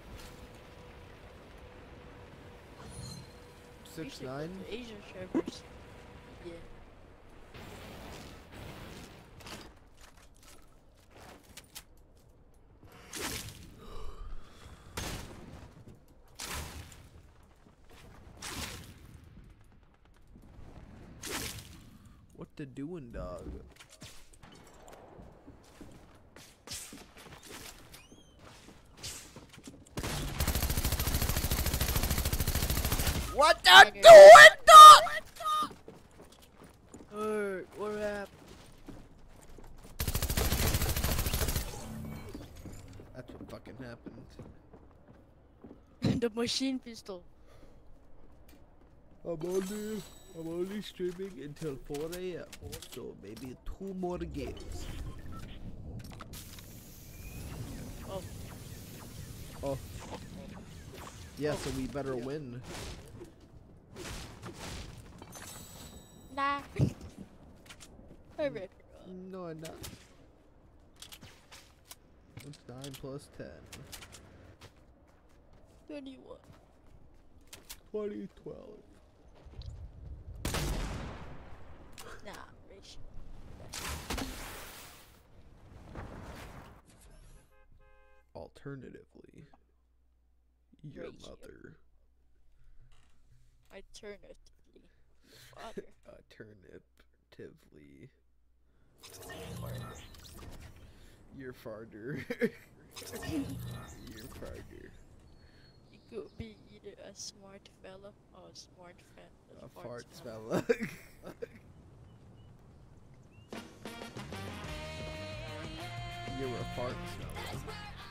6, 9? Asian servers. Yeah. What the doing, dog? What the doing, dog? What happened? That's what fucking happened. The machine pistol. I'm only streaming until 4 a.m. So maybe 2 more games. Oh. Oh. Yeah, so we better win. Nah. I read. No, I'm not. What's 9 plus 10? 21. 20, 12. Nah, Rich. Alternatively, your Ratio. mother. Alternatively. Father. Alternatively. Your farter. Your farter. You could be either a smart fella or a smart fella. A fart smell. You're a fart smell. That's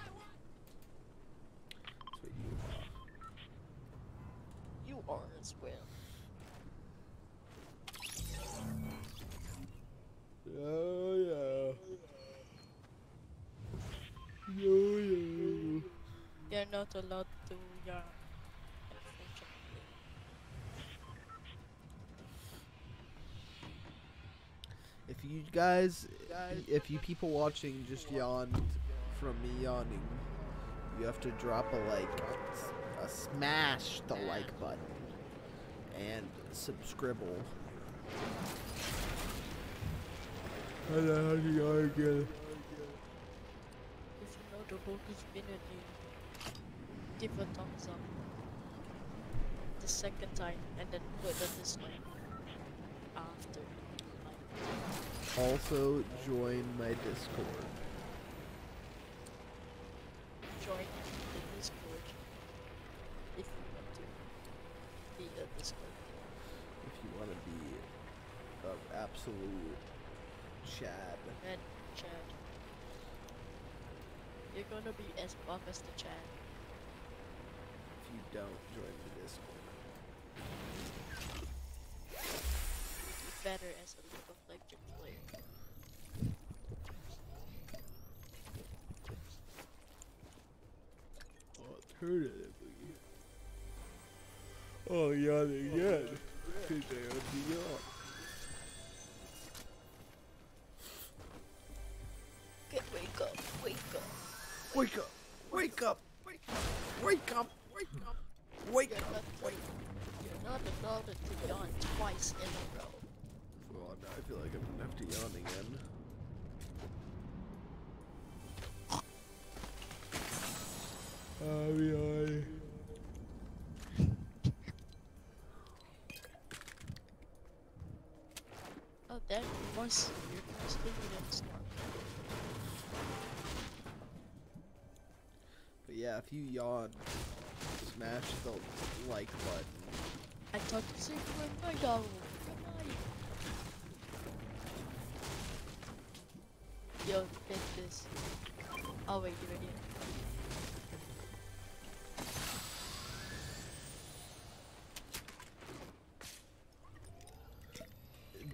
what you You are as well. Oh yeah. Oh yeah. You're not allowed to yarn. Unfortunately. If you guys, if you people watching just yawned from me yawning, you have to drop a like, smash the like button, and subscribble. And then how do you yawn again? If you know the book is infinity, give a thumbs up. The second time, and then put a dislike after. Also, join my Discord. Join the Discord if you want to be a Discord. If you want to be an absolute Chad. And Chad. You're gonna be as buff as the Chad. If you don't join the Discord. You're better as a League of Legends player. Alternatively. Oh, yawning again. Because I have to yawn. Okay, wake up, wake up. Wake up! Wake up! Wake up! Wake up! Wake up! Wake You're up! not, you're not allowed to yawn twice in a row. Oh, now I feel like I'm gonna have to yawn again. I'm yawning. Oh, that was you're more sleepy than Storm. But yeah, if you yawn, smash the like button. I talked to Sigma with my dog. Yo, take this. Oh wait, you ready?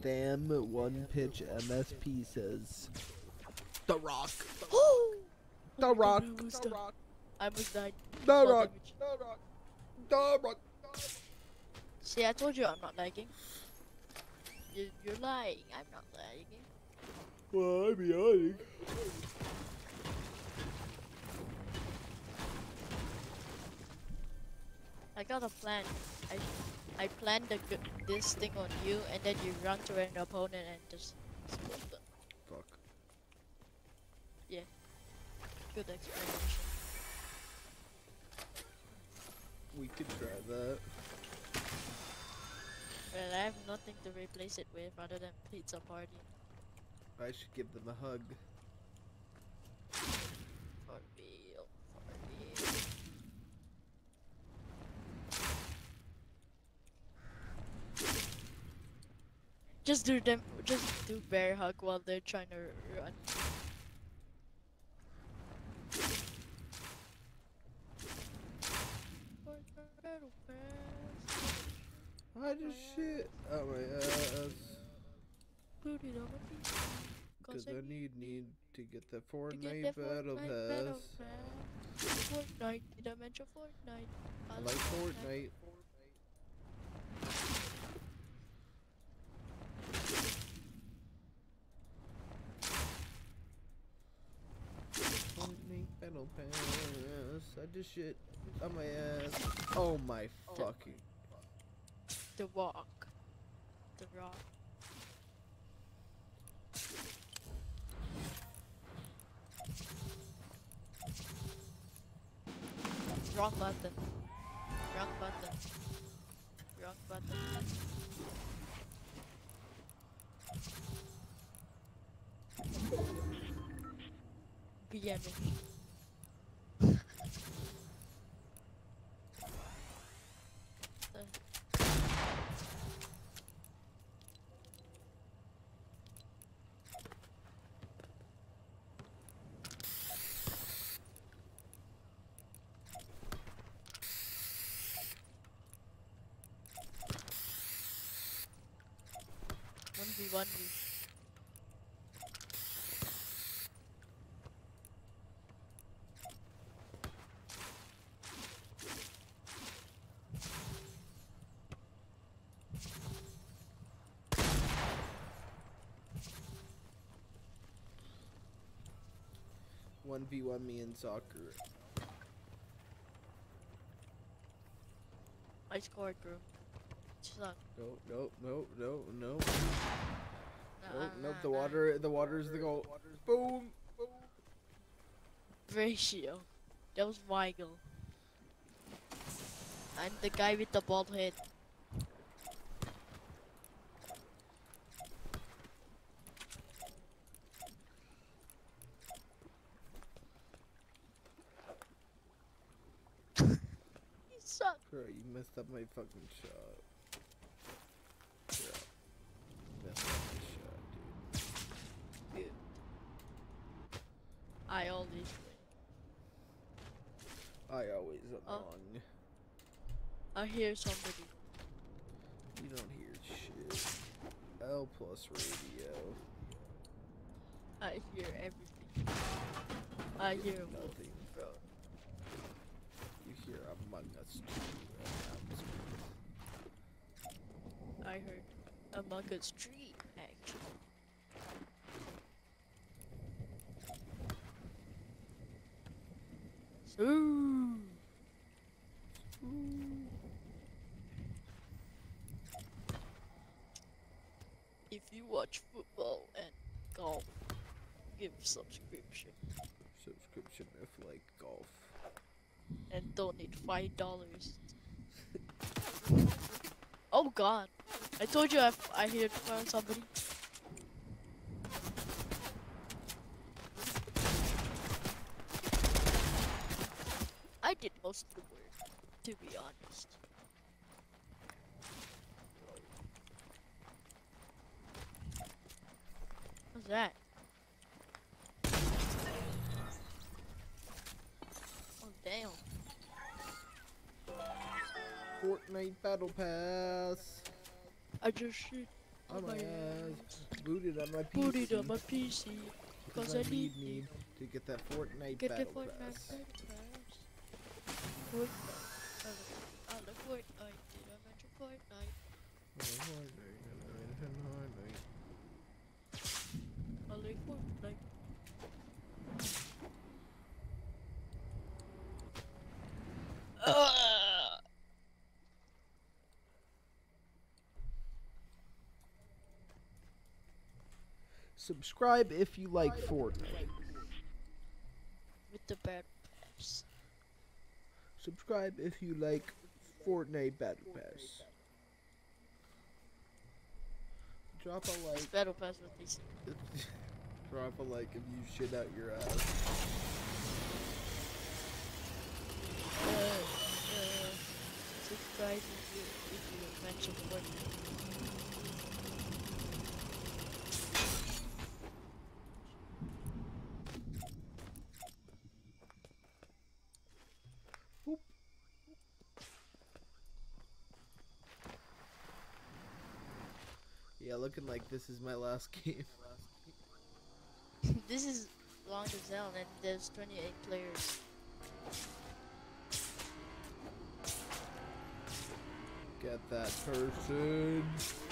Damn, one pitch MSP says. The Rock. The Rock. The Rock. I almost died. The Fall Rock. damage. The Rock. The Rock. See, I told you I'm not lagging. You're lying. I'm not lagging. Well, I'm yawning. I got a plan. I planned this thing on you, and then you run to an opponent and just split them. Fuck. Yeah. Good explanation. We could try that. Well, I have nothing to replace it with other than pizza party. I should give them a hug. For real. For real. Just do bear hug while they're trying to run. I just shit out my ass. Cause I need to get the Fortnite battle pass. Fortnite, did I mention Fortnite? I like Fortnite. Fortnite battle pass. I just shit on my ass. Oh my fucking. The Rock. The Rock. Wrong button. Wrong button. Wrong button. BM it. One v one v. One v one me in soccer. I scored, bro. Suck. Nope, nope, nope, nope, nope. Nah, Nope, nope. nah, The water is the goal. Boom. Ratio. That was Weigel. I'm the guy with the bald head. You suck. Bro, you messed up my fucking shot. Yeah. Messed up my shot, dude. Good. I always win. I always am Oh. wrong. I hear somebody. You don't hear shit. L plus radio. I hear everything. I hear nothing, bro. You hear Among Us 2. I heard Among Us 3, actually. Ooh. If you watch football and golf, give subscription Subscription if like golf. and donate $5. Oh God! I told you I heard from somebody. I did most of the work, to be honest. What's that? Oh damn. Fortnite Battle Pass. I just shoot. On my ass. Booted on my PC. Booted on my PC. Cause I need to get that Fortnite get the battle Fortnite pass. battle pass. I like Fortnite. Did I mention Fortnite? I like Fortnite. Subscribe if you like Fortnite. With the battle pass. Subscribe if you like Fortnite battle pass. Drop a like. Battle pass with these. Drop a like if you shit out your ass. Subscribe if you mention Fortnite. Yeah, looking like this is my last game. This is long as hell, and there's 28 players. Get that person.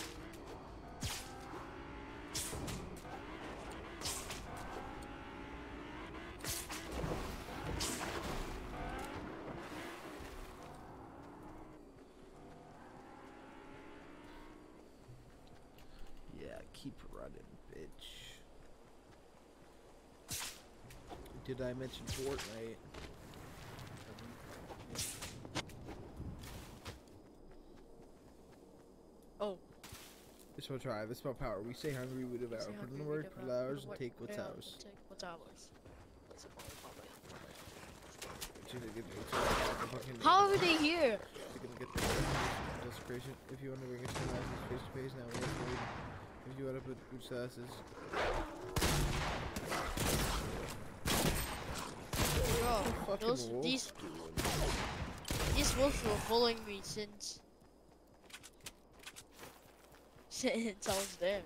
Yeah, keep running, bitch. Did I mention Fortnite? Oh. This will try. This will power. We stay hungry, we devour. Put in the work, put ours, and take what's ours. Take what's ours. How are they here? Desecration. If you want to bring us to face to face, now we have to wait. If you want to put food sauces. Bro, these wolves were following me since I was there.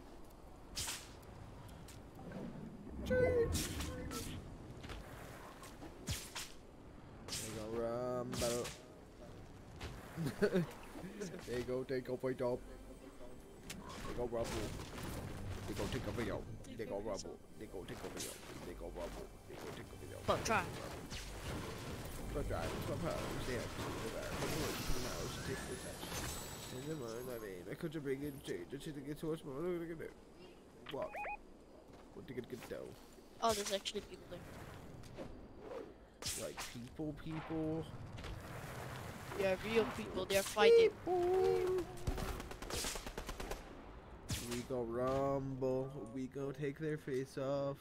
Rumble. There you go, take over job. They go rumble. They go take over yo. They go rumble. They go take over yo. They go rumble. They go take over yo. But try. But try. It's my power. Stay up. Take this out. In the mind, I mean, I could bring in change. I should get so much more. Look at it. What? What to get dough? Oh, there's actually people there. Like people. Yeah, real people. They're fighting. We go rumble. We go take their face off.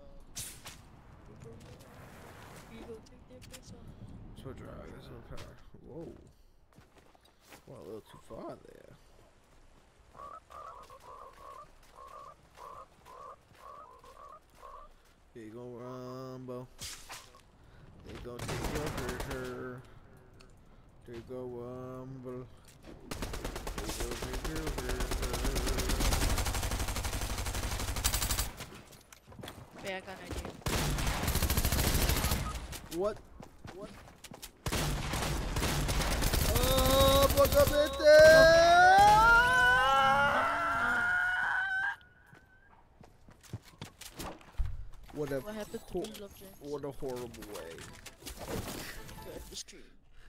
We go take their face off. So dry. There's no power. Whoa. Well, a little too far there. Here you go, rumble. They go take your her. There you go, rumble. They go take your her. Yeah, I got an idea. What? Oh, Bogabete! What a horrible way. To end the stream.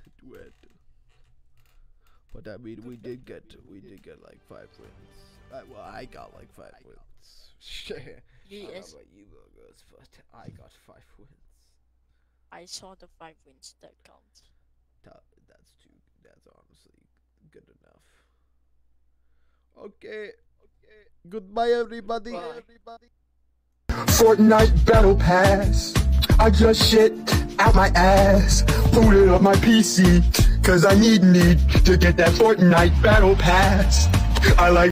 But I mean, we did get like 5 wins. Well, I got like 5 wins. I don't know about you Bogos, but I got 5 wins. I saw the 5 wins that count. That's honestly good enough. Okay. Goodbye, everybody. Fortnite Battle Pass. I just shit out my ass. Booted up my PC. Cause I need to get that Fortnite Battle Pass. I like